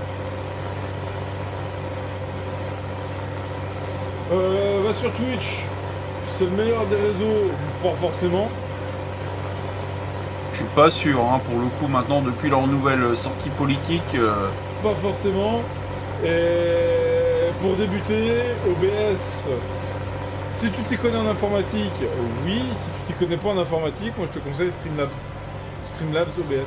Va sur Twitch, c'est le meilleur des réseaux, pas forcément. Je suis pas sûr, hein, pour le coup, maintenant, depuis leur nouvelle sortie politique. Pas forcément. Et pour débuter, OBS, si tu t'y connais en informatique, oui. Si tu t'y connais pas en informatique, moi je te conseille Streamlabs. Streamlabs OBS.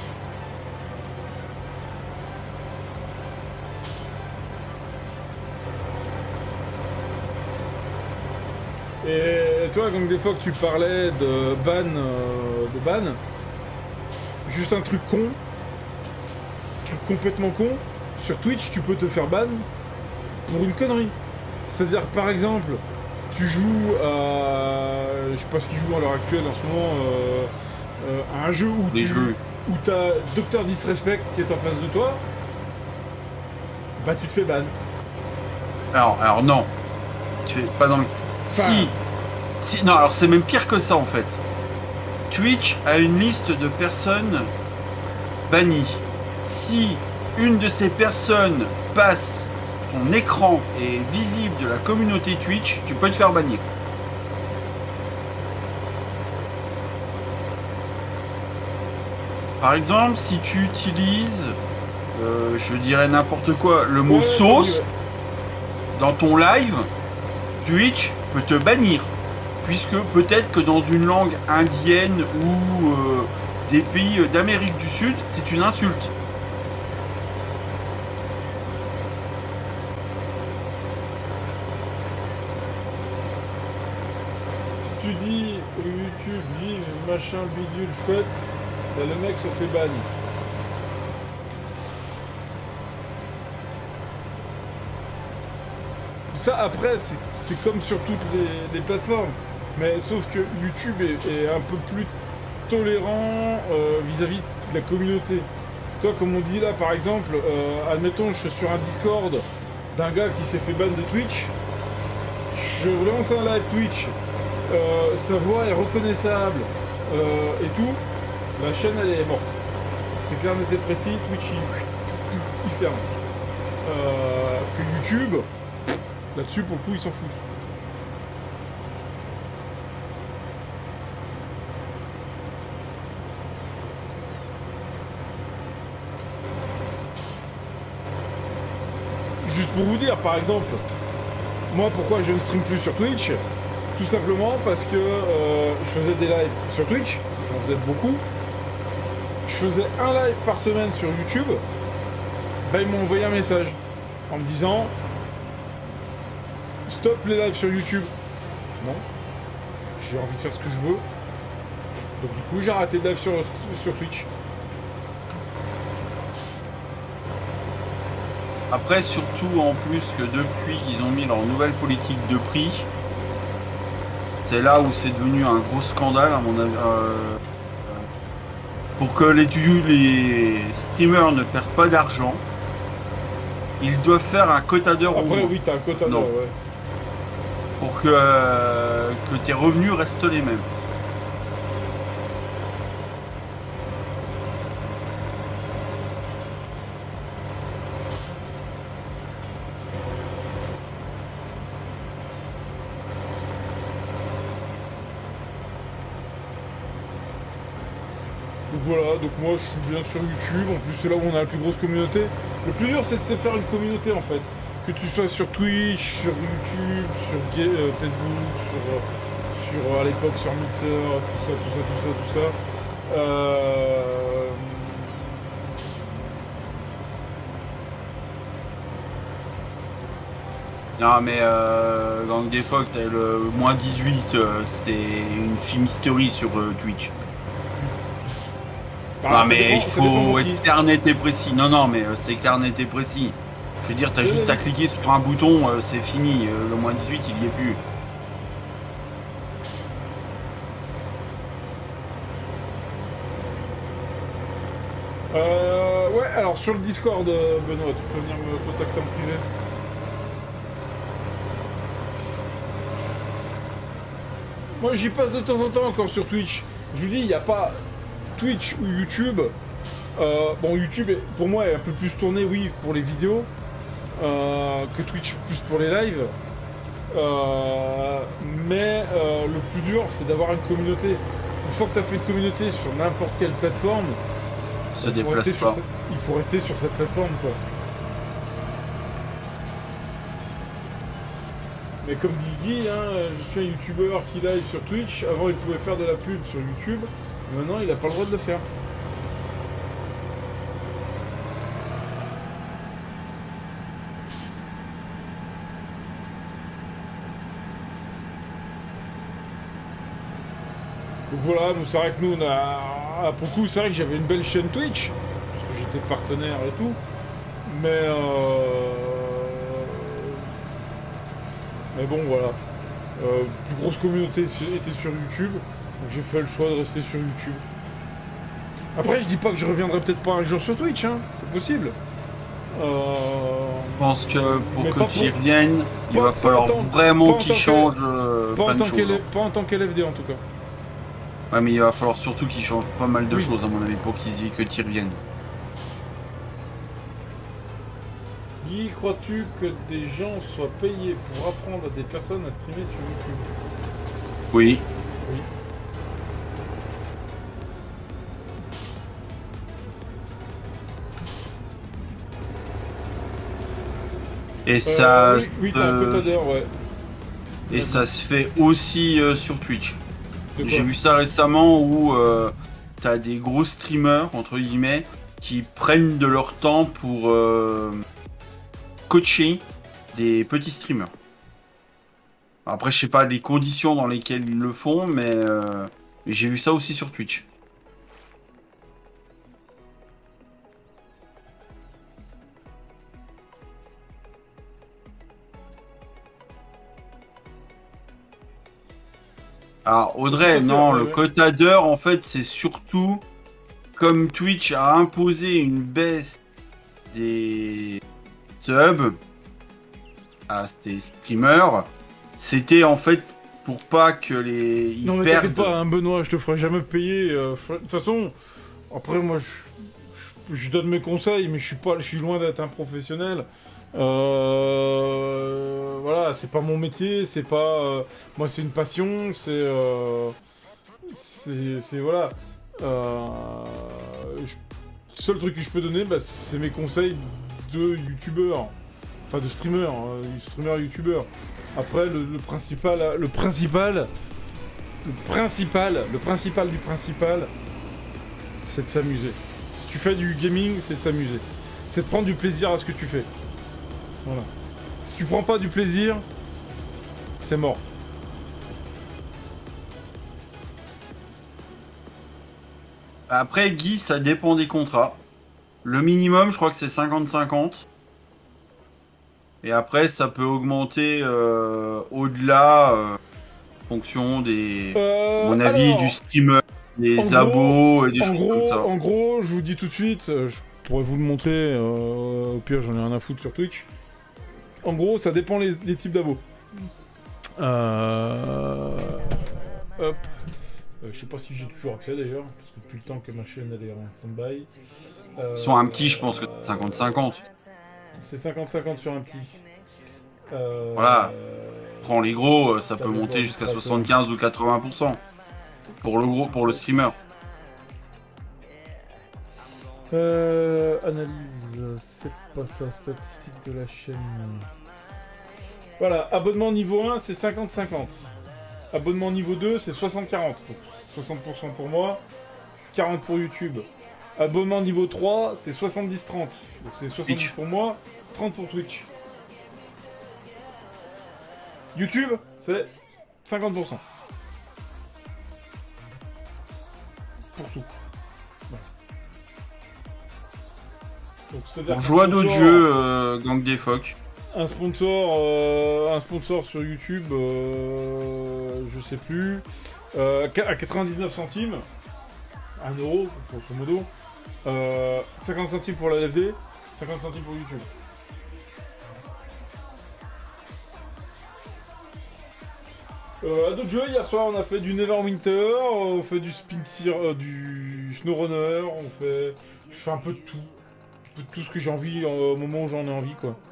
Et toi, donc des fois que tu parlais de ban, juste un truc complètement con, sur Twitch, tu peux te faire ban pour une connerie. C'est-à-dire, par exemple, tu joues à... Je sais pas ce qu'ils jouent à l'heure actuelle en ce moment, à un jeu où t'as Dr Disrespect qui est en face de toi, bah tu te fais ban. Alors non. Tu fais pas dans le... Enfin... Si, non, alors c'est même pire que ça en fait. Twitch a une liste de personnes bannies. Si une de ces personnes passe ton écran et est visible de la communauté Twitch, tu peux te faire bannir. Par exemple, si tu utilises, je dirais n'importe quoi, le mot sauce dans ton live, Twitch peut te bannir. Puisque peut-être que dans une langue indienne ou des pays d'Amérique du Sud, c'est une insulte. Si tu dis YouTube, vive, machin, bidule, chouette, bah, le mec se fait ban. Ça, après, c'est comme sur toutes les plateformes. Mais sauf que YouTube est un peu plus tolérant vis-à-vis de la communauté. Toi, comme on dit là, par exemple, admettons, je suis sur un Discord d'un gars qui s'est fait ban de Twitch. Je relance un live Twitch. Sa voix est reconnaissable et tout. La chaîne, elle est morte. C'est clair, net et précis. Twitch, il ferme. Que YouTube, là-dessus, pour le coup, ils s'en foutent. Juste pour vous dire, par exemple, moi pourquoi je ne stream plus sur Twitch, tout simplement parce que je faisais des lives sur Twitch, j'en faisais beaucoup, je faisais un live par semaine sur YouTube, bah ils m'ont envoyé un message en me disant stop les lives sur YouTube. Non, j'ai envie de faire ce que je veux, donc du coup j'ai arrêté de live sur Twitch. Après, surtout en plus que depuis qu'ils ont mis leur nouvelle politique de prix, c'est là où c'est devenu un gros scandale à mon avis. Pour que les streamers ne perdent pas d'argent, ils doivent faire un quota d'heures. Après oui, t'as un quota d'heures, ouais. Pour que tes revenus restent les mêmes. Donc voilà, donc moi je suis bien sur YouTube, en plus c'est là où on a la plus grosse communauté. Le plus dur c'est de se faire une communauté en fait. Que tu sois sur Twitch, sur YouTube, sur Facebook, sur à l'époque sur Mixer, tout ça. Non mais Gang des Phoques, t'as le moins 18, c'est une film history sur Twitch. Bah, non mais il ça dépend faut de qui. être clair, net et précis. Non mais c'est clair, net et précis. Je veux dire, t'as juste à cliquer sur un bouton, c'est fini. Le moins 18, il y est plus. Ouais, alors sur le Discord, Benoît, tu peux venir me contacter en privé. Moi j'y passe de temps en temps encore sur Twitch. Je vous dis, il n'y a pas Twitch ou YouTube. Bon, YouTube pour moi est un peu plus tourné, oui, pour les vidéos que Twitch plus pour les lives. Mais le plus dur, c'est d'avoir une communauté. Une fois que tu as fait une communauté sur n'importe quelle plateforme, Se déplace pas. il faut rester sur cette plateforme, quoi. Mais comme dit Guy, hein, je suis un youtubeur qui live sur Twitch. Avant, il pouvait faire de la pub sur YouTube. Maintenant, il n'a pas le droit de le faire. Donc voilà, c'est vrai que nous, on a... Pour le coup, c'est vrai que j'avais une belle chaîne Twitch. Parce que j'étais partenaire et tout. Mais bon, voilà. Plus grosse communauté était sur YouTube. Donc j'ai fait le choix de rester sur YouTube. Après, je dis pas que je reviendrai peut-être pas un jour sur Twitch, hein. C'est possible. Je pense que pour Mais que pas tu y pour- reviennes, il pas- va pas falloir en tant- vraiment pas en qu'il tant que- change Pas plein en de tant choses. pas en tant qu'LFD en tout cas. Ouais, mais il va falloir surtout qu'il change pas mal de Oui. choses, à mon avis, pour que tu y reviennes. Guy, crois-tu que des gens soient payés pour apprendre à des personnes à streamer sur YouTube? Oui. Oui. Et ça, oui, t'as un quota d'heures, ouais. et ça se fait aussi sur Twitch. De quoi? J'ai vu ça récemment où t'as des gros streamers, entre guillemets, qui prennent de leur temps pour coacher des petits streamers. Après, je sais pas des conditions dans lesquelles ils le font, mais j'ai vu ça aussi sur Twitch. Alors Audrey, non, le quota d'heures, en fait, c'est surtout comme Twitch a imposé une baisse des subs à ces streamers, c'était en fait pour pas que ils Non mais perdent. t'inquiète pas, hein, Benoît, je te ferai jamais payer. De toute façon, après moi je donne mes conseils, mais je suis loin d'être un professionnel. Voilà, c'est pas mon métier, c'est pas. Moi c'est une passion, c'est voilà. Le seul truc que je peux donner, bah, c'est mes conseils de youtubeur, enfin de streamer, streamer youtubeur. Après le principal du principal, c'est de s'amuser. Si tu fais du gaming, c'est de s'amuser. C'est de prendre du plaisir à ce que tu fais. Voilà. Si tu prends pas du plaisir, c'est mort. Après Guy, ça dépend des contrats. Le minimum, je crois que c'est 50-50. Et après, ça peut augmenter au-delà en fonction des, à mon avis, Alors, du streamer, des en abos et des en choses gros, comme ça. en gros, je vous dis tout de suite, je pourrais vous le montrer, au pire j'en ai rien à foutre sur Twitch. En gros, ça dépend les types d'abos. Hop. Je sais pas si j'ai toujours accès d'ailleurs, parce que depuis le temps que ma chaîne elle est en stand-by. Sur un petit, je pense que c'est 50-50. C'est 50-50 sur un petit. Voilà. Prends les gros, ça Ça peut dépend monter du jusqu'à créateur. 75 ou 80%. Pour le gros, pour le streamer. Analyse, c'est pas ça, statistique de la chaîne. Voilà, abonnement niveau 1, c'est 50-50. Abonnement niveau 2, c'est 60-40. Donc 60% pour moi, 40% pour YouTube. Abonnement niveau 3, c'est 70-30. Donc c'est 70 Twitch. pour moi, 30 pour Twitch. YouTube, c'est 50%. Pour tout. Voilà. Donc, c'est-à-dire Pour qu'un jouer à d'autres sponsor- jeux, Gang des Phoques. un sponsor sur YouTube, je sais plus, à 99 centimes, 1 euro, grosso modo, 50 centimes pour la LFD, 50 centimes pour YouTube. À d'autres jeux, hier soir on a fait du Neverwinter, on fait du du SnowRunner, je fais un peu de tout. Un peu de tout ce que j'ai envie au moment où j'en ai envie, quoi.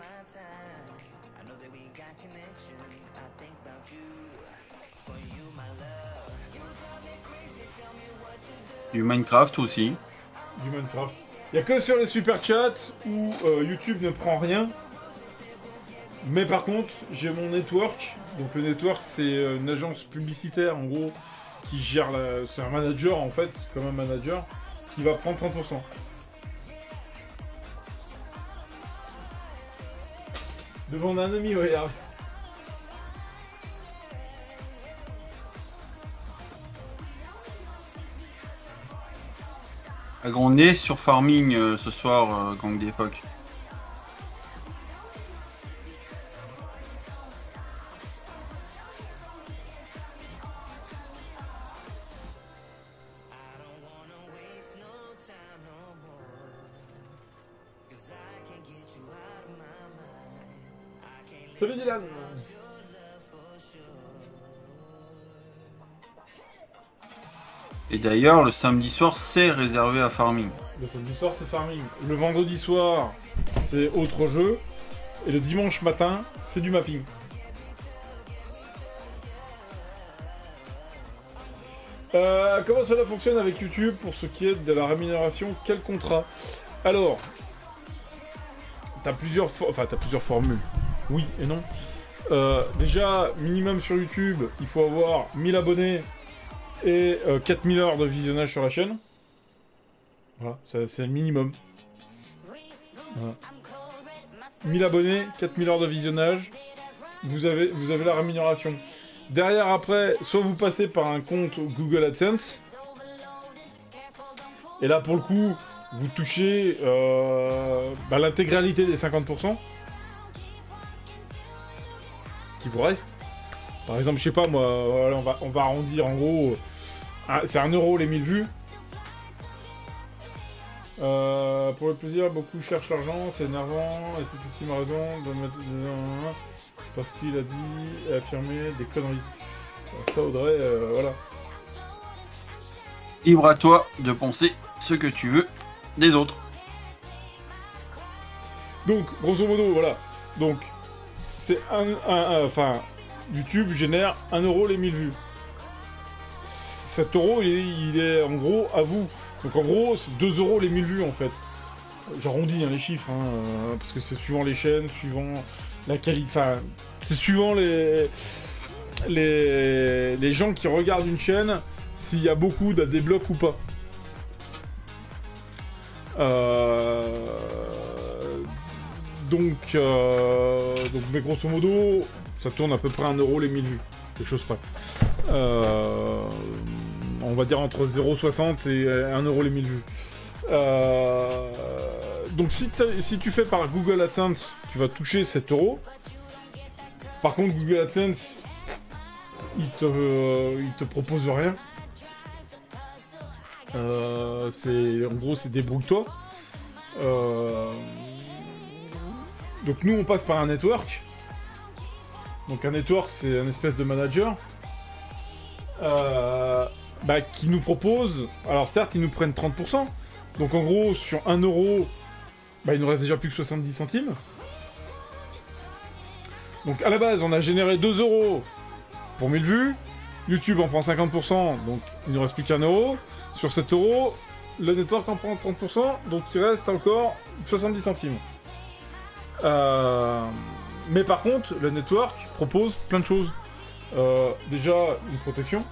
Du Minecraft aussi. Du Minecraft. Il n'y a que sur les super chats où YouTube ne prend rien. Mais par contre, j'ai mon network. Donc le network, c'est une agence publicitaire en gros qui gère la. C'est un manager en fait, comme un manager, qui va prendre 30%. Devant un ami, regarde. On est sur Farming ce soir, Gang des Phoques. Salut Dylan. Et d'ailleurs, le samedi soir, c'est réservé à Farming. Le samedi soir, c'est farming. Le vendredi soir, c'est autre jeu. Et le dimanche matin, c'est du mapping. Comment cela fonctionne avec YouTube pour ce qui est de la rémunération? Quel contrat? Alors, t'as plusieurs formules. Oui et non. Déjà, minimum sur YouTube, il faut avoir 1000 abonnés et 4000 heures de visionnage sur la chaîne. Voilà, c'est le minimum. Voilà. 1000 abonnés, 4000 heures de visionnage, vous avez la rémunération. Derrière, après, soit vous passez par un compte Google AdSense, et là, pour le coup, vous touchez l'intégralité des 50% qui vous reste. Par exemple, je sais pas, moi, voilà, on va arrondir en gros, c'est 1 euro les 1000 vues. Pour le plaisir, beaucoup cherchent l'argent, c'est énervant, et c'est aussi ma raison de mettre... Parce qu'il a dit et affirmé des conneries. Alors ça, Audrey, voilà. Libre à toi de penser ce que tu veux des autres. Donc, grosso modo, voilà. Donc, c'est enfin, YouTube génère 1 euro les 1000 vues. 7 euros, il est en gros à vous. Donc en gros, c'est 2 euros les 1000 vues en fait. J'arrondis les chiffres, parce que c'est suivant les chaînes, suivant la qualité. Enfin, c'est suivant les gens qui regardent une chaîne, s'il y a beaucoup de déblocs ou pas. Donc, mais grosso modo, ça tourne à peu près 1 euro les 1000 vues. Quelque chose près. On va dire entre 0,60 et 1 euro les 1000 vues. Donc si tu fais par Google AdSense, tu vas toucher 7 euros. Par contre, Google AdSense, il te propose rien. En gros, c'est débrouille-toi. Donc nous, on passe par un network. Donc un network, c'est un espèce de manager. Qui nous propose... Alors certes, ils nous prennent 30%. Donc en gros, sur 1 euro, il nous reste déjà plus que 70 centimes. Donc à la base, on a généré 2 euros pour 1000 vues. YouTube en prend 50%, donc il ne reste plus qu'1 euro. Sur 7 euros, le network en prend 30%, donc il reste encore 70 centimes. Mais par contre, le network propose plein de choses. Déjà, une protection.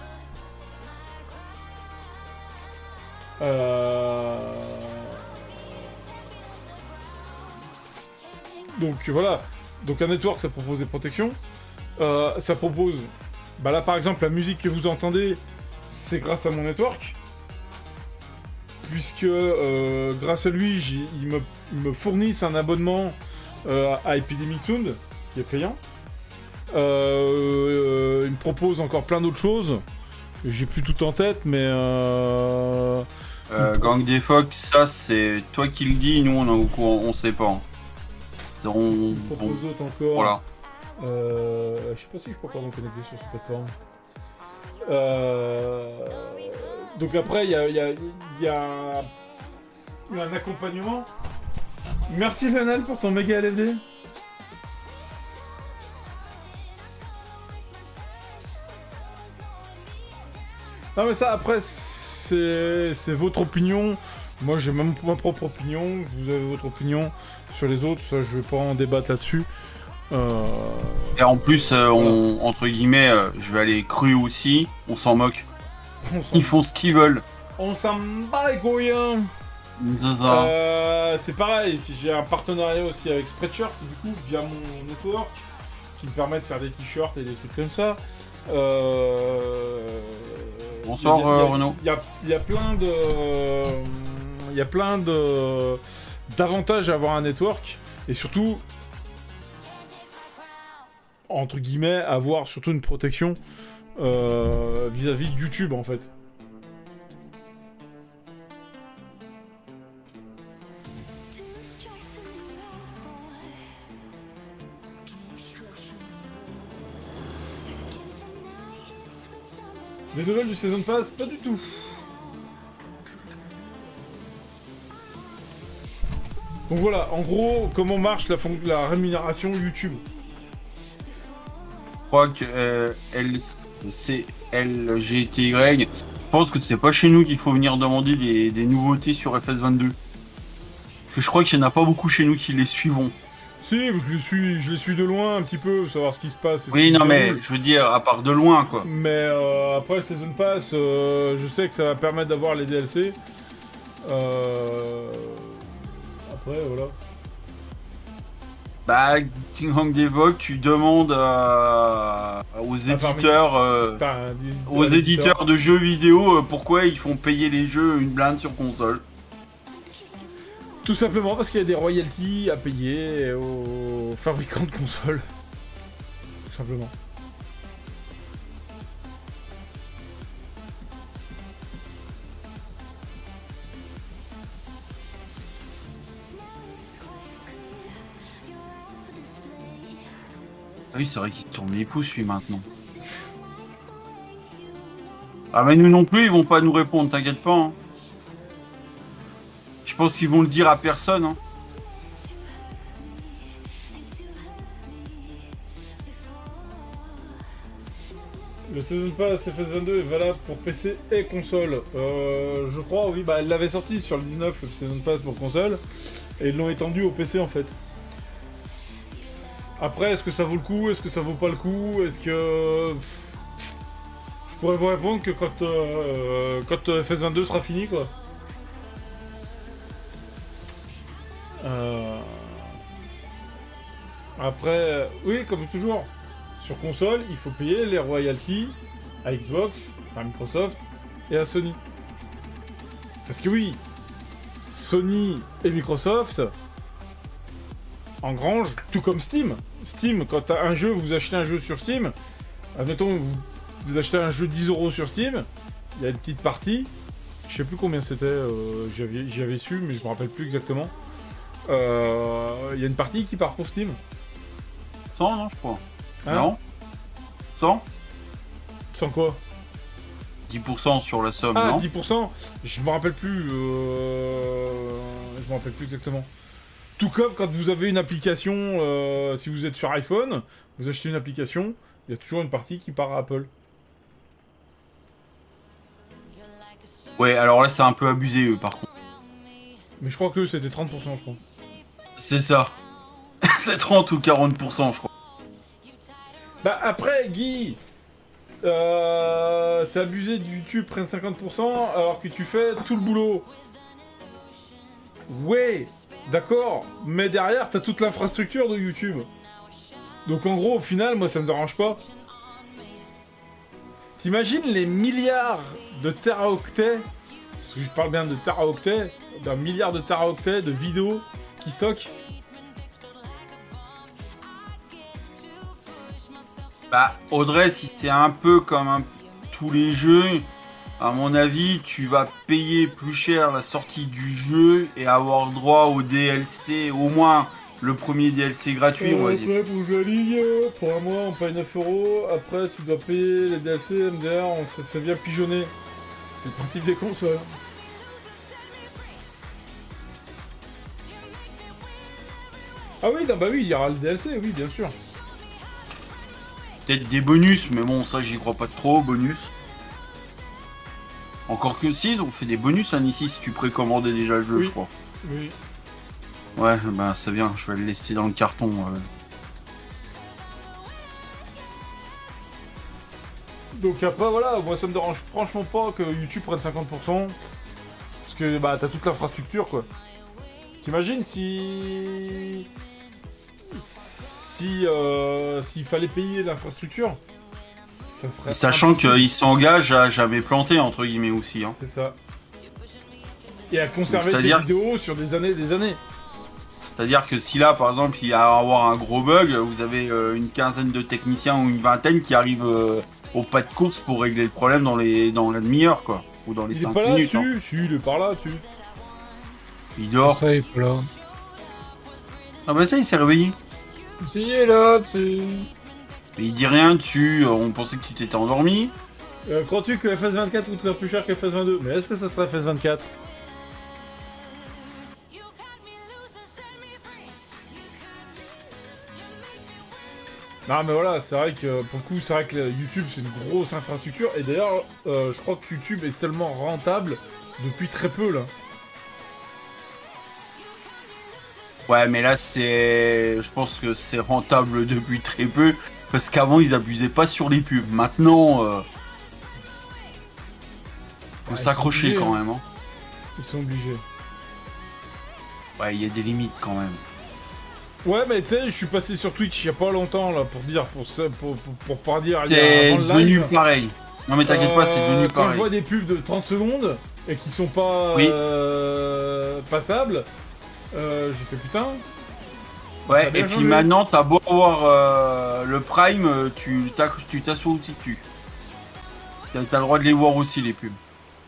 Donc voilà. Donc un network, ça propose des protections. Ça propose... Bah là, par exemple, la musique que vous entendez, c'est grâce à mon network. Puisque grâce à lui, ils me fournissent un abonnement à Epidemic Sound, qui est payant. Il me propose encore plein d'autres choses. J'ai plus tout en tête, mais... Gang des phoques, ça c'est toi qui le dis, nous on est au courant, on sait pas. Il me propose d'autres encore. Voilà. Je sais pas si je peux encore me connecter sur cette plateforme. Donc après, il y a un accompagnement. Merci Lionel pour ton méga LFD. Non mais ça après c'est votre opinion. Moi j'ai même ma propre opinion. Vous avez votre opinion sur les autres. Ça je vais pas en débattre là-dessus. Et en plus, entre guillemets, je vais aller cru aussi. On s'en moque. Ils font ce qu'ils veulent. On s'en bat les couilles. C'est pareil. Si j'ai un partenariat aussi avec Spreadshirt, du coup via mon network, qui me permet de faire des t-shirts et des trucs comme ça. Bonsoir Renaud. Il y a plein de d'avantages à avoir un network et surtout entre guillemets avoir surtout une protection vis-à-vis de YouTube en fait. Les nouvelles du Season Pass, pas du tout. Donc voilà, en gros, comment marche la rémunération YouTube. Je crois que LGTY, je pense que c'est pas chez nous qu'il faut venir demander des nouveautés sur FS22. Parce que je crois qu'il n'y en a pas beaucoup chez nous qui les suivons. Si, je les suis de loin un petit peu, savoir ce qui se passe. Oui, non, mais je veux dire, à part de loin, quoi. Mais après le Season Pass, je sais que ça va permettre d'avoir les DLC. Après, voilà. Bah, King Kong Devok, tu demandes aux éditeurs de jeux vidéo pourquoi ils font payer les jeux une blinde sur console. Tout simplement parce qu'il y a des royalties à payer aux fabricants de consoles. Tout simplement. Ah oui, c'est vrai qu'il tourne les pouces, lui, maintenant. Ah mais nous non plus, ils vont pas nous répondre, t'inquiète pas. Hein. Je pense qu'ils vont le dire à personne. Hein. Le Season Pass FS22 est valable pour PC et console. Je crois, oui, bah elle l'avait sorti sur le 19, le Season Pass pour console. Et ils l'ont étendu au PC en fait. Après, est-ce que ça vaut le coup? Est-ce que ça vaut pas le coup? Est-ce que... Je pourrais vous répondre que quand FS22 sera fini, quoi. Après, oui, comme toujours, sur console, il faut payer les royalties à Xbox, à Microsoft et à Sony. Parce que oui, Sony et Microsoft engrangent, tout comme Steam. Steam, quand t'as un jeu, vous achetez un jeu sur Steam, admettons, vous achetez un jeu 10 € sur Steam, il y a une petite partie, je sais plus combien c'était, j'y avais su, mais je me rappelle plus exactement. Il y a une partie qui part pour Steam. 100, non, je crois. Hein? Non 100 Sans quoi? 10% sur la somme, ah, non 10%. Je me rappelle plus. Je me rappelle plus exactement. Tout comme quand vous avez une application, si vous êtes sur iPhone, vous achetez une application, il y a toujours une partie qui part à Apple. Ouais, alors là, c'est un peu abusé, eux, par contre. Mais je crois que c'était 30%, je crois. C'est ça. C'est 30 ou 40%, je crois. Bah après, Guy, c'est abusé du YouTube prenne 50% alors que tu fais tout le boulot. Ouais, d'accord, mais derrière, t'as toute l'infrastructure de YouTube. Donc en gros, au final, moi, ça me dérange pas. T'imagines les milliards de teraoctets, parce que je parle bien de teraoctets, d'un milliard de teraoctets de vidéos qui stockent. Bah, Audrey, si c'est un peu comme tous les jeux, à mon avis, tu vas payer plus cher la sortie du jeu et avoir droit au DLC, au moins le premier DLC gratuit, on va dire. Après, pour jouer à ligne, pour un mois, on paye 9 €. Après, tu dois payer les DLC, MDR, on se fait bien pigeonner. C'est le principe des consoles. Ah oui, non, bah oui, il y aura le DLC, oui, bien sûr. Peut-être des bonus, mais bon, ça, j'y crois pas trop, bonus. Encore que si, ils ont fait des bonus, hein, ici, si tu précommandais déjà le jeu, Oui. je crois. Oui. Ouais, bah, c'est bien, je vais le laisser dans le carton. Donc après, voilà, moi ça me dérange franchement pas que YouTube prenne 50%. Parce que, bah, t'as toute l'infrastructure, quoi. T'imagines si... s'il fallait payer l'infrastructure, ça serait... Sachant impossible. qu'ils s'engagent à jamais planter, entre guillemets, aussi. Hein. C'est ça. Et à conserver Donc, tes c'est-à-dire- vidéos sur des années et des années. C'est-à-dire que si là, par exemple, il y a à avoir un gros bug, vous avez une quinzaine de techniciens ou une vingtaine qui arrivent au pas de course pour régler le problème dans la demi-heure, quoi. Ou dans les Il est 5 pas là minutes. Hein. dessus. Si, il est par là dessus. Il dort. Ça, il est pas là. Ah bah ça, il s'est réveillé. Si, il est là, tu... Mais il dit rien dessus, on pensait que tu t'étais endormi. Crois-tu que FS24 coûterait plus cher que FS22? Mais est-ce que ça serait FS24? Non mais voilà, c'est vrai que pour le coup, c'est vrai que YouTube c'est une grosse infrastructure. Et d'ailleurs, je crois que YouTube est seulement rentable depuis très peu là. Ouais, mais là, je pense que c'est rentable depuis très peu. Parce qu'avant, ils abusaient pas sur les pubs. Maintenant, faut Ouais, s'accrocher ils sont quand obligés, même. Hein. Ils sont obligés. Ouais, il y a des limites quand même. Ouais, mais tu sais, je suis passé sur Twitch il y a pas longtemps là pour pas dire. il y a C'est avant le devenu live. pareil. Non mais t'inquiète pas, c'est devenu Quand je pareil. vois des pubs de 30 secondes et qui sont pas Oui. passables, j'ai fait putain. Ouais, Ça a bien et puis changé. maintenant, t'as beau avoir le Prime, tu t'assois aussi dessus. T'as le droit de les voir aussi, les pubs.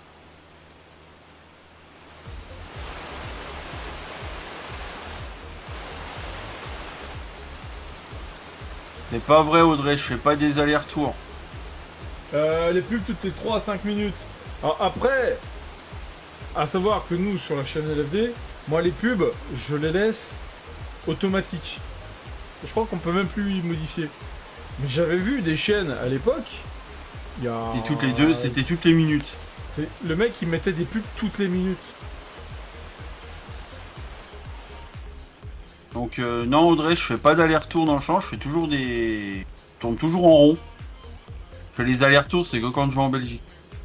C'est pas vrai, Audrey, je fais pas des allers-retours. Les pubs toutes les 3 à 5 minutes. Alors après, à savoir que nous, sur la chaîne LFD, moi les pubs, je les laisse automatiques. Je crois qu'on peut même plus y modifier. Mais j'avais vu des chaînes à l'époque, il y a... Et toutes les deux, c'était toutes les minutes. Le mec, il mettait des pubs toutes les minutes. Donc non, Audrey, je fais pas d'aller-retour dans le champ, je fais toujours des... Je tourne toujours en rond. Je fais les allers-retours, c'est que quand je vais en Belgique.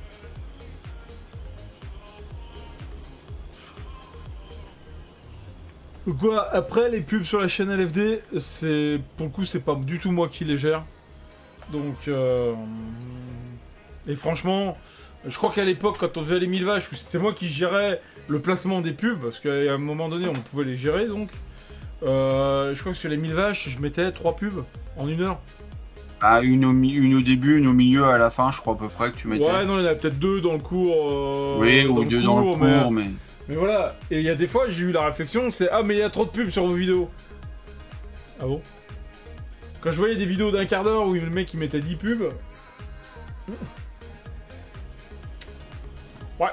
Quoi, après les pubs sur la chaîne LFD, c'est pour le coup c'est pas du tout moi qui les gère. Donc et franchement, je crois qu'à l'époque quand on faisait les 1000 vaches, où c'était moi qui gérais le placement des pubs, parce qu'à un moment donné on pouvait les gérer donc. Je crois que sur les 1000 vaches, je mettais 3 pubs en 1 heure. Ah, une au début, une au milieu, à la fin, je crois à peu près que tu mettais. Ouais, non, il y en a peut-être 2 dans le cours. Oui, ou deux dans le cours, mais... Mais voilà, et il y a des fois j'ai eu la réflexion, c'est ah mais il y a trop de pubs sur vos vidéos. Ah bon? Quand je voyais des vidéos d'un quart d'heure où le mec il mettait 10 pubs. Ouais.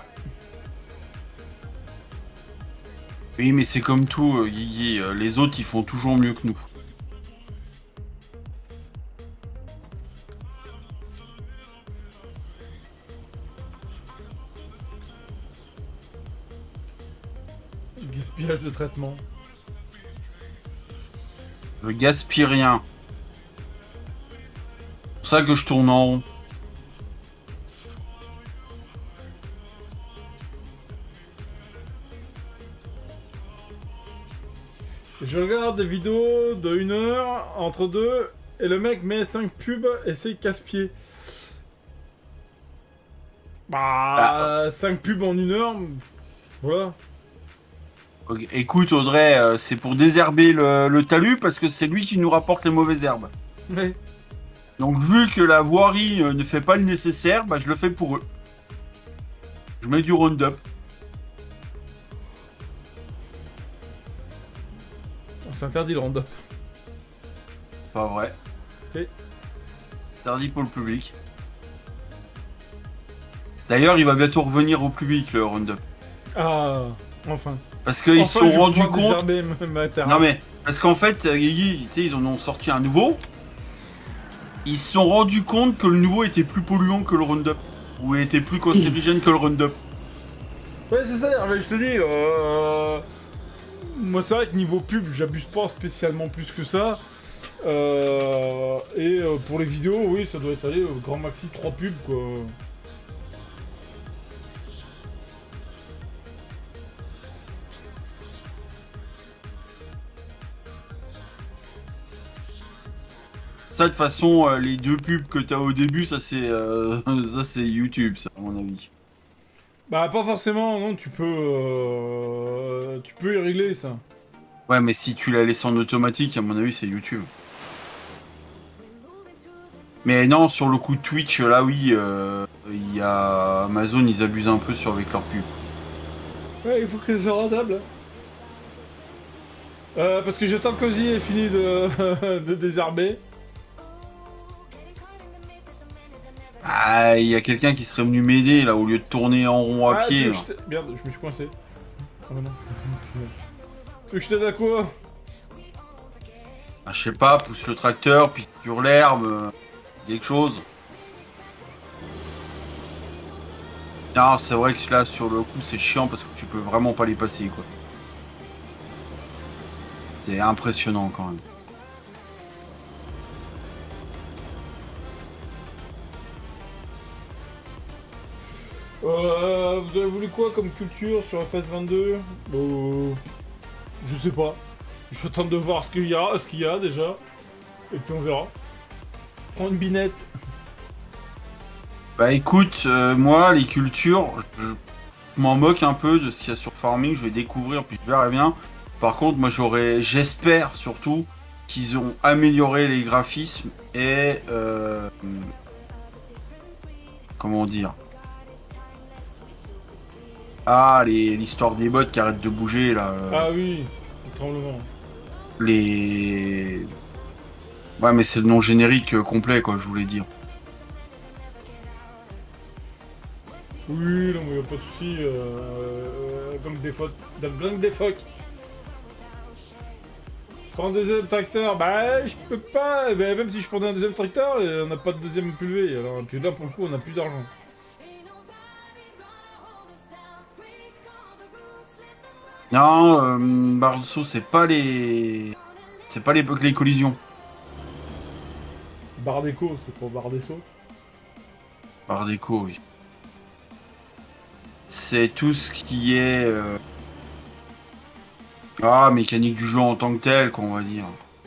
Oui, mais c'est comme tout, Guigui, les autres ils font toujours mieux que nous. gaspillage de traitement. Je gaspille rien. C'est pour ça que je tourne en rond. Je regarde des vidéos de 1 heure, entre deux, et le mec met 5 pubs et c'est casse-pied. Bah, 5 pubs en 1 heure, voilà. Ok, écoute Audrey, c'est pour désherber le talus parce que c'est lui qui nous rapporte les mauvaises herbes. Mais, Donc vu que la voirie ne fait pas le nécessaire, bah je le fais pour eux. Je mets du Roundup. c'est interdit le Roundup. Pas vrai. Si. Interdit pour le public. D'ailleurs, il va bientôt revenir au public le Roundup. Ah, enfin. Parce qu'ils se sont rendus compte. Non Mais parce qu'en fait, ils en ont sorti un nouveau. Ils se sont rendus compte que le nouveau était plus polluant que le Roundup. Ou était plus cancérigène que le Roundup. Ouais, c'est ça, mais je te dis, moi c'est vrai que niveau pub, j'abuse pas spécialement plus que ça. Pour les vidéos, oui, ça doit être allé au grand maxi 3 pubs quoi. Ça, de toute façon, les 2 pubs que t'as au début, ça c'est YouTube, ça, à mon avis. Bah pas forcément, non, tu peux y régler ça. Ouais, mais si tu la laisses en automatique, à mon avis, c'est YouTube. Mais non, sur le coup de Twitch, là, oui, il y a Amazon, ils abusent un peu avec leur pub. Ouais, il faut que ça soit rentable. Parce que j'attends que Cozy ait fini de désherber. Ah, il y a quelqu'un qui serait venu m'aider, là, au lieu de tourner en rond à pied. Merde, je me suis coincé. Oh non. Tu veux que je t'aide à quoi? Ah, je sais pas, pousse le tracteur, puis sur l'herbe, quelque chose. Non, c'est vrai que là, sur le coup, c'est chiant parce que tu peux vraiment pas les passer, quoi. C'est impressionnant, quand même. Vous avez voulu quoi comme culture sur FS22? Je sais pas. Je suis en train de voir ce qu'il y a déjà. Et puis on verra. Prends une binette. Bah écoute, moi, les cultures, je m'en moque un peu de ce qu'il y a sur Farming. Je vais découvrir, puis je verrai bien. Par contre, moi, j'espère surtout qu'ils ont amélioré les graphismes et... comment dire? Ah, l'histoire des bots qui arrêtent de bouger, là. Ah oui, le tremblement. Ouais, mais c'est le nom générique complet, quoi, je voulais dire. Oui, non, mais y'a pas de soucis. Gang des phoques. Prends un deuxième tracteur. Bah, je peux pas. Bah, même si je prenais un deuxième tracteur, on n'a pas de deuxième pulvé. Alors, et puis là, pour le coup, on n'a plus d'argent. Non, Barso, c'est pas les collisions. Barre d'écho, c'est pour barre d'assaut. Barre d'écho, oui. C'est tout ce qui est... mécanique du jeu en tant que tel, qu'on va dire.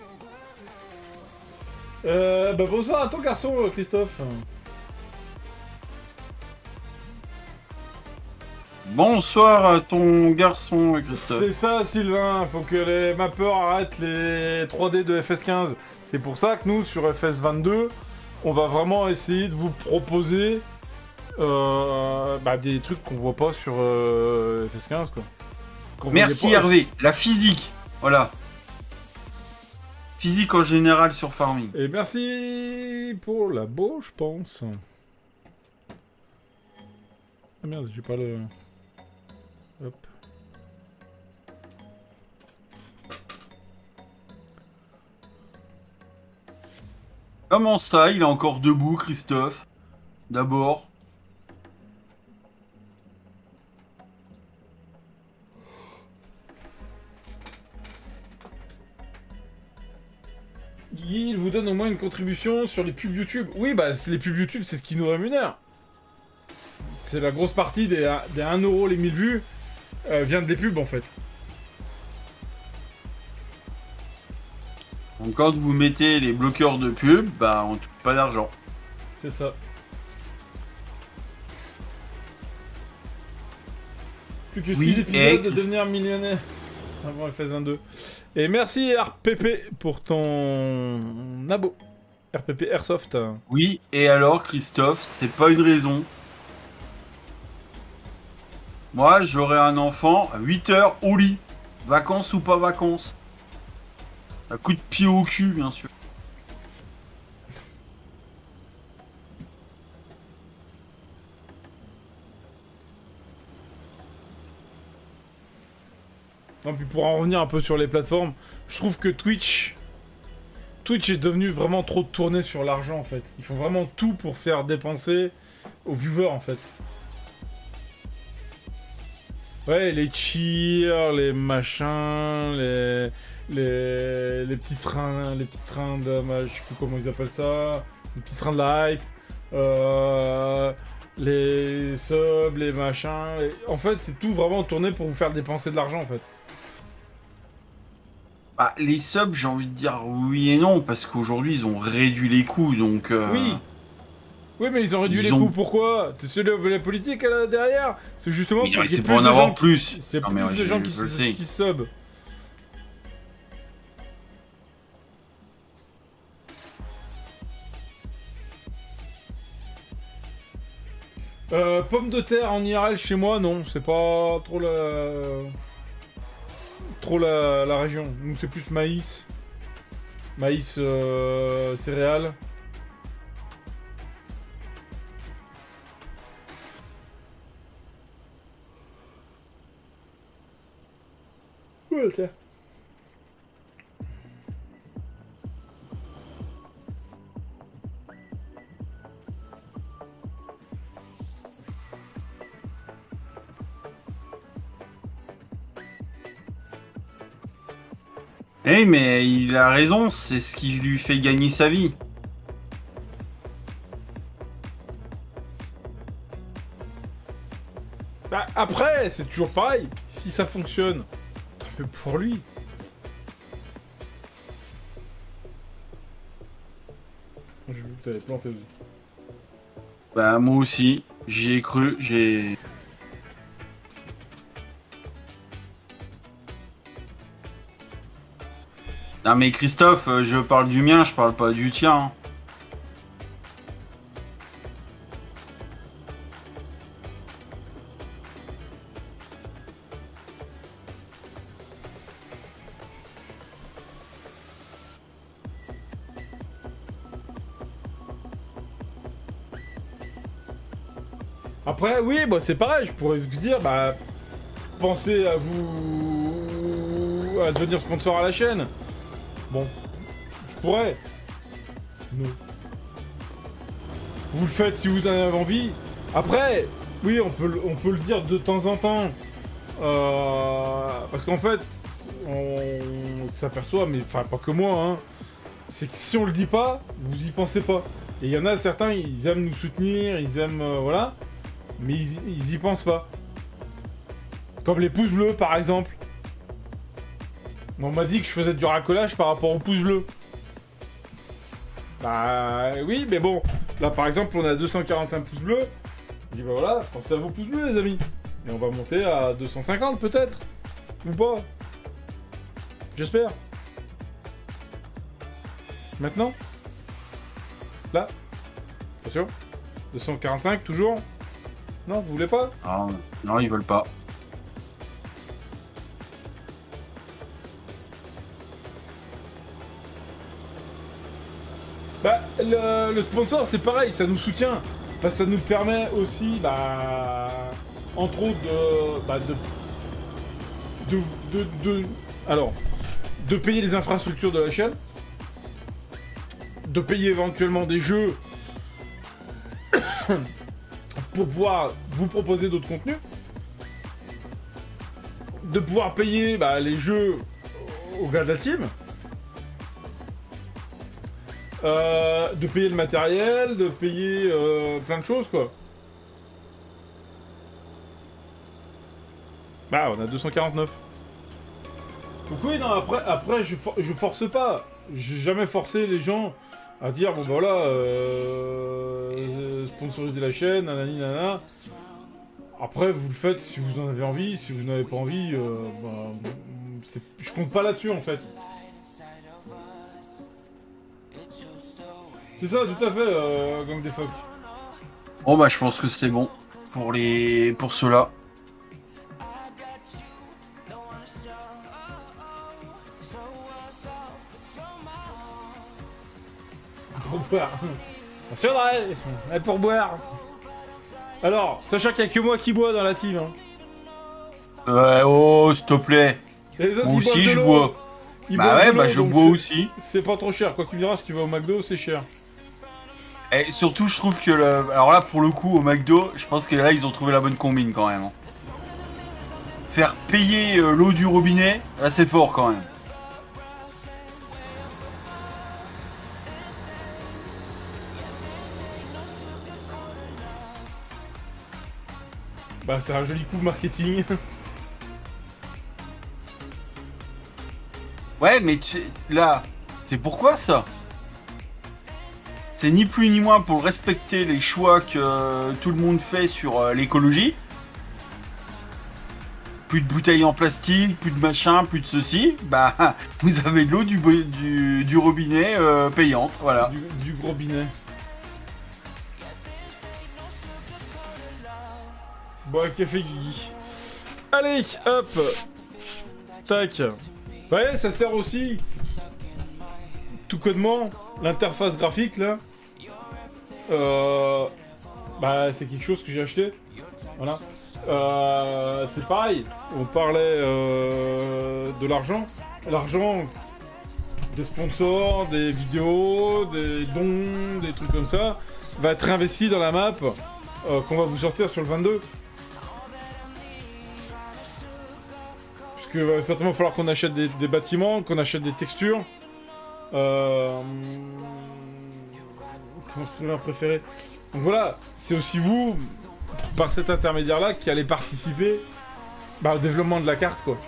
Bah bonsoir à ton garçon, Christophe. Bonsoir à ton garçon, Christophe. C'est ça, Sylvain. Faut que les mappeurs arrêtent les 3D de FS15. C'est pour ça que nous, sur FS22, on va vraiment essayer de vous proposer des trucs qu'on voit pas sur FS15, quoi. Merci Hervé. La physique, voilà. Physique en général sur Farming. Et merci pour la beau, je pense. Ah merde, j'ai pas le... Hop. Comment ça, il est encore debout, Christophe? D'abord. Guy, vous donne au moins une contribution sur les pubs YouTube. Oui, bah les pubs YouTube, c'est ce qui nous rémunère. C'est la grosse partie des 1€ les 1000 vues vient des pubs en fait. Donc quand vous mettez les bloqueurs de pub, bah on touche pas d'argent. C'est ça. Plus que 6 épisodes de devenir millionnaire avant FS22. Et merci RPP pour ton abo. RPP Airsoft. Oui, et alors Christophe, c'est pas une raison. Moi, j'aurais un enfant à 8 heures au lit. Vacances ou pas vacances. Un coup de pied au cul, bien sûr. Non, puis pour en revenir un peu sur les plateformes, je trouve que Twitch est devenu vraiment trop tourné sur l'argent en fait. Ils font vraiment tout pour faire dépenser aux viewers en fait. Ouais, les cheers, les machins, les petits trains de, je sais plus comment ils appellent ça, les petits trains de la hype, les subs, les machins. En fait, c'est tout vraiment tourné pour vous faire dépenser de l'argent en fait. Bah, les subs, j'ai envie de dire oui et non, parce qu'aujourd'hui, ils ont réduit les coûts, donc... Oui, mais ils ont réduit les coûts, pourquoi? C'est la politique là, derrière. C'est justement c'est pour en avoir plus. C'est plus de gens qui sub. Pommes de terre en IRL chez moi, non, c'est pas trop la région. Nous, c'est plus maïs. Maïs, céréales. Ouais, tiens. Eh mais il a raison, c'est ce qui lui fait gagner sa vie. Bah après, c'est toujours pareil. Si ça fonctionne, tant mieux pour lui. J'ai vu que t'avais planté aussi. Bah moi aussi, j'y ai cru, j'ai... Non mais Christophe, je parle du mien, je parle pas du tien. Après, oui, bah c'est pareil, je pourrais vous dire, bah... Pensez à vous... à devenir sponsor à la chaîne. Bon, je pourrais. Non. Vous le faites si vous en avez envie. Après, oui, on peut le dire de temps en temps. Parce qu'en fait, on s'aperçoit, mais enfin pas que moi, hein, c'est que si on le dit pas, vous y pensez pas. Et il y en a certains, ils aiment nous soutenir, ils aiment... voilà. Mais ils y pensent pas. Comme les pouces bleus, par exemple. On m'a dit que je faisais du racolage par rapport aux pouces bleus. Bah oui, mais bon. Là, par exemple, on a 245 pouces bleus. Je dis bah voilà, pensez à vos pouces bleus, les amis. Et on va monter à 250, peut-être. Ou pas. J'espère. Maintenant. Là. Attention. 245, toujours. Non, vous voulez pas? Ah, non, ils veulent pas. Bah, le sponsor, c'est pareil, ça nous soutient. Parce que ça nous permet aussi, bah, entre autres, de payer les infrastructures de la chaîne, de payer éventuellement des jeux pour pouvoir vous proposer d'autres contenus, de pouvoir payer les jeux aux gars de la team. de payer le matériel, de payer plein de choses, quoi. Bah, on a 249. Donc oui, non, après je force pas. J'ai jamais forcé les gens à dire, bon, bah voilà, sponsoriser la chaîne, nanani, nanana. Après, vous le faites si vous en avez envie, si vous n'avez pas envie, bah, je compte pas là-dessus, en fait. C'est ça, tout à fait, Gang des Phoques. Bon bah je pense que c'est bon pour ceux-là. Pour boire. Attention, pour boire. Alors, sachant qu'il n'y a que moi qui bois dans la team. Hein. Ouais, oh, s'il te plaît. Et les autres, Moi ils aussi, boivent de je l'eau. bois. Ils Bah boivent ouais, de bah l'eau, je donc bois aussi. C'est pas trop cher. Quoi que tu me diras, si tu vas au McDo, c'est cher. Et surtout, je trouve que alors là, pour le coup, au McDo, je pense que là, ils ont trouvé la bonne combine quand même. Hein. Faire payer l'eau du robinet, là, c'est fort quand même. Bah, c'est un joli coup marketing. Ouais, mais là, c'est pourquoi ça? C'est ni plus ni moins pour respecter les choix que tout le monde fait sur l'écologie. Plus de bouteilles en plastique, plus de machin, plus de ceci. Bah, vous avez de l'eau du robinet payante, voilà. Du gros binet. Bon, café Guigui. Allez, hop. Tac. Ouais, ça sert aussi. Tout connement, l'interface graphique là. Bah, c'est quelque chose que j'ai acheté. Voilà. C'est pareil. On parlait de l'argent. L'argent des sponsors, des vidéos, des dons, des trucs comme ça, va être investi dans la map qu'on va vous sortir sur le 22. Puisque va certainement falloir qu'on achète des bâtiments, qu'on achète des textures. C'est mon streamer préféré. Donc voilà, c'est aussi vous, par cet intermédiaire-là, qui allez participer au développement de la carte, quoi.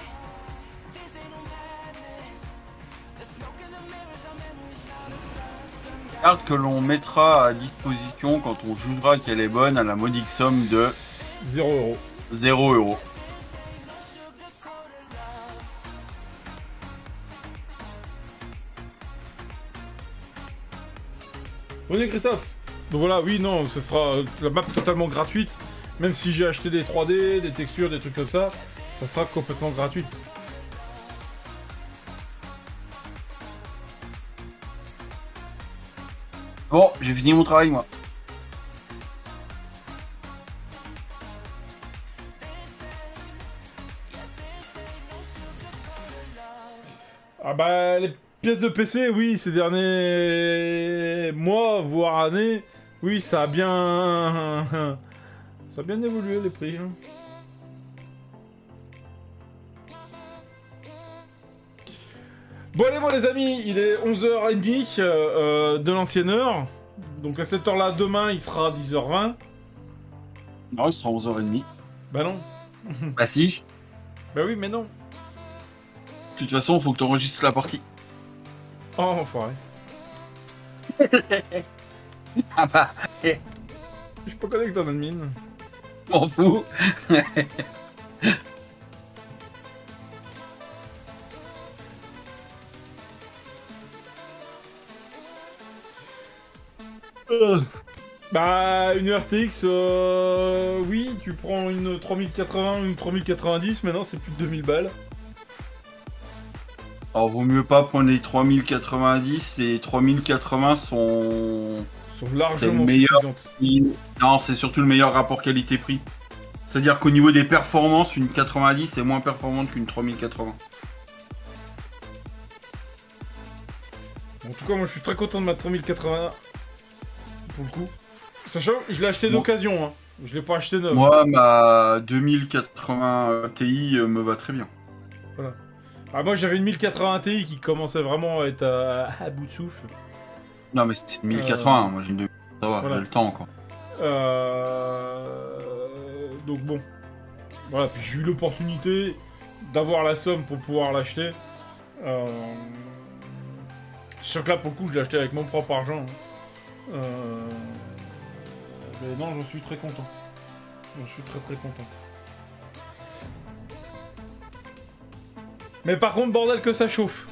Carte que l'on mettra à disposition quand on jugera qu'elle est bonne à la modique somme de 0 €. 0 €. Bonjour Christophe. Donc voilà, oui, non, ce sera la map totalement gratuite. Même si j'ai acheté des 3D, des textures, des trucs comme ça, ça sera complètement gratuit. Bon, j'ai fini mon travail, moi. Ah bah, les pièces de PC, oui, ces derniers mois, voire années, oui, ça a bien... ça a bien évolué, les prix. Hein. Bon allez moi les amis, il est 11h30 de l'ancienne heure. Donc à cette heure-là, demain, il sera 10h20. Non, il sera 11h30. Bah non. Bah si. Bah oui, mais non. De toute façon, faut que tu enregistres la partie. Oh, enfoiré. Ah bah, Je suis pas connecté en admin. m'en fous. Bah, une RTX, oui, tu prends une 3080 ou une 3090, maintenant c'est plus de 2000 balles. Alors, vaut mieux pas prendre les 3090, les 3080 sont Largement meilleur. suffisantes. Non, c'est surtout le meilleur rapport qualité-prix. C'est-à-dire qu'au niveau des performances, une 90 est moins performante qu'une 3080. En tout cas, moi je suis très content de ma 3080 pour le coup. Sachant que je l'ai acheté d'occasion, hein. Je l'ai pas acheté neuf. Moi, ma 2080 Ti me va très bien. Voilà. Ah, moi j'avais une 1080 Ti qui commençait vraiment à être à bout de souffle. Non, mais c'est 1080, moi j'ai une 2000, ça va, voilà. j'ai le temps encore. Donc bon. Voilà, puis j'ai eu l'opportunité d'avoir la somme pour pouvoir l'acheter. Sûr que là, pour le coup, je l'ai acheté avec mon propre argent. Mais non, j'en suis très content. Je suis très très content. Mais par contre, bordel que ça chauffe.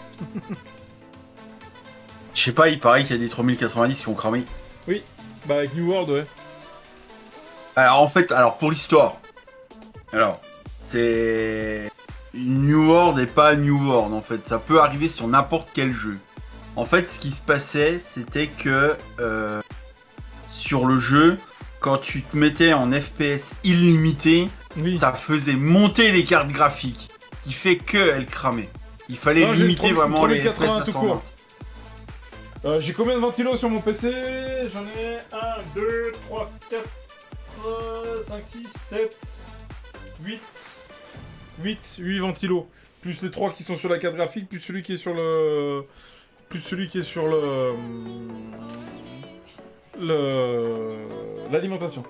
Je sais pas, il paraît qu'il y a des 3090 qui ont cramé. Oui, bah avec New World, ouais. Alors en fait, pour l'histoire, alors c'est New World et pas New World en fait. Ça peut arriver sur n'importe quel jeu. En fait, ce qui se passait, c'était que sur le jeu, quand tu te mettais en FPS illimité, Oui. ça faisait monter les cartes graphiques, qui fait qu'elles cramaient. Il fallait Non, j'ai limiter le vraiment les 3080 FPS à tout 120. court. J'ai combien de ventilos sur mon PC? J'en ai 1, 2, 3, 4, 5, 6, 7, 8. 8 ventilos. Plus les 3 qui sont sur la carte graphique, plus celui qui est sur le... Plus celui qui est sur l'alimentation.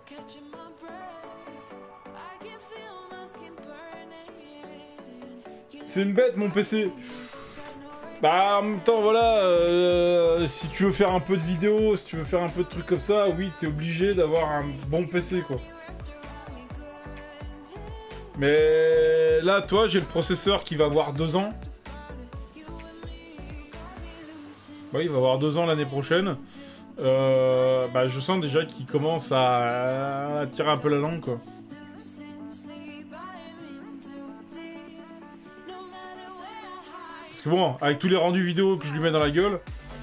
C'est une bête mon PC. Bah en même temps voilà, si tu veux faire un peu de vidéos, si tu veux faire un peu de trucs comme ça, oui t'es obligé d'avoir un bon PC quoi. Mais là toi j'ai le processeur qui va avoir 2 ans. Oui il va avoir 2 ans l'année prochaine. Bah je sens déjà qu'il commence à tirer un peu la langue quoi. Parce que bon, avec tous les rendus vidéo que je lui mets dans la gueule...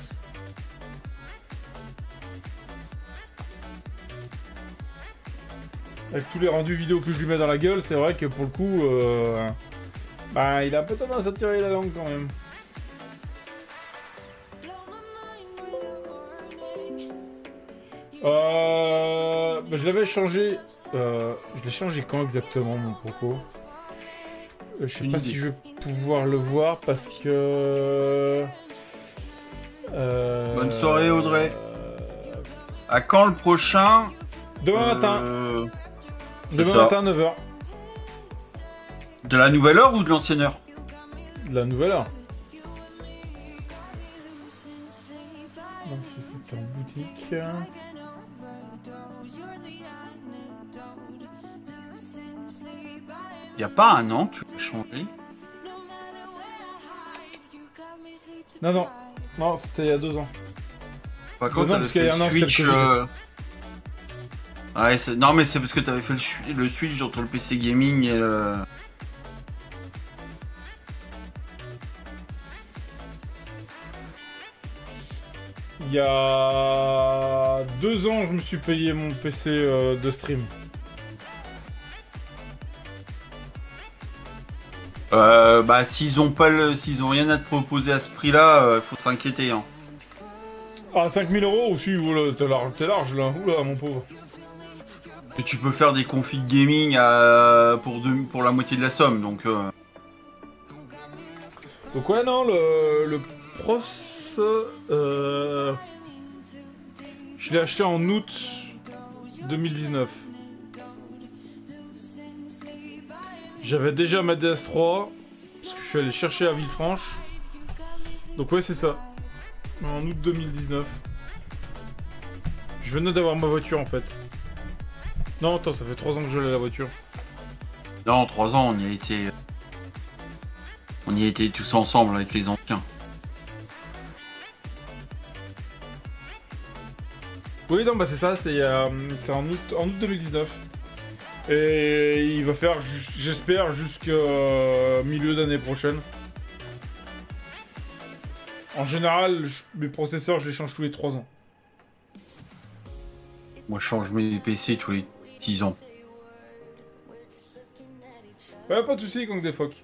Avec tous les rendus vidéo que je lui mets dans la gueule, c'est vrai que pour le coup... Bah il a un peu tendance à tirer la langue quand même. Bah, je l'avais changé... je l'ai changé quand exactement mon Poco? Je sais pas si je vais pouvoir le voir parce que... Bonne soirée Audrey. À quand le prochain? Demain matin. C'est Demain ça. matin, 9h. De la nouvelle heure ou de l'ancienne heure? De la nouvelle heure. Non, c'est en boutique. Y a pas un an que tu l'as changé? Non, non. Non, c'était il y a 2 ans. Pas quand Non, t'avais parce qu'il fait y a un an, le c'était le Switch. Covid. Ouais, non, mais c'est parce que t'avais fait le Switch entre le PC gaming et le. Il y a 2 ans, je me suis payé mon PC de stream. Bah, s'ils ont rien à te proposer à ce prix-là, faut s'inquiéter. Hein. Ah, 5000 € aussi, oula, t'es large là, oula, mon pauvre. Et tu peux faire des configs gaming pour la moitié de la somme, donc. Donc ouais, non, le Pros... je l'ai acheté en août 2019. J'avais déjà ma DS3, parce que je suis allé chercher à Villefranche. Donc ouais, c'est ça. En août 2019. Je venais d'avoir ma voiture en fait. Non, attends, ça fait 3 ans que je l'ai la voiture. Non, 3 ans, on y a été. On y a été tous ensemble avec les anciens. Oui, non, bah c'est ça, c'est en août 2019. Et il va faire, j'espère, jusqu'au milieu d'année prochaine. En général, mes processeurs, je les change tous les 3 ans. Moi, je change mes PC tous les 10 ans. Ouais, pas de soucis, Gang des phoques.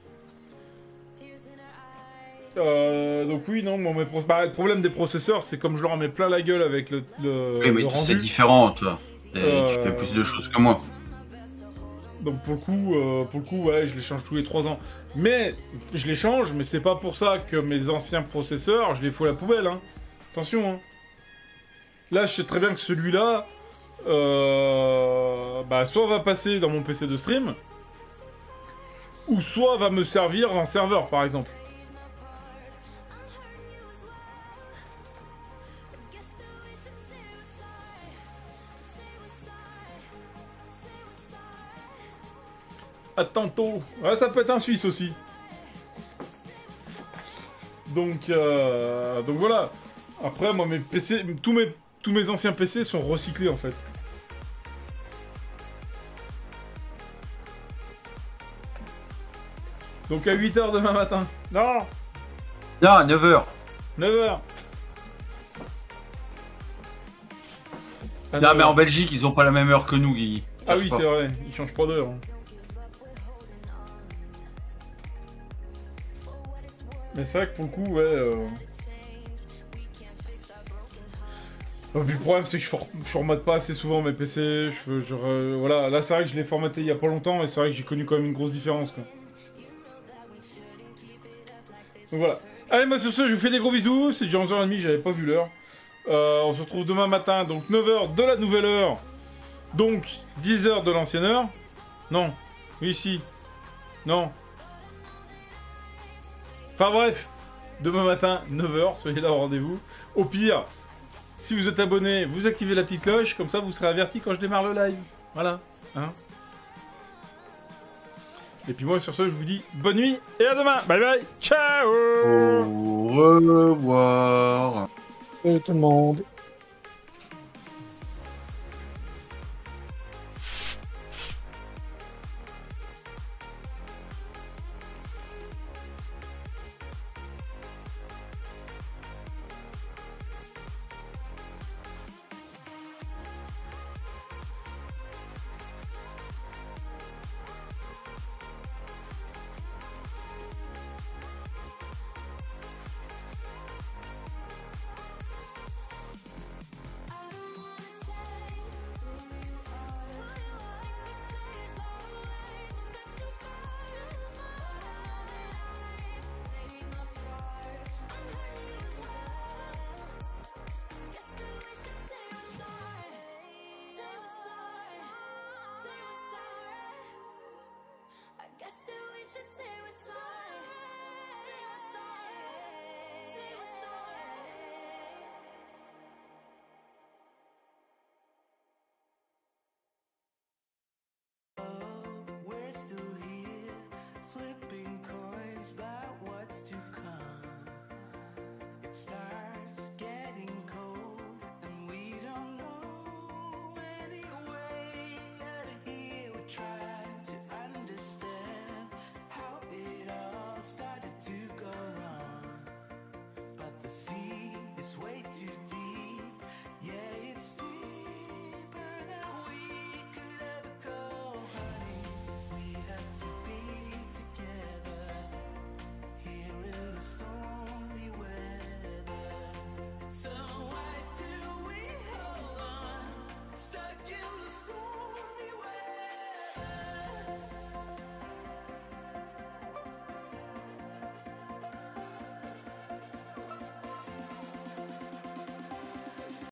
Donc oui, non, bon, le problème des processeurs, c'est comme je leur en mets plein la gueule avec le Oui, mais le c'est rendu. différent, toi. Tu fais plus de choses que moi. Donc pour le coup, ouais, je les change tous les 3 ans. Mais je les change, mais c'est pas pour ça que mes anciens processeurs, je les fous à la poubelle. Hein. Attention, hein. Là, je sais très bien que celui-là, bah, soit va passer dans mon PC de stream, ou soit va me servir en serveur, par exemple. À tantôt. Ouais, ça peut être un Suisse aussi. Donc voilà. Après, moi, mes PC, tous mes anciens PC sont recyclés, en fait. Donc à 8h demain matin. Non, Non, à 9h. 9h. Non, mais en Belgique, ils ont pas la même heure que nous, Guigui. Ah oui, c'est vrai. Ils changent pas d'heure. Hein. Mais c'est vrai que pour le coup, ouais... Puis le problème, c'est que je formate pas assez souvent mes PC. Voilà, là, c'est vrai que je l'ai formaté il y a pas longtemps, et c'est vrai que j'ai connu quand même une grosse différence, quoi. Donc voilà. Allez, bah sur ce, je vous fais des gros bisous. C'est déjà 11h30, j'avais pas vu l'heure. On se retrouve demain matin, donc 9h de la nouvelle heure. Donc 10h de l'ancienne heure. Non. Oui, si. Non. Enfin bref. Demain matin, 9h, soyez là au rendez-vous. Au pire, si vous êtes abonné, vous activez la petite cloche, comme ça vous serez averti quand je démarre le live. Voilà. Hein. Et puis moi, sur ce, je vous dis bonne nuit et à demain. Bye bye. Ciao. Au revoir. Salut tout le monde.